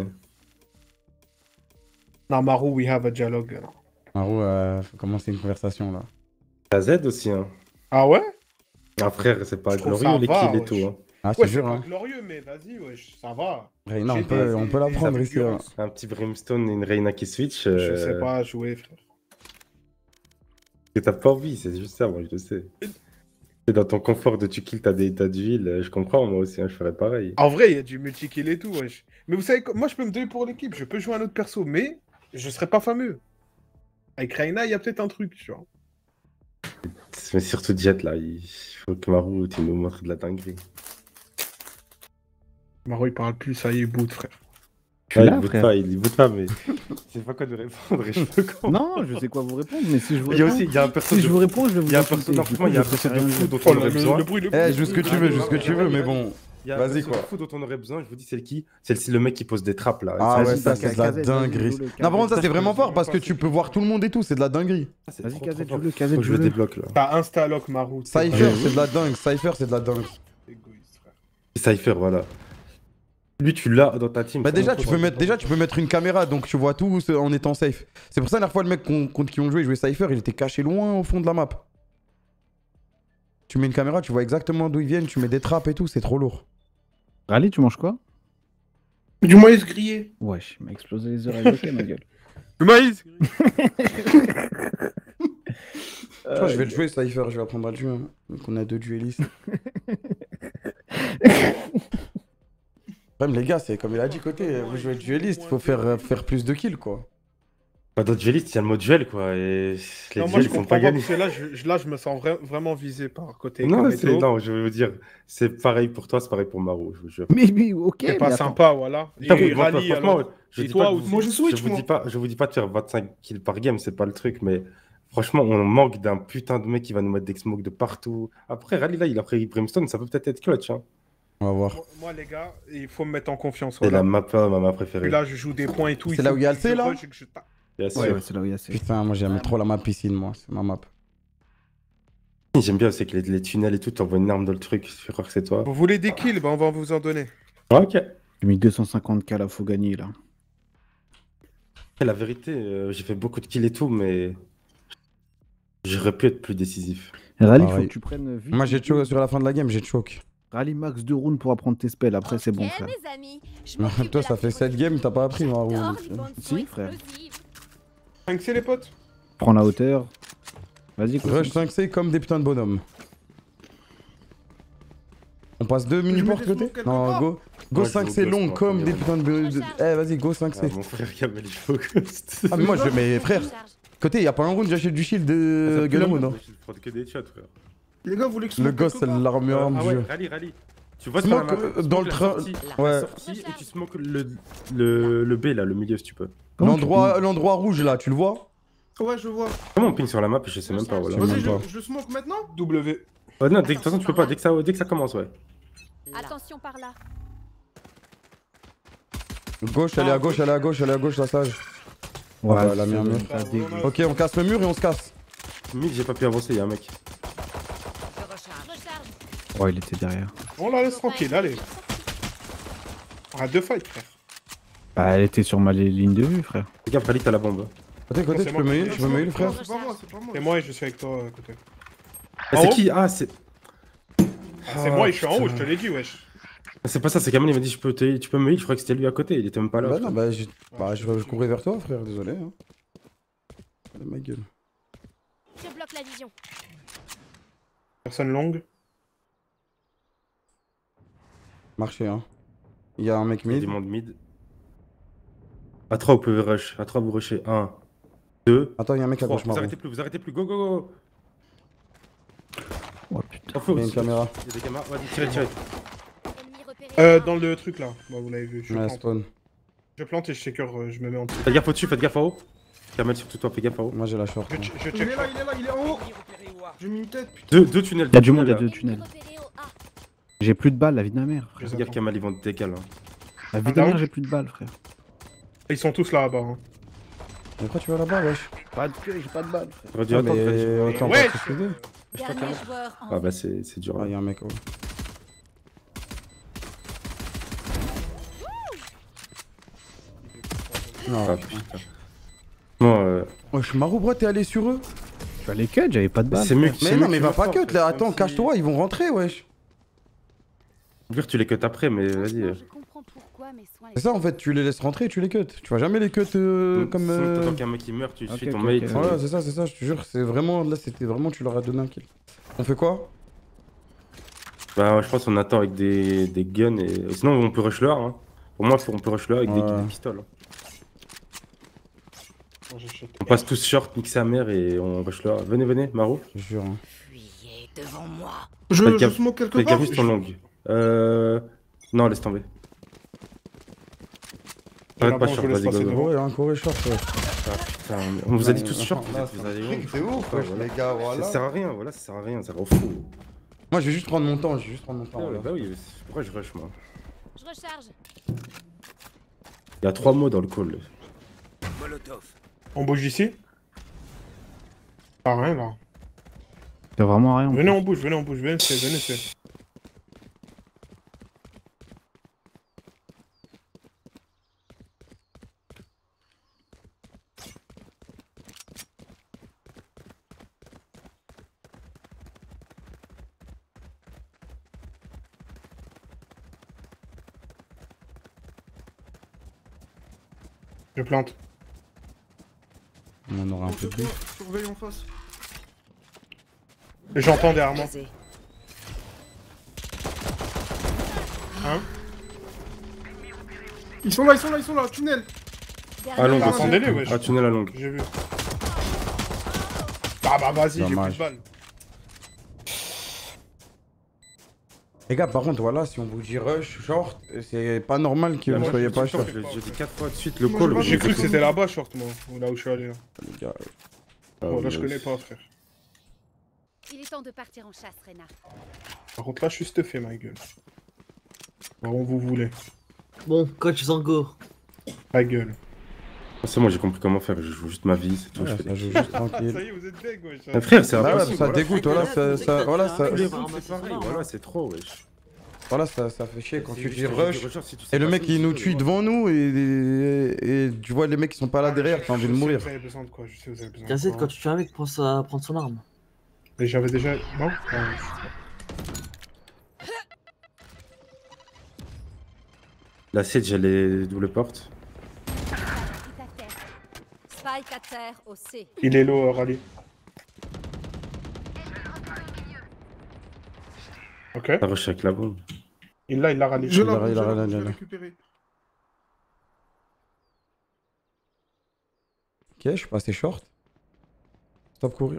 Non, Maru, we have a dialogue. Marou, euh, faut commencer une conversation là. T'as Z aussi, hein. Ah ouais? Ah, frère, c'est pas Je trouve glorieux ça les va, kills et wesh. tout. Hein. Ah, je Ouais, te c'est jure, pas hein. glorieux, mais vas-y, wesh, ça va. Reina, J'ai on peut, des- on des- peut des l'apprendre ici. hein. endurance. Un petit Brimstone et une Reina qui switch. Je euh, sais pas jouer, frère. Que t'as pas envie, c'est juste ça, moi je le sais. C'est dans ton confort de tu kills, t'as des tas d'huile, je comprends, moi aussi, hein, je ferais pareil. En vrai, il y a du multi-kill et tout, wesh. Mais vous savez, quoi, moi, je peux me donner pour l'équipe. Je peux jouer un autre perso, mais je serais pas fameux. Avec Reina, il y a peut-être un truc, tu vois. Mais surtout Jet là, il faut que Marou, tu nous montres de la dinguerie. Maro, il parle plus, ça y est, boot, frère. Je suis Ah, là, il boot frère. pas, il boot pas, mais c'est pas quoi de répondre et je peux comprendre. Non, je sais quoi vous répondre, mais si je vous Il y a réponds, aussi, il y a un perso si je de- vous réponds, je vais vous Il y a un insulter. perso, non, Du franchement, coup, il y a un je préfère perso de bien fou le- dont Oh, on le, aurait le- besoin. le bruit, le Eh, bruit. joue ce que tu veux, joue ce que tu veux, mais bon. Il y a un Vas-y, perso quoi. de fou dont on aurait besoin, je vous dis c'est le qui? C'est le, le mec qui pose des trappes là. Ah Ça, ouais, Vas-y, ça vas-y, c'est de la vas-y, dinguerie. joue-le, Non, par contre, ça Kazet, c'est vraiment je fort sais parce pas que si tu tu peux voir tout le monde et tout, c'est de la dinguerie. Ah, c'est Vas-y, trop, Kazet, trop fort. joue-le, Kazet, Faut que je joue-le. débloque là. T'as Insta-lock, Maro. t'es Cypher, pas- c'est de la dingue. Cypher, c'est de la dingue. Égoïste, frère. Cypher, voilà. Lui, tu l'as dans ta team. Bah c'est déjà un tu peu peux dans- mettre déjà tu peux mettre une caméra donc tu vois tout en étant safe. C'est pour ça la dernière fois le mec qu'on- contre qui on jouait, il jouait Cypher, il était caché loin au fond de la map. Tu mets une caméra, tu vois exactement d'où ils viennent, tu mets des trappes et tout, c'est trop lourd. Rally, tu manges quoi? Du maïs grillé. Wesh, il m'a explosé les oreilles, ok, ma gueule. Le maïs. Tu vois, je vais le jouer Cypher, je vais apprendre à le jouer. Hein. Donc on a deux duellistes. Même les gars, c'est comme il a dit côté, vous jouez dueliste, faut faire, euh, faire plus de kills quoi. Pas d'autres duellistes, il y a le mode duel quoi. Et les Non, moi, duels je ils sont comprends pas pas, gagnés. parce que là, je, là, je me sens vra- vraiment visé par côté Non, Kameto. c'est- non, je vais vous dire, c'est pareil pour toi, c'est pareil pour Maro, je vous jure. Mais oui, ok. C'est pas mais attends. sympa, voilà. Et Ah oui, moi, Rally, franchement, alors. je Et dis toi pas que aussi. vous- Moi, je switch, je vous moi. dis pas, je vous dis pas de faire vingt-cinq kills par game, c'est pas le truc, mais franchement, on manque d'un putain de mec qui va nous mettre des smokes de partout. Après, Rally là, il a pris Brimstone, ça peut peut-être être clutch. Hein. On va voir. Moi, moi, les gars, il faut me mettre en confiance. C'est Voilà. la map, euh, ma map Puis préférée. là, je joue des points et tout. C'est là faut où il y a que le C, je là rush et que je tape. Bien sûr. Ouais, ouais, c'est là où il y a ces. Putain, moi j'aime trop la map piscine, moi, c'est ma map. J'aime bien, c'est que les, les tunnels et tout, t'envoies une arme dans le truc, tu fais croire que c'est toi. Vous voulez des kills? Bah, on va vous en donner. Ah, ok. J'ai mis deux cent cinquante K là, faut gagner là. La vérité, euh, j'ai fait beaucoup de kills et tout, mais j'aurais pu être plus décisif. Rally, faut Pareil. que tu prennes vite. Moi j'ai choke sur la fin de la game, j'ai choke. Rally max deux rounds pour apprendre tes spells, après c'est bon Ok, frère. mes amis, je Mais m'occupe toi de ça la fait sept games, t'as pas appris Marou. J'adore donc, les euh. bandes Si, son frère. explosives. cinq C, les potes? Prends la hauteur. Vas-y, quoi. Rush cinq C comme des putains de bonhommes. On passe deux mini mets portes des côté smokes quelque Non, part. go. Go Moi, je cinq joue C Ghost, long moi, comme des premièrement. putains de... de- Eh vas-y, go cinq C. Ah, mon frère Kamel, il joue au Ghost. Ah mais moi je mais frère, côté y a pas un round, j'achète du shield de Guillermo, non Je prends que des shots, frère. Les gars, vous voulez que je Le smoke ghost c'est quelque part l'armure Ah du ouais, jeu. rallye, rallye. Tu vois Smoke, sur la map, euh, smoke dans le la train- sortie, ouais. la sortie, et tu smokes le, le, le B là, le milieu si tu peux. Comment tu L'endroit l'endroit rouge là, tu le vois? Ouais, je vois. Comment on ping sur la map? Je sais même pas, voilà. Je sais Vas-y, même pas. je, je smoke maintenant. W. Oh, non, dès, de toute façon, tu peux pas, dès que ça, dès que ça commence, ouais. Attention par là. Gauche, elle est à gauche, elle est à gauche, elle est à gauche la sage. Ouais, bah, elle a mis un mur. ça dégueu. Ok, on casse le mur et on se casse. Mid, j'ai pas pu avancer, y'a un mec. Recharge. Oh, il était derrière. On la laisse tranquille, allez. Arrête de fight, frère. Bah, elle était sur ma li- ligne de vue, frère. Les gars, Rally, t'as la bombe. Côté, côté, c'est tu moi peux qui- me heal, tu peux me heal frère? C'est pas moi, c'est pas moi. C'est moi et je suis avec toi à côté. Eh, En c'est haut qui? Ah, c'est. Ah, c'est Oh, moi et je suis en haut, putain. je te l'ai dit, wesh. C'est pas ça, c'est Kamel, il m'a dit je peux te... tu peux me heal, je croyais que c'était lui à côté, il était même pas là. Bah non, bah, j'ai- bah je, je courais vers toi, frère, désolé. Hein. Allez, ma gueule. Je bloque la vision. Personne longue. Marché, hein. Il y a un mec Il y a mid. du monde mid. À trois, vous pouvez rush. À trois, vous rushez. un, deux, Attends, il y a un mec à trois. gauche, Vous marron. arrêtez plus, vous arrêtez plus. Go, go, go. Oh putain. Oh, faut, Il y a une caméra. Il y a des caméras. Vas-y, tirez, tirez. Ennemi repéré. Euh, dans le truc là. Bah, vous l'avez vu. Je Ouais, plante. spawn. Je plante et je shaker, euh, je me mets en dessous. Faites gaffe au-dessus, faites gaffe en haut. Kamel, surtout toi, fais gaffe en haut. Moi j'ai la short. Je, moi. ch- je Il check. est là, il est là, il est en haut. J'ai mis une tête, putain. Deux, deux tunnels. Il y a deux du monde, il y a tunnels, deux Ennemi tunnels. repéré au A. J'ai plus de balles, la vie de ma mère. Je Frère. Fais gaffe, Kamel, ils vont te décaler. Hein. La vie de ma mère, j'ai plus de balles, frère. Ils sont tous là-bas. Hein. Mais pourquoi tu vas là-bas, wesh? Pas de queue, j'ai pas de balles, frère. J'aurais dû Ah, attendre. mais t'as dit- autant Ouais. pas se souder. Dernier joueur en Ah bah c'est c'est dur. Ah, hein. il y a un mec, oh. Non, Ah putain. Bon, euh, wesh, Marou, bro, t'es allé sur eux? Je suis allé cut, j'avais pas de balles. c'est mieux que Mais c'est non, mieux mais que va tu pas me cut forces, là, c'est attends, comme cache-toi, ils vont rentrer, wesh. si- Dire tu les cut après, mais vas-y. euh. Je comprends pourquoi mes soins. C'est ça en fait, tu les laisses rentrer et tu les cut. Tu vas jamais les cut euh, Donc, comme. sinon, euh, T'attends qu'un mec qui meurt, tu Ok, suis ton ok, mate. ok. euh, Voilà, c'est ça, c'est ça, je te jure, c'est vraiment. Là, c'était vraiment, tu leur as donné un kill. On fait quoi? Bah, je pense qu'on attend avec des, des guns et. Sinon, on peut rush leur. Hein. Pour moi, faut- on peut rush leur avec des, Ouais. des pistoles. hein. Moi, je shake. On passe tous short, nique sa mère et on rush leur. Venez, venez, Maro. Je jure. Hein. Fuyez devant moi. Je, Faites je gaffe- smoke quelque Fais part. gaffe juste en longue. Euh. Non, laisse tomber. Arrête pas bon, je short, vous laisse vas-y, passer go, go. devant. Ouais, un coré short, ouais. Putain, on vous a dit tous short, vous Là, êtes- c'est vous un avez truc honte. de ouf, Ah, wesh, voilà. les gars, voilà. Ça sert à rien, voilà, ça sert à rien, ça rend fou. Moi, je vais juste prendre mon temps, je vais juste prendre mon temps. Ah, voilà. bah oui, c'est- pourquoi je rush moi? Je recharge. Il y a trois mots dans le call. On bouge ici. Ah, rien là. T'as vraiment rien. Venez, on bouge, venez, on bouge, venez, c'est, venez, c'est. Je plante. On en aura un peu plus. Surveille en face. Et j'entends derrière moi. Basé. Hein? Ils sont là, ils sont là, ils sont là, tunnel. Ah, longue Ah, aussi. attendez-les, wesh. Ah, tunnel à longue. J'ai vu. Ah bah vas-y, j'ai plus Dommage. de balles. Les gars, par contre, voilà, si on vous dit rush, short, c'est pas normal que Ah, vous moi, soyez je- pas je- short. je- J'ai dit quatre fois de suite le Moi, call. je- mais J'ai cru que fait- c'était là-bas, short, moi. Ou là où je suis allé. Là, Les gars. Ah, Bon, là je ouais, connais c'est- pas, frère. Il est temps de partir en chasse, Rena. Par contre, là, je suis stuffé, ma gueule. Bon, vous voulez. Bon, coach Zango. Ta gueule. C'est moi, j'ai compris comment faire. Je joue juste ma vie, c'est tout. Ouais, je fais ça des- joue juste Ça tranquille. y est, vous êtes deg, wesh. Ah, frère, c'est Bah ouais, impossible. ça voilà. dégoûte, voilà, ça, ça, voilà, ça, Tous les ça- rounds, c'est ça- pareil. ça- Voilà, c'est trop, wesh. voilà, ça, ça fait chier quand C'est tu juste dis que j'ai rush. dit rush, si tu Et sais le pas mec ça, il tu nous sais, tue ouais. devant nous et, et, et tu vois les mecs qui sont pas là derrière, t'as envie de mourir. Vous avez besoin de quoi? Je sais, vous avez besoin de Cassette, quoi. quand tu tues un mec, pense à prendre son arme. Et j'avais déjà. Non? Ah, La siege, j'allais double porte. Spike à terre au C. Il est low, euh, Rally. Ok. Ça rush avec la bombe. Il l'a, il l'a rallye. Je Il a- l'ai il a- il a- je il a- l'ai récupéré. Ok, je suis passé short. Stop courir.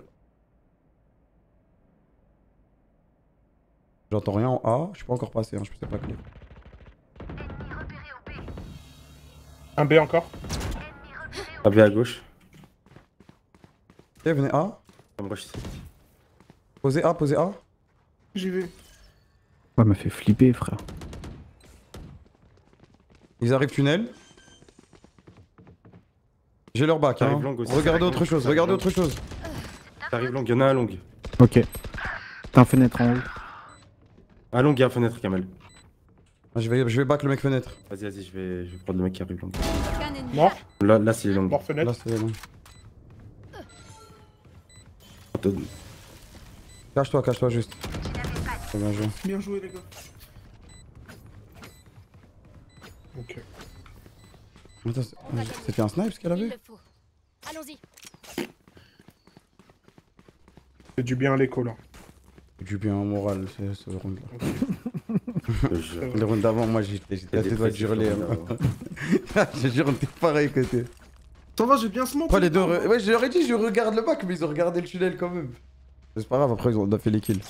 J'entends rien en A, je suis pas encore passé, hein, je sais pas clé. Un B encore. A B à gauche. Ok, venez A. Ça me rush ici. Posez A, posez A. J'y vais. Ouais, m'a fait flipper, frère. Ils arrivent tunnel. J'ai leur bac, T'arrives hein. long aussi. Regardez autre chose, T'arrives regardez long. autre chose. T'arrives long, y'en a un long. Ok. T'as un fenêtre en haut. Un long, il y a un fenêtre, Kamel. Ah, Je vais, je vais back le mec fenêtre. Vas-y, vas-y, je vais, je vais prendre le mec qui arrive long. Aucun ennemi. Mort. Là, là c'est long. Mort Là fenêtre. c'est long. Cache-toi, cache-toi juste. C'est bien joué. Bien joué, les gars. Ok. Attends, c'est- c'était un snipe ce qu'elle Il avait? le faut. Allons-y. C'est du bien à l'écho là. Du bien moral, c'est ce round là. Je jure. Le round d'avant, moi j'étais j'étais à Des deux doigts de précisions, hurler. là. Je te jure, on était pareil côté. Ça va, j'ai bien smoke. Après les deux. putain. re- Ouais, je leur ai dit, je regarde le bac, mais ils ont regardé le tunnel quand même. C'est pas grave, après ils ont on a fait les kills.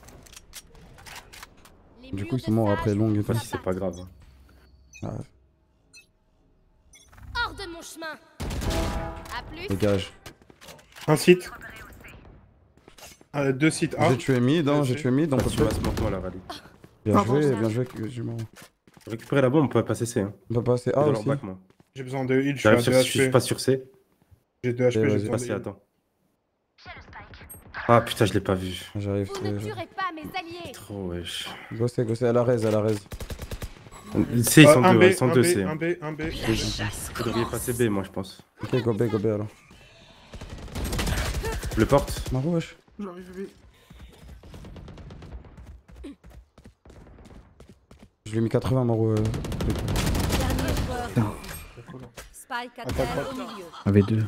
Les Du murs coup, ils sont de morts sage après longue et vont tout. Pas si c'est pas grave. hein. Ah, hors de mon chemin. À plus. dégage. Un site. Euh, deux sites A. J'ai tué mid, hein, j'ai tué mid, on Bah, peut tu vas pas. se mentir la rallye. Bien Pardon, joué, ça. bien joué, que- je m'en. Récupérer la bombe, on peut pas passer C. Hein. On peut passer Dans A leur aussi. bac, moi. J'ai besoin de heal, je suis à J'arrive sur, deux je suis H P. pas sur C. J'ai deux H P, Eh, j'ai vas-y. besoin Passer, de heal. attends. Ah putain, je l'ai pas vu. J'arrive. Vous ne tuerez pas mes alliés. Trop wesh. Gossé, gossé, à la raise, à la raise. C, ils Euh, sont un deux, B, ils sont un deux B, C. un hein. B, un B. Vous devriez passer B, moi, je pense. Ok, go B, go B alors. Le porte. Marou, wesh. J'arrive B. Je lui ai mis quatre-vingts, Marou. euh, Dernier joueur. Spike à Attends, terre attends. au milieu. Avait deux.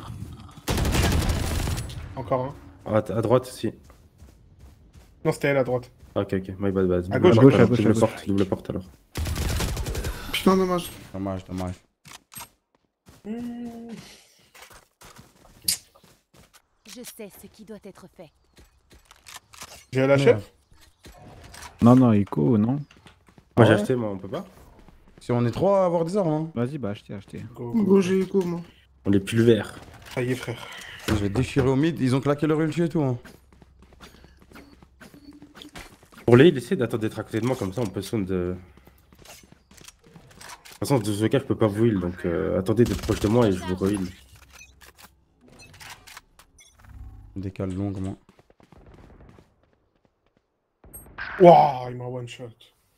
Encore un. À, à droite aussi. Non, c'était elle à droite. Ok, ok, my bad, bad. À Double gauche, porte, à alors, gauche, à double gauche. porte, double porte alors. Putain, dommage. Dommage, dommage. Je sais ce qui doit être fait. J'ai la chef. Non, non, Echo, non. Moi Ah j'ai ouais acheté, moi on peut pas. Si on est trois à avoir des armes, hein. Vas-y, bah achetez, achetez. Go, go, Go, go. j'ai écho, moi. On est pulvère. Ça y est, frère. Je vais déchirer au mid, ils ont claqué leur ulti et tout, hein. Pour les, essayez d'attendre d'être à côté de moi, comme ça on peut sound de. De toute façon, de ce cas, je peux pas vous heal, donc euh, attendez d'être proche de moi et je vous re-heal. Décale longue, moi. Waouh, il m'a one shot.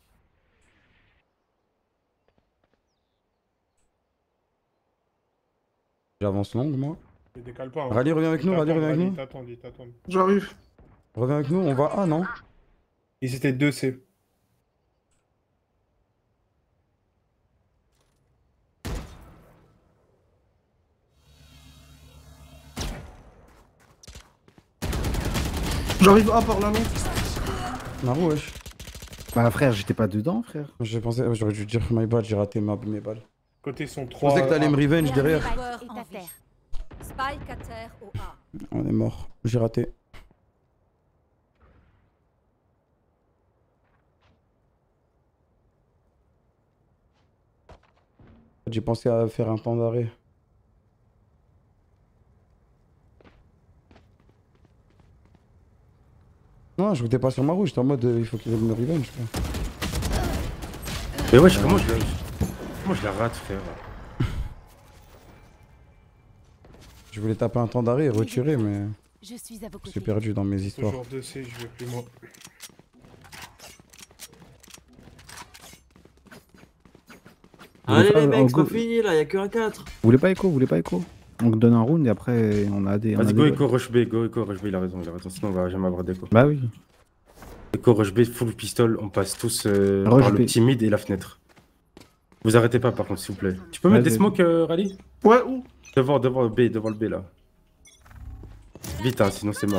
J'avance longue, moi. Ne décale pas. Hein. Rally, reviens avec Il nous, Rally, t'attend, reviens avec Rally, nous. Il t'attend, il t'attend. J'arrive. Reviens avec nous, on va A, non? Ils étaient deux C. J'arrive A par la longue. Marou, wesh. Bah frère, j'étais pas dedans, frère. J'ai pensé, j'aurais dû dire my bad, j'ai raté ma, mes balles. Côté sont Je trois. pensais que t'allais me revenge Dernier derrière. joueur est à terre. Spike à terre au A. On est mort, j'ai raté. J'ai pensé à faire un temps d'arrêt. Non, je votais pas sur ma rouge, j'étais en mode euh, il faut qu'il me revenge. Quoi. Mais wesh, comment je la. Comment je la rate, frère? Je voulais taper un temps d'arrêt et retirer, mais Je suis à vos je suis côtés. perdu dans mes histoires. Toujours deux C, je vais plus moi. Allez pas- les en mecs, c'est go- pas fini là, y'a que un quatre. Vous voulez pas Echo, vous voulez pas Echo? On donne un round et après on a des. on a Vas-y, des go, balles. Echo, rush B, go, Echo, rush B, il a raison, il a raison, sinon on va jamais avoir d'écho. Bah oui. Echo, rush B, full pistol, on passe tous euh, Rush par le B. petit mid et la fenêtre. Vous arrêtez pas par contre, s'il vous plaît. Tu peux mettre Vas-y, des smokes, euh, Rally? Ouais, où? Devant, devant le B, devant le B là. Vite, hein, sinon c'est mort.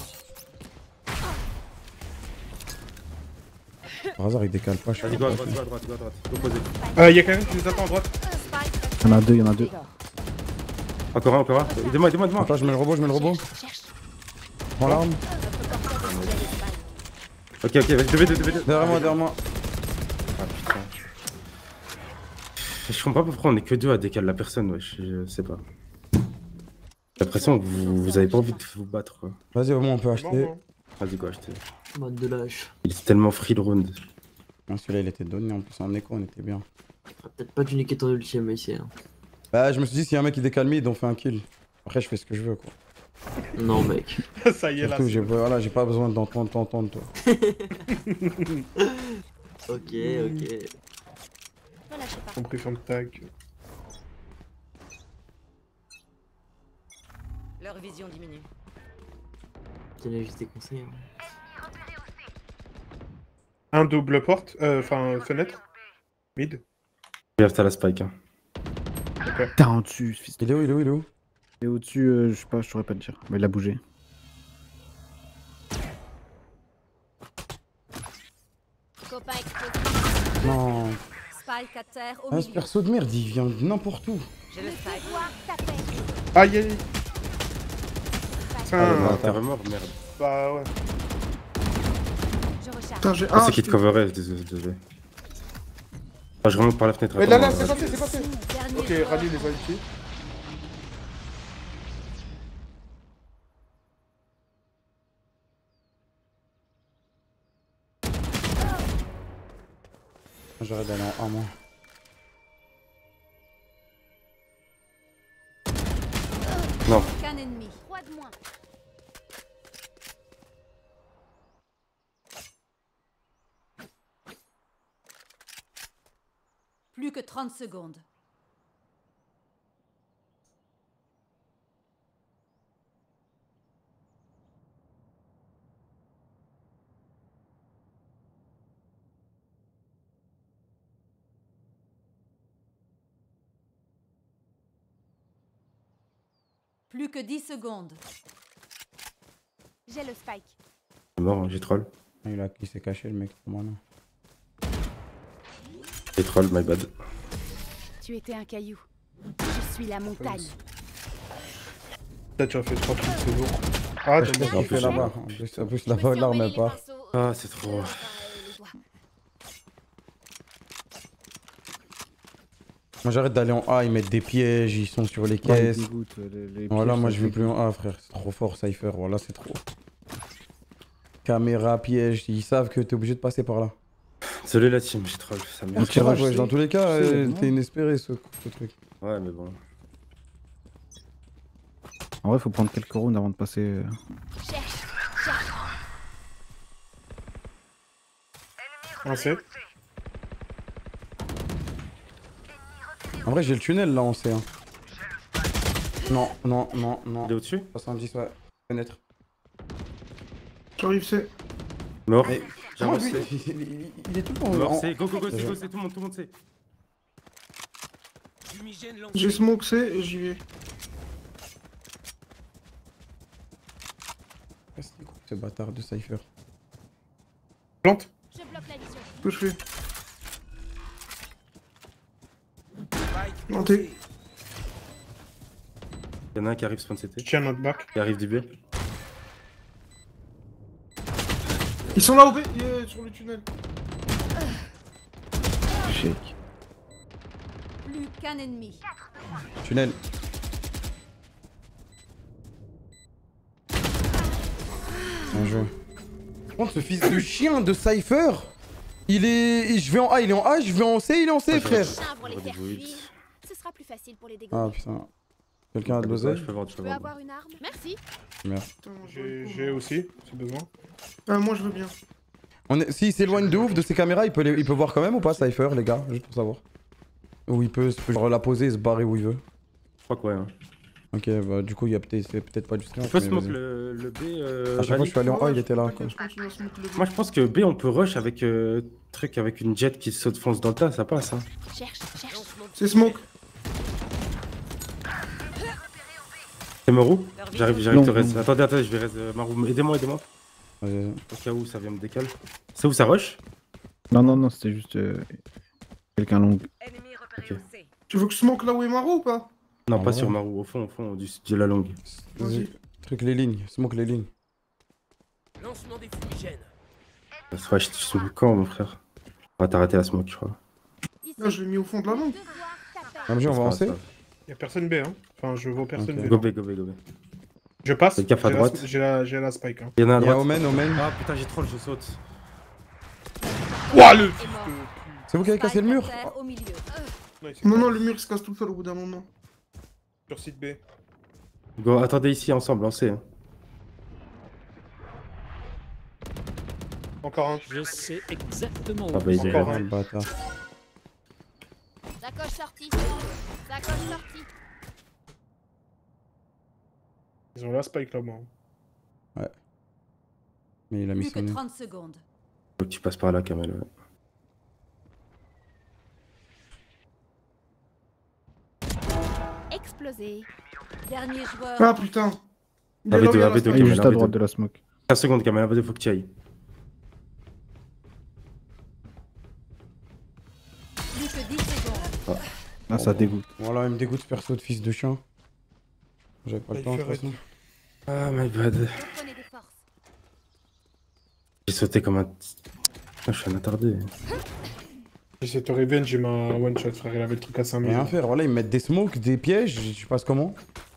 Par hasard, il décale pas, je sais Vas-y, pas. go à droite, go à droite, go à droite. Go poser. Euh, y'a quelqu'un qui nous attend à droite. Spike Il y en a deux, il y en a deux. Encore un, encore un. Aidez-moi, aidez-moi, aidez-moi. Attends, je mets le robot, je mets le robot. Cherche. Prends l'arme. Ok, ok, vas-y, deux v deux, deux v deux. Derrière moi, derrière moi. Ah putain. Je comprends pas pourquoi on est que deux à décaler la personne, wesh, je sais pas. J'ai l'impression que vous, vous avez pas envie de vous battre quoi. Vas-y, au moins on peut Bon, acheter. bon. Vas-y, go acheter. Mode de lâche. Il est tellement free le round. Non, celui-là il était donné en plus en écho, on était bien. Faudra peut-être pas du niquer ton ultime ici. Hein. Bah, je me suis dit, s'il y a un mec qui décale mid, on fait un kill. Après, je fais ce que je veux quoi. Non mec. Ça y est là. Surtout, j'ai voilà, j'ai pas besoin d'entendre t'entendre toi. Ok, ok. Ne lâchez pas. Compris from tag. Leur vision diminue. Tenez juste des conseils. Hein. Un double porte, euh, enfin fenêtre. Mid. Regarde, t'as la spike. Hein. T'es en dessus, fils de... Il est où, il est où, il est où? Il est au-dessus, euh, je sais pas, je saurais pas te dire. Mais il a bougé. Copain explosif. Non. Spike à terre au Ah, ce milieu. perso de merde, il vient de n'importe où. J'ai le spike. Voir ta paix. Aïe aïe. Ah, Putain. t'es remords, merde. Bah ouais. Je recharge. Putain, j'ai Ah, un. c'est qui te coverait, désolé. désolé. Ah, je remonte par la fenêtre. Mais là attends, là, c'est euh, passé, c'est passé. Dernier Ok, joueur. Rally les a ici. J'arrête d'aller en un, moi. Non. Qu'un ennemi. Trois de moins. Plus que trente secondes. Plus que dix secondes. J'ai le spike. C'est mort, hein, j'ai troll. Il, a... il s'est caché, le mec, pour moi, non. J'ai troll, my bad. Tu étais un caillou. Je suis la montagne. Là tu as fait trois kills, c'est lourd. Ah Je t'as sais ce qu'il fait là-bas. En plus, en plus là-bas, il l'arme pas. Ah, c'est trop. Moi j'arrête d'aller en A, ils mettent des pièges, ils sont sur les Ouais, il caisses. dégoûte, les- les Voilà, pièges, moi ça je vais dégoûte. plus en A, frère. C'est trop fort, Cypher. Voilà, c'est trop. Caméra, piège, ils savent que t'es obligé de passer par là. Désolé la team, j'ai troll. Ça Donc, merde. c'est grave, ouais, dans tous les cas, C'est euh, bon. t'es inespéré ce, ce truc. Ouais, mais bon. En vrai, faut prendre quelques rounds avant de passer. euh. Un C. En vrai, j'ai le tunnel là en C. Hein. Non, non, non, non. Il est au-dessus? soixante-dix, ouais. Fenêtre. J'arrive, c'est. Mort. Mais J'ai comment avancé. lui, il, il- il est tout le temps Mort, en- c'est go go go, c'est Je- go, c'est tout le monde, tout le monde sait. Fumigène lancé. J'ai smoke, c'est et j'y vais. Qu'est-ce qu'il coupe, ce bâtard de Cypher? Plante. Je bloque la vision. Ce que je fais. Spike Montez. planté. Il y en a un qui arrive spawn C T. Je tiens notre back. Qui arrive du B. Ils sont là au B, euh, sur le tunnel. Shake. Plus qu'un ennemi. Tunnel. Bien joué. Par contre, ce fils de chien de Cypher, il est. Je vais en A, il est en A, je vais en C, il est en C, Ah, frère. Chien pour les faire Redégoûte. fuir. Ce sera plus facile pour les Ah dégommer. putain. Quelqu'un a de Ouais, l'oseille? je peux voir, je Tu peux veux voir. avoir une arme? Merci. Merde. Putain, moi, je J'ai veux- j'ai aussi, si besoin. Ah, moi je veux bien. On est... S'il s'éloigne de ouf de ses caméras, il peut, les... il peut voir quand même ou pas Cypher, les gars? Juste pour savoir. Ou il peut, il peut genre la poser et se barrer où il veut. Je crois que ouais. Hein. Ok, bah du coup, il y a peut-être c'est peut-être pas du stream. On peut mais smoke vas-y. le, le B. Euh, À chaque fois que je suis allé en A, il était là. T'inquiète, Quoi. je continue à smoke le B. Moi je pense que B on peut rush avec euh, truc avec une jet qui saute fonce dans le tas, ça passe hein. Cherche, cherche. C'est smoke. C'est Marou? J'arrive, j'arrive Non, te reste. non. Attendez, attendez, je vais reste euh, Marou. Aidez-moi, aidez-moi. Vas-y, vas-y. Au cas où ça vient me décaler. C'est où ça rush? Non, non, non, c'était juste euh, quelqu'un long. Ok. Tu veux que je smoke là où est Maro ou pas? Non, Ah pas ouais. sur Marou, au fond, au fond du, de la longue. Vas-y. Truc les lignes, smoke les lignes. Lancement des fumigènes. Ça se rush, tu smoke quand mon frère? On va t'arrêter la smoke, je crois. Ici. Là, je l'ai mis au fond de la langue. Devoir taper. M J, on va en C'est C? pas Y'a personne B, hein. Enfin, je vois personne Ok. B. grave. Go B, go B, go B. Je passe. Fais gaffe à j'ai la- droite. J'ai la, j'ai la spike, hein. Il y en a à Il y a droite. Omen, Omen. Ah putain, j'ai troll, je saute. Ouah, le Est fils mort. de... C'est vous qui avez cassé le Spike à mur? terre au milieu. Non, il s'est Non, pas- non, le mur il se casse tout seul au bout d'un moment. Sur site B. Go, attendez ici ensemble, en C. Hein. Encore un. Je sais exactement où Ah bah il est Encore là. un. Ah, le bâtard. Sacoche sortie. Sacoche sortie. Ils ont la spike là-bas. hein. Mais il a Plus que missionné. trente secondes. Faut que tu passes par là, Kamel. Ouais. explosé. Dernier joueur. Ah putain. Il est A V deux, là, A V deux, Il est juste à Kamel, droite A V deux. de la smoke. quinze secondes, Kamel, A V deux, faut que tu y ailles. Plus que dix secondes. Ah, ça dégoûte. Voilà, il me dégoûte ce perso de fils de chien. J'avais pas le Il temps de ferait toute façon. Ah, my bad. Reprenez des forces. J'ai sauté comme un. Ah, je suis un attardé. J'essaie de te revenge, j'ai ma one shot, frère. Il avait le truc à cinq Rien minutes. faire, voilà, ils me mettent des smokes, des pièges, je passe comment?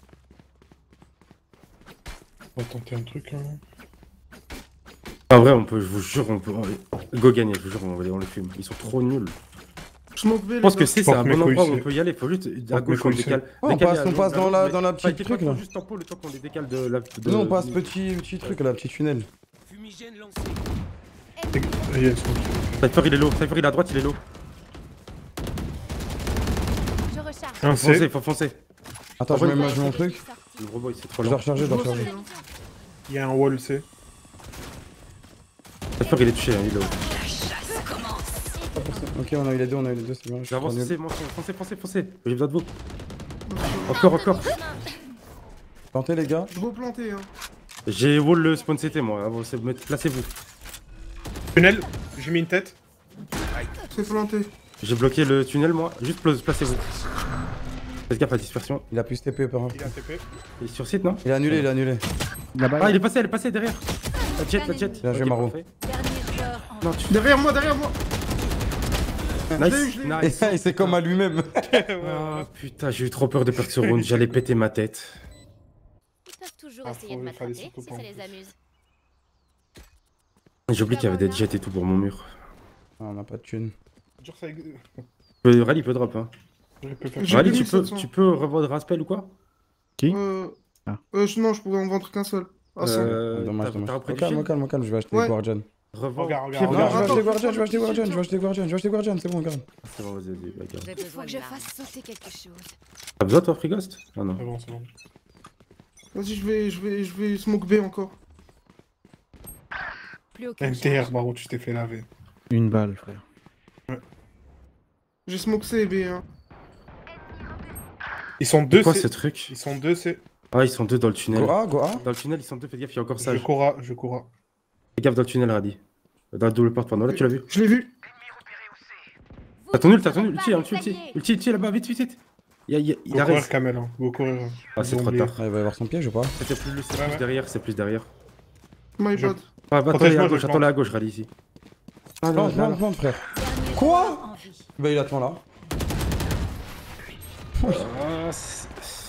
On va tenter un truc. Hein. En vrai, on peut, je vous jure, on peut. on- Go gagner, je vous jure, on, va les- on les fume. Ils sont trop nuls. Smoke B, Je pense que c'est c'est porte un mes bon couilles, endroit où on c'est- peut y aller. Faut juste à porte gauche mes on couilles, décale. c'est- Ouais, on décale passe- à on passe dans la- mais- dans la mais petite t'inquiète truc, pas, là. Juste tempo le temps qu'on les décale de la. de- Non, on passe petit, petit truc là, petit tunnel. Fumigène lancé. Il y a une smoke. Cypher il est low, Cypher il est à droite, il est low. Je recharge. Un Faut foncer, C. faut foncer. Attends, je mets moi, je mets mon truc. Le gros boy, c'est trop Je dois lent. recharger, je dois recharger. Il y a un wall C. Cypher il est touché, hein, il est low. Ok, on a eu les deux, on a eu les deux, c'est bien. je suis J'avance, trop nul. foncez, foncez, foncez, foncez, foncez. J'ai besoin de vous. Encore, encore. Plantez les gars. Je vais planter, hein. J'ai wall le spawn C T moi, avancez, mettez- placez-vous. Tunnel, j'ai mis une tête. C'est planté. J'ai bloqué le tunnel moi, juste pla- placez-vous. Faites gaffe à la dispersion. Il a pu se T P par un. Il a T P. Il est sur site non? Il a annulé, il a annulé. Là-bas, Ah il est passé, elle est passée derrière. La jet, la jet. Bien joué, Ok, Maro. parfait. Dernier joueur en Non, tu... Derrière moi, derrière moi. Nice, Et nice. ça, c'est comme à lui-même. Ah putain, j'ai eu trop peur de perdre ce round, j'allais péter ma tête. Ils peuvent toujours Ah, essayer faut de faire des m'attraper trucs si au ça point. les amuse. J'ai oublié qu'il y avait des jets et tout pour mon mur. Ah, on a pas de thune. Genre ça. Euh, Rally peut drop hein. Je peux faire. J'ai Rally deux tu mille peux, sept cents. tu peux revendre un spell ou quoi? Qui Euh... Ah. euh, je- non, je pouvais en vendre qu'un seul. Ah, ça. Euh, Dommage, t'as- dommage. t'as repris Au du calme, au shield? calme, au calme, je vais acheter Ouais. des Guardian. Revends. Regarde, regarde, Pire, Non, regarde. je vais attends, acheter faut- Guardian, je vais acheter faut- Guardian, faut- je vais acheter Guardian, je vais acheter Guardian, c'est bon, regarde. C'est bon, vas-y, vas-y, bah, garde. Il faut que je fasse sauter quelque chose. T'as besoin toi, Frigost? Ah non. C'est bon, c'est bon. Vas-y, je vais, je vais, je vais smoke B encore. Plus aucune M T R, charge. Barreau, tu t'es fait laver. Une balle, frère. J'ai smoke C et B, hein. Ils sont deux C'est quoi C. ce truc? Ils sont deux C. Ah, ils sont deux dans le tunnel. Go A, go A. Dans le tunnel, ils sont deux, fais gaffe, il y a encore Je ça. Fais cours à, je cours à. gaffe dans le tunnel, Radi. Dans la double porte, pardon. Là, tu l'as vu? Je l'ai vu. Vous T'as ton ne ult, t'as ton serez ulti, pas hein, ulti, ulti, défaillés. ulti, ulti là-bas, vite, vite, vite. Il, y a, il, y a, il Go a courir, raise. Kamel. Hein. Go courir. Ah, c'est Ils ont trop oublié. tard. Ah, il va y avoir son piège ou pas? C'était plus, le- c'est Ouais, plus ouais. derrière, c'est plus derrière. My Je- bad. Ah, bah, attendez Protège-moi, à je gauche, plante. attends là à gauche, Radi ici. Ah, là, Plante, là, plante, là. plante, frère. Dernier Quoi joueur en vie. Bah, il attend là. Ah, c'est-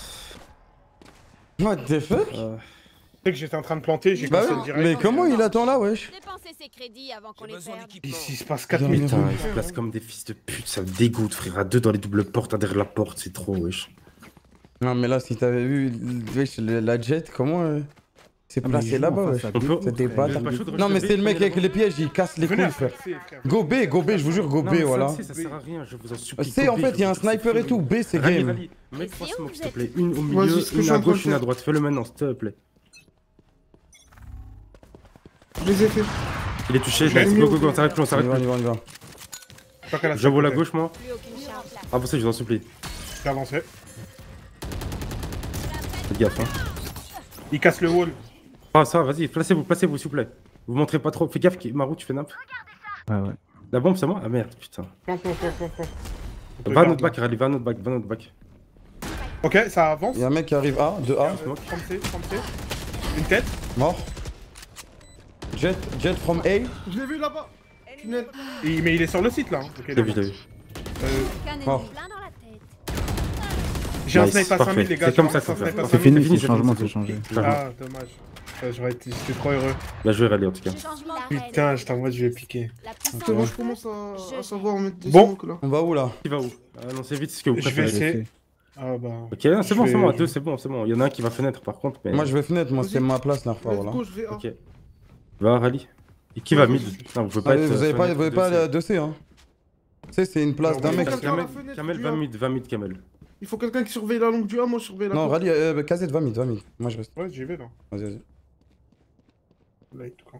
What the fuck? euh, Tu sais que j'étais en train de planter, j'ai Bah cancel oui, direct. mais comment il attend là, wesh? Dépensez ses crédits avant qu'on J'ai les besoin perde. d'équipement. Ici, il se passe quatre Putain, minutes. Putain, ils se placent comme des fils de pute, ça me dégoûte, frère. À deux dans les doubles portes, un derrière la porte, c'est trop, wesh. Non, mais là, si t'avais vu, wesh, le- la jet, comment euh, c'est Ah, mais il placé joue là-bas, en face wesh? à On deux, peut- C'était frère. pas- Vous êtes pas chaud de Non, mais rusher c'est le B, mec avec prenez les pièges, il casse les Venez couilles, à frère. C, frère. Go B, go B, je vous jure, go Non, B, mais ça, voilà. C, ça sert à rien, je vous en supplie. C, en Go B, fait, je il y a un vous dis que c'est sniper et fini. tout. B, c'est Rallye, game. rallye. Mets trois Et si on smokes, s'il te vous plaît. êtes- Une au Vas-y, milieu, ce que je une suis à en train de gauche, une à faire. droite. Fais-le maintenant, s'il te plaît. Je les ai fait. Il est touché, Je l'ai nice. mis Go, au go, go, on fait. s'arrête plus, on On y s'arrête va, on y plus. va, on y va. Je crois qu'elle a Je vole à côté. gauche, moi. Plus aucune charge. Avancez, je vous en supplie. J'ai avancé. Faites gaffe, hein. Il casse le wall. Ah, ça, vas-y, placez-vous, placez-vous, s'il vous plaît. Vous montrez pas trop. Fais gaffe, qui- Marou, tu fais nimp. Ouais, ouais. La bombe, c'est moi? Ah merde, putain. Plante, plante, plante, plante, plante. On te Va à garde, notre back, Rallye, va à notre back, va à notre back. Ok, ça avance. Il y a un mec qui arrive A, de A, Euh, trente C, trente C. Une tête. mort. Jet, jet from A. Je l'ai vu là-bas. Tunnel. Et- mais il est sur le site là. hein. Ok, Je l'ai vu, je d'accord. l'ai vu. Euh, Aucun ennemi Mort. plein dans la tête. J'ai un Nice, snipe à parfait. cinq mille, les gars. C'est comme j'ai ça un qu'il faut snipe faire. à C'est cinq mille. fini, fini, c'est c'est changement, fini, c'est changé. Ah, dommage. Euh, J'aurais été j'étais trop heureux. Bien joué, Rallye, en tout cas. Changement Putain, j'étais en mode je vais piquer. La Ok, puissance. moi je commence à, à savoir mettre des Bon. smokes là. On va où là? Qui va où? Annoncez vite ce que vous Je vais préférez. essayer. c'est- Ah bah. Ok, non, c'est Je bon, c'est vais- bon, à deux, c'est bon, c'est bon. Il y en a un qui va fenêtre par contre, mais. Moi je vais fenêtre, moi Vas-y. c'est ma place là, Let's voilà. go, je vais A. Ok. Va, Rallye. Et qui va mid? Non, vous pouvez pas Allez, être. vous avez pas, fenêtre vous avez de pas C. la deux C, hein. Tu sais, c'est une place Non, d'un mais mec. quelqu'un- Kamel, la fenêtre Kamel, du va A. mid, va mid, Kamel. Il faut quelqu'un qui surveille la longue du A, moi je surveille la Non, courte. rallye, euh, casette, va mid, va mid. Moi je reste. Ouais, j'y vais là. Vas-y, vas-y. Light, quoi.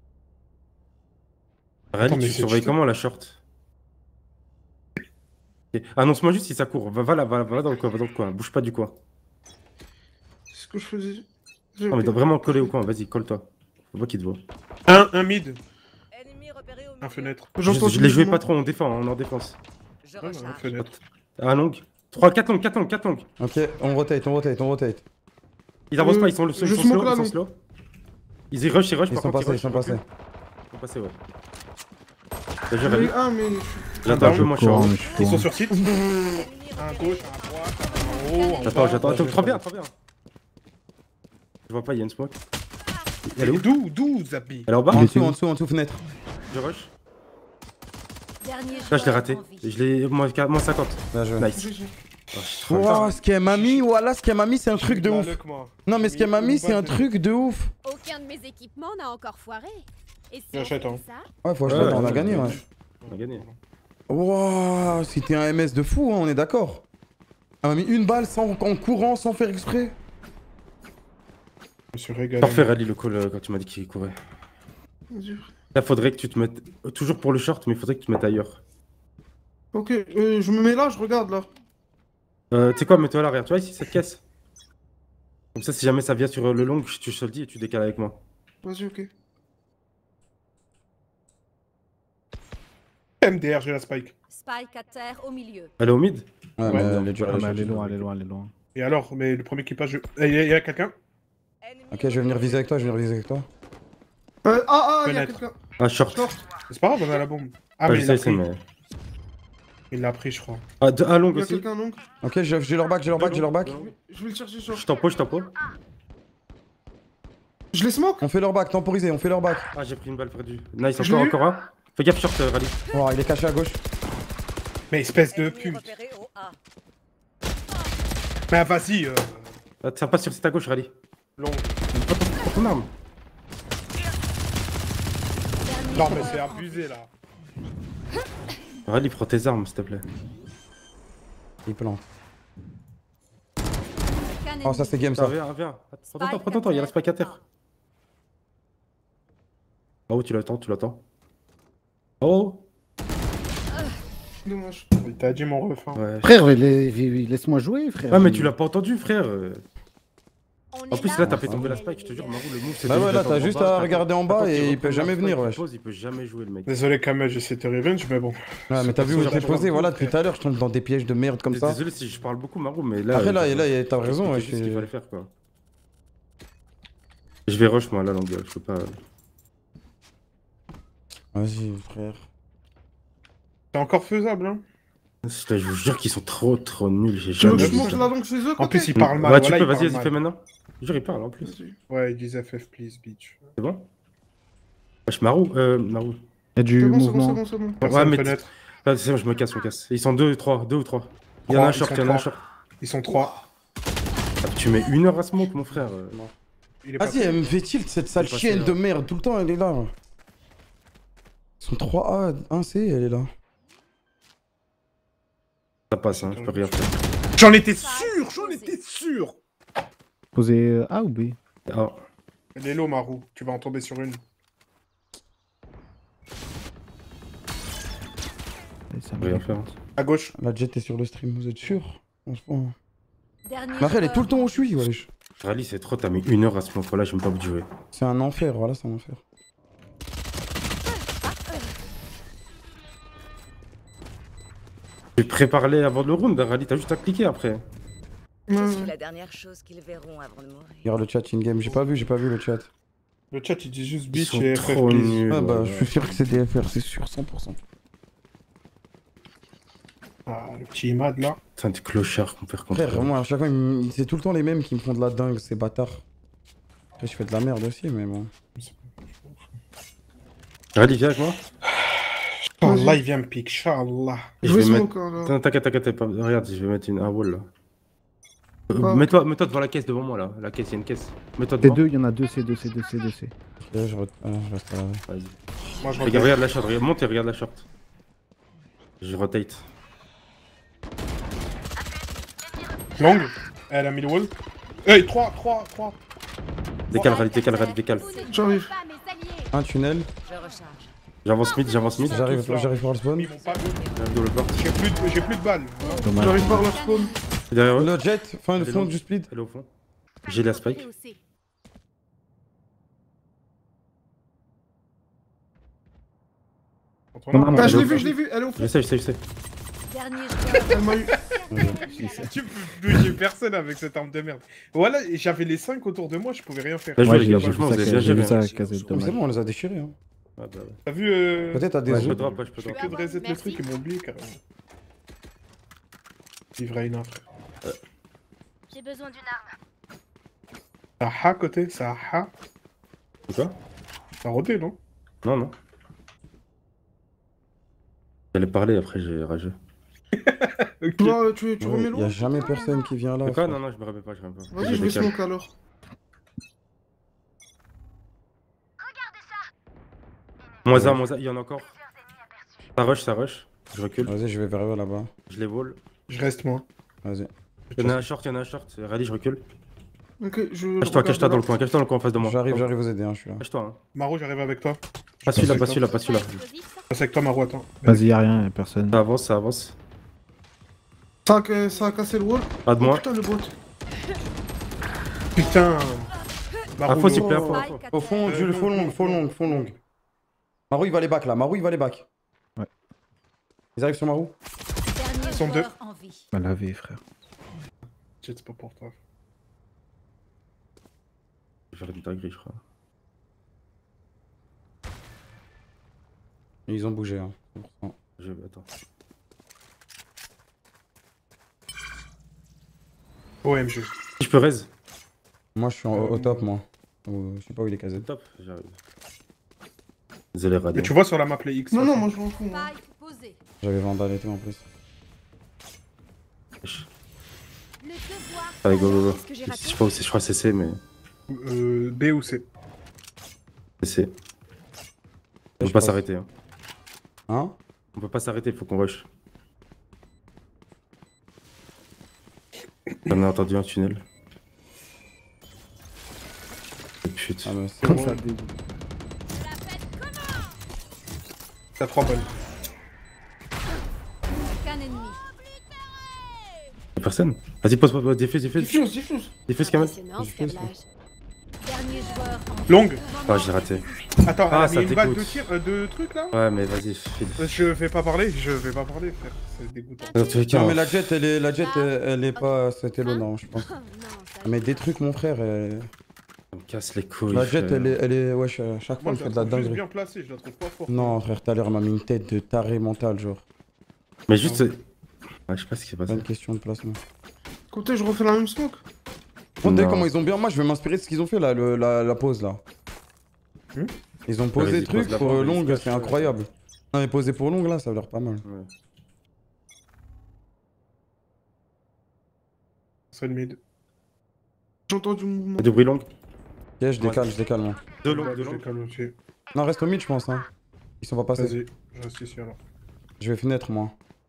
Rallye, Attends, mais tu c'est surveilles cheaté. comment la short? Ok. Annonce-moi juste si ça court. Va, va là, va, va là dans le coin, va dans le coin. Bouge pas du coin. C'est ce que je faisais. Non, mais dois vraiment coller au coin. Vas-y, colle-toi. Faut pas qu'il te voit. Un, un mid. Un fenêtre. Je, je l'ai joué pas trop, on défend, on est en défense. Ouais, un fenêtre. Un long. trois, quatre longues, quatre longues, quatre longues. Ok, on rotate, on rotate, on rotate. Ils avancent Euh, pas, ils sont, ils je sont smoke slow, là, ils sont long. slow. Ils y rush, ils rush, Ils par sont contre, passés, ils sont rushent, passés. Ils sont passés, ouais. T'as J'en joué, ai eu Rally un, mais. J'attends un peu, moi je suis en haut. Ils sont sur site. Un gauche, un droite, un haut. en J'attends, bas. j'attends. Attends, trop bien, trop bien. Je vois pas, il y a une smoke. Elle est où? D'où, d'où, Zabi? Elle est en bas? En dessous, en dessous, en dessous, fenêtre. Je rush. Là, je l'ai raté. Je l'ai. Moins moins cinquante. Bien joué. Nice. G G. Oh, je suis trop Wow, fort. ce qu'elle m'a mis, voilà, ce qu'elle m'a mis, c'est un truc de ouf. Non, mais ce qu'elle m'a mis, c'est un truc de ouf. Aucun de mes équipements n'a encore foiré. Et si on J'achète, fait hein. ça, Ouais, faut Ouais, acheter, ouais, on a ouais, gagné, ouais. ouais. On a gagné. Wow, c'était un M S de fou, hein, on est d'accord. Elle m'a mis une balle sans, en courant, sans faire exprès. Je me suis régalé. Parfait, Rally, le call euh, quand tu m'as dit qu'il courait. Vas-y. Là, faudrait que tu te mettes. Toujours pour le short, mais il faudrait que tu te mettes ailleurs. Ok, euh, je me mets là, je regarde là. Euh, tu sais quoi, mets-toi à l'arrière. Tu vois ici, cette caisse? Comme ça, si jamais ça vient sur euh, le long, tu te le dis et tu décales avec moi. Vas-y, ok. M D R, j'ai la spike. Spike à terre au milieu. Elle est au mid? Ouais, Ouais, mais non. elle est dure. Ah, elle mais est elle est dure. loin, elle est loin, elle est loin. Et alors, mais le premier qui passe, je. Il y a, il y a quelqu'un? Ok, je vais venir viser avec toi, je vais venir viser avec toi. Euh, ah, ah, il y a Fenêtre. quelqu'un. Ah, short. Short. C'est pas grave, on a la bombe. Ah, Ah, mais je il sais, l'a c'est, pris. mais. Il l'a pris, je crois. Ah, de, ah, long Il y a aussi. quelqu'un donc. Ok, j'ai j'ai leur back, j'ai leur back, j'ai leur back. Je vais le chercher short. Je t'en pose, je t'en pose. Je les smoke. On fait leur back, temporisé, on fait leur back. Ah, j'ai pris une balle perdue. Nice, Je encore, l'ai eu. encore un. Fais gaffe, short, euh, Rally. Oh, il est caché à gauche. Mais espèce de pute. Mais vas-y, euh. Ah, ça passe sur cette à gauche, Rally. Long. Prends ton arme. Non, mais c'est abusé là. Rally, prends tes armes, s'il te plaît. Il plante. Oh, ça c'est game Ça, ça. viens, viens. Prends ton temps, prends ton temps, il y a la spike à terre. Oh, tu l'attends, tu l'attends. Oh. Dommage. Il t'a dit mon ref. Hein. Ouais. Frère, les- les- laisse-moi jouer, frère. Ah, mais tu l'as pas entendu, frère. En plus, là, t'as fait tomber la spike, je te jure, Marou, le move, c'est Bah ouais, là, t'as juste à regarder en bas et il peut jamais venir, wesh. Il peut jamais jouer, le mec. Désolé, Kamel, j'essaie de te revenge, mais bon. Ouais, mais t'as vu où J'ai je t'ai pas posé, compris, voilà, frère. depuis tout à l'heure, je tombe dans des pièges de merde comme ça. Désolé si je parle beaucoup, Marou, mais là. Après, là, euh, et là, t'as raison, c'est ouais. juste ce qu'il je- fallait faire, quoi. Je vais rush, moi, la longue, je peux pas. Vas-y, frère. C'est encore faisable, hein. Je vous jure qu'ils sont trop, trop nuls, j'ai Tu veux jamais que je vu monte ça. là donc chez eux? En plus, il parle mal. Ouais, tu voilà, peux, il vas-y, parle vas-y, mal. fais maintenant. Je jure, il parle en plus. Ouais, ils disent F F, please, bitch. C'est bon? Wesh, Marou, euh, Marou. Il y a du C'est bon, c'est bon, mouvement. c'est bon, c'est bon. Ouais, Personne mais. fenêtre. Ah, c'est bon, je me casse, je me casse. Ils sont deux, trois, deux ou trois. Il y en a Trois, un ils short, sont il y en a un trois. short. Ils sont trois. Ah, tu mets une heure à smoke, mon frère. euh, Non. Il est pas Vas-y, elle me fait tilt cette sale passé, chienne là. de merde, tout le temps elle est là. Ils sont trois A, un C, elle est là. Ça passe, hein, je peux rien faire. J'en étais sûr, j'en étais sûr. Posé euh, A ou B? Ah, Elle est low, Marou. Tu vas en tomber sur une. Allez, ça je me peux rien fait. faire. À gauche. La jet est sur le stream, vous êtes sûr? Franchement. Dernier Mais après, elle est joueur tout le temps où en je suis, vie. wesh. Rally, c'est trop, t'as mis une heure à ce moment-là, j'ai même pas envie de jouer. C'est un enfer, voilà, c'est un enfer. Tu prépares-les avant le round, Rally, t'as juste à cliquer après. Ouais, Je suis ouais. la dernière chose qu'ils verront avant de mourir. Regarde le chat in-game, j'ai pas vu, j'ai pas vu le chat. Le chat, il dit juste Ils bitch sont et F F, trop please. nuls. Ah bah, ouais. je suis sûr que c'est des F R, c'est sûr, cent pour cent. Ah, le petit Imad, là. Putain, des clochards qu'on perd contre. Frère, moi, à chaque fois, ils me- c'est tout le temps les mêmes qui me font de la dingue, ces bâtards. Après, je fais de la merde aussi, mais bon. Rally, viens avec moi. Allah, il vient me pique, Inch'Allah. Et Je je vais vais mettre. smoke hein, là. Attends, T'inquiète, t'inquiète, pas- regarde, je vais mettre une un wall là. Euh, Ah. Mets-toi mets-toi devant la caisse devant moi là. La caisse, il y a une caisse. Mets-toi T devant. deux, il y en a deux C, deux C, deux C, deux C. Là, je, re- ah, je reste là. Vas-y. Moi, je Regarde, regarde. regarde la short, regarde, monte et regarde la short. Je rotate. Longue. Elle a mis le wall. Hey, trois, trois, trois. Décale, Rally, décale, Rally, décale. Vous ne J'arrive. tuez pas mes alliés. Un tunnel. Je recharge. J'avance mid, j'avance mid. J'arrive, j'arrive par le spawn. Ils m'ont pas vu. J'arrive dans le porte. J'ai plus, de- j'ai plus de balles. Dommage. J'arrive par leur spawn. Derrière eux. Le jet, fin de fond du split. Elle est au fond. J'ai la spike. Rehaussé. Ah, je l'ai vu, je l'ai vu, elle est au Je fond. sais, je sais, je sais. Dernier joueur. Elle m'a eu. Tu peux toucher personne avec cette arme de merde. Voilà, j'avais les cinq autour de moi, je pouvais rien faire. Bien joué, Ouais, les j'ai gars, j'ai vu franchement, ça, vous avez j'ai bien vu géré. ça, hein. Kazet, Mais dommage. c'est bon, on les a déchirés. Hein. Ah bah ouais. T'as vu euh... Peut-être à des Ouais, je peux autres. drop, ouais, je peux Je fais drop. que de reset le Merci. truc, ils m'ont oublié carrément. Vivre à une autre. J'ai besoin d'une arme. Ça a ha côté, ça a ha. C'est quoi? Ça a rodé, non? Non, non. J'allais parler, après j'ai ragé. Ok. Toi, tu, tu Ouais, remets y a loin. jamais personne qui vient là. C'est quoi? frère. Non, non, je me rappelle pas, je me rappelle pas. Vas-y, J'ai je vais décalé. smoke alors. Moins un, moins un, il y en a encore. Ça rush, ça rush. Je recule, Vas-y, je vais vers eux là-bas. je les vole. Je reste moi. Vas-y. Il y en a un short, il y en a un short. Rallye, je recule. Ok, je. Cache-toi, cache-toi dans le coin, cache-toi dans le coin en face de moi. J'arrive, j'arrive vous aider, hein, je suis là. Cache-toi, hein. Maro, j'arrive avec toi. Pas celui-là, avec pas toi. celui-là, pas celui-là. Explosif, ça. Je passe avec toi, Maro, attends. Vas-y, y'a rien, y'a personne. Ça avance, ça avance. Ça a, ca- ça a cassé le wall. Pas de Oh moi. putain, le bot. Putain. Ah, Maro, faut non. s'il plaît, faut, Spike faut. à Au fond, terre. Jules, faux long, faux long, faux long. Marou, il va les back là. Marou, il va les back. Ouais. Ils arrivent sur Marou. Dernier sont joueur en vie. Mal lavé, frère. Jet, c'est pas pour toi. Je vais faire une dinguerie, je crois. Ils ont bougé. Hein. Je... Attends. O M G. Si je peux raise. Moi, je suis en- au top, moi. Ou- Je sais pas où il est casé. Top, j'arrive. Désolé, Mais Radin. tu vois sur la map les X. Non, là. non, moi je m'en fous. moi. Spike posé. J'avais Vandal et tout en plus. Le devoir. Allez, go, go, go. Qu'est-ce que j'ai Je raté? sais pas où c'est, je crois C C, mais. Euh, B ou C. C C. On Je peut pas passe. s'arrêter, hein. Hein? On peut pas s'arrêter, faut qu'on rush. J'en ai entendu un tunnel. Putain. Ah, mais c'est Comme bon. ça, dégoût. T'as trois balles. Aucun ennemi. Y'a personne. Vas-y, pose, pose, pose, diffuse, diffuse. Diffuse, diffuse. Diffuse, Kamel. Impressionnant, ce Je fais ça. câblage. Dernier joueur en vie. Longue. Ah, j'ai raté. Attends, Ah, elle a ça mis une balle de dégoûte. tir, euh, de trucs là? Ouais, mais vas-y, file. Je vais pas parler, je vais pas parler, frère. C'est dégoûtant. Dans tous les cas, Non, on- mais la jet, elle est, la jet, elle, elle est pas. C'était le non, je pense. Oh, non, ça Mais des trucs, mon frère. elle- on me casse les couilles. La jet, frère. elle est, elle est. Wesh, à chaque fois, Moi, elle je fait la de la trouve juste dinguerie. bien placée, je la trouve pas forte. Non, frère, tout à l'heure, elle m'a mis une tête de taré mental, genre. Mais juste. c'est- Ouais, je sais pas ce qui s'est Pas passé. une question de placement. Côté, je refais la même smoke. Regardez Non. comment ils ont bien. Moi, je vais m'inspirer de ce qu'ils ont fait là, le- la, la pause là. Hmm Ils ont posé Vas-y, des trucs pose la pour bombe, euh, ils longue, se c'est cachent, incroyable. Non, mais poser pour longue là, ça a l'air pas mal. Ouais. C'est le mid. J'entends du mouvement. Et de bruit long. Ok, je décale, je décale moi. Deux longs, Ouais, deux je longs. décale aussi. Non, reste au mid, je pense. Hein. Ils sont pas passés. Vas-y, je reste ici alors. Je vais fenêtre moi.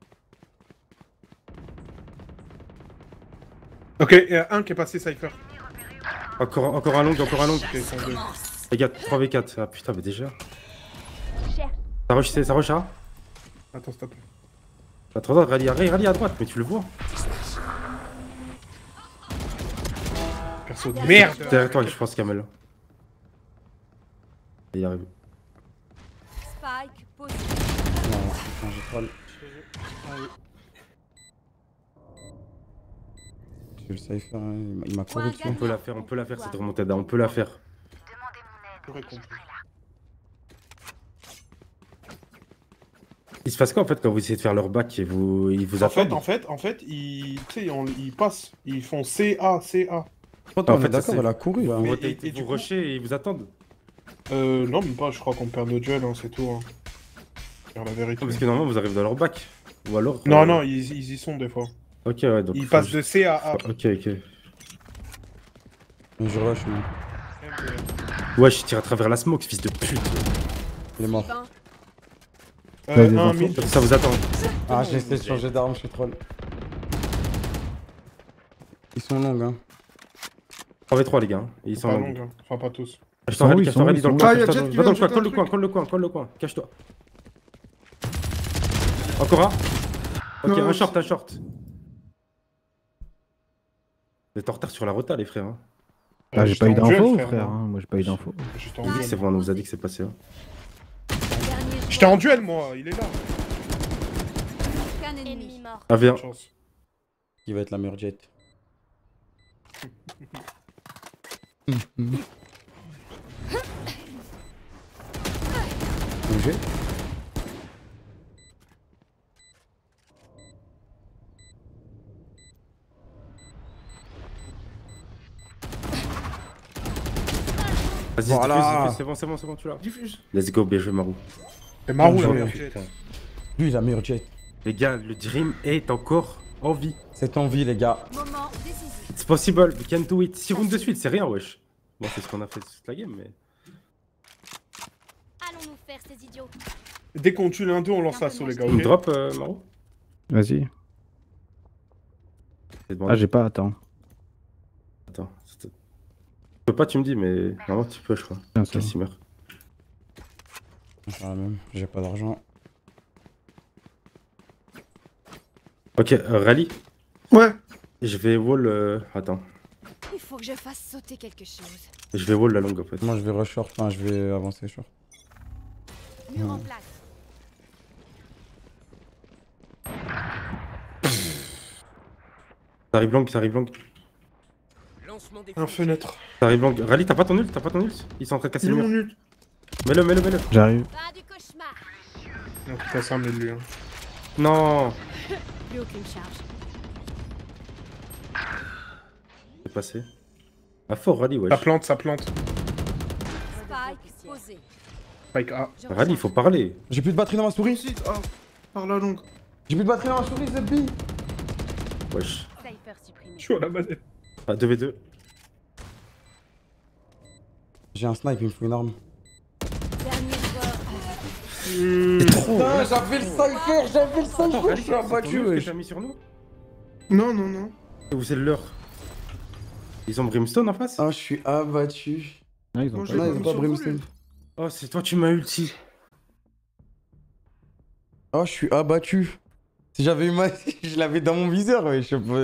Ok, il y a un qui est passé Cypher. Encore, encore un long, encore un long. Ok, ils sont deux. Les gars, trois v quatre. Ah putain, mais déjà. Ça rush, c'est- ça rush, hein. Attends, stop. Attends, attends, rallye, rallye, rallye à droite, mais tu le vois. Perso de merde. Derrière toi, je pense, Kamel. Il y arrive. Spike posé. Non, putain, j'ai pas le. Je le cypher, hein, il m'a- il m'a couru dessus. On peut la faire, on peut la faire cette remontada, on peut la faire. J'aurais compris. Il se passe quoi en fait quand vous essayez de faire leur back et vous, ils vous En fait, attendent en fait, en fait, ils, tu sais, on- ils passent, ils font C A, C A. Attends, En on fait, est d'accord, ça, elle a couru là. Vous, Mais- rotate, et- et du vous coup- rushez et ils vous attendent. Euh, non, même pas, je crois qu'on perd nos duels, hein, c'est tout. Hein. Dire la vérité. Parce que normalement vous arrivez dans leur back. Ou alors. Non, euh, non, ils, ils y sont des fois. Ok, ouais, donc. Ils faut passent juste- de C à A. Ok, ok. Je rush, moi. Ouais, je tire à travers la smoke, fils de pute. Il est mort. Suivant. Euh, Ouais, les un infos. mid. Ça vous attend. Ah, j'ai essayé de changer d'arme, je suis troll. Ils sont longs, hein. trois v trois les gars. hein. Et ils sont Pas longs. longue, hein. Enfin, pas tous. Je t'en rallie, cache toi, rallie dans le coin. Ah, y'a cache-toi Jet qui dans- Va vient dans le coin, de colle le jeter coin, un colle le coin, colle le coin, cache-toi. Encore un. Ok, un Nice. short, un short. Vous êtes en retard sur la rota, les frères. hein. Ah, j'ai J'étais pas eu en duel, d'infos, frère, frère. moi. hein. Moi, j'ai pas eu d'infos. J'étais en Oui, duel. c'est bon, on nous a dit que c'est passé. hein. J'étais en duel, moi, il est là. Aucun ennemi mort. A V un. Bonne chance. Qui va être la meilleure jet. Bouger. Vas-y, Voilà. diffuse, diffuse, c'est bon, c'est bon, c'est bon, tu l'as. Diffuse. Let's go, bien joué, Marou. C'est Marou, Bien la joué. meilleure jet. Lui, la meilleure jet. Les gars, le Dream est encore en vie. C'est en vie, les gars. Moment décisif. It's possible, we can do it. six rounds de suite, c'est rien, wesh. Bon, c'est ce qu'on a fait toute la game, mais. Allons-nous faire ces idiots. Dès qu'on tue l'un d'eux, on lance l'assaut, les gars. Une ok drop, euh, Marou. Vas-y. C'est demandé. Ah, j'ai pas, attends. Attends. c'est- Tu peux pas, tu me dis, mais normalement tu peux, je crois. Tiens, ça. Quel simmer. Je la même, j'ai pas d'argent. Ok, euh, rallye. Ouais. Je vais wall. euh, Attends. Il faut que je fasse sauter quelque chose. Je vais wall la longue en fait. Moi, je vais rush short, enfin, je vais avancer short. Mur en place. Ça arrive long, ça arrive long. Lancement des Un fenêtre. Ça arrive long. Rallye, t'as pas ton ult, t'as pas ton ult. Ils sont en train de casser Il est le mon mur. ult. Mets-le, mets-le, mets-le. J'arrive. Pas du cauchemar. Non, putain, ça me lui. Hein. Non. Plus aucune charge. C'est passé. Ah, fort, rallye, wesh. Ça plante, ça plante. Spike posé. Spike A. Je Rallye, il faut parler. J'ai plus de batterie dans ma souris. Site, ah, par la longue. J'ai plus de batterie dans ma souris, Zebby. Wesh. Cypher supprimé. Je suis à la manette. Ah, deux v deux. J'ai un snipe, il me faut une arme. Dernier joueur. Putain, j'avais le cypher, j'avais le Attends, cypher, rallye, je suis c'est ton abattu, ult que wesh. t'as mis sur nous. Non, non, non. Ou c'est le leur. Ils ont Brimstone en face. Ah, je suis abattu. Ah, ils ont Moi, pas. j'ai Non, pas ils ont mis pas sur Brimstone. vous, Oh, c'est toi, tu m'as ulti. Oh, je suis abattu. Si j'avais eu ma... je l'avais dans mon viseur, wesh.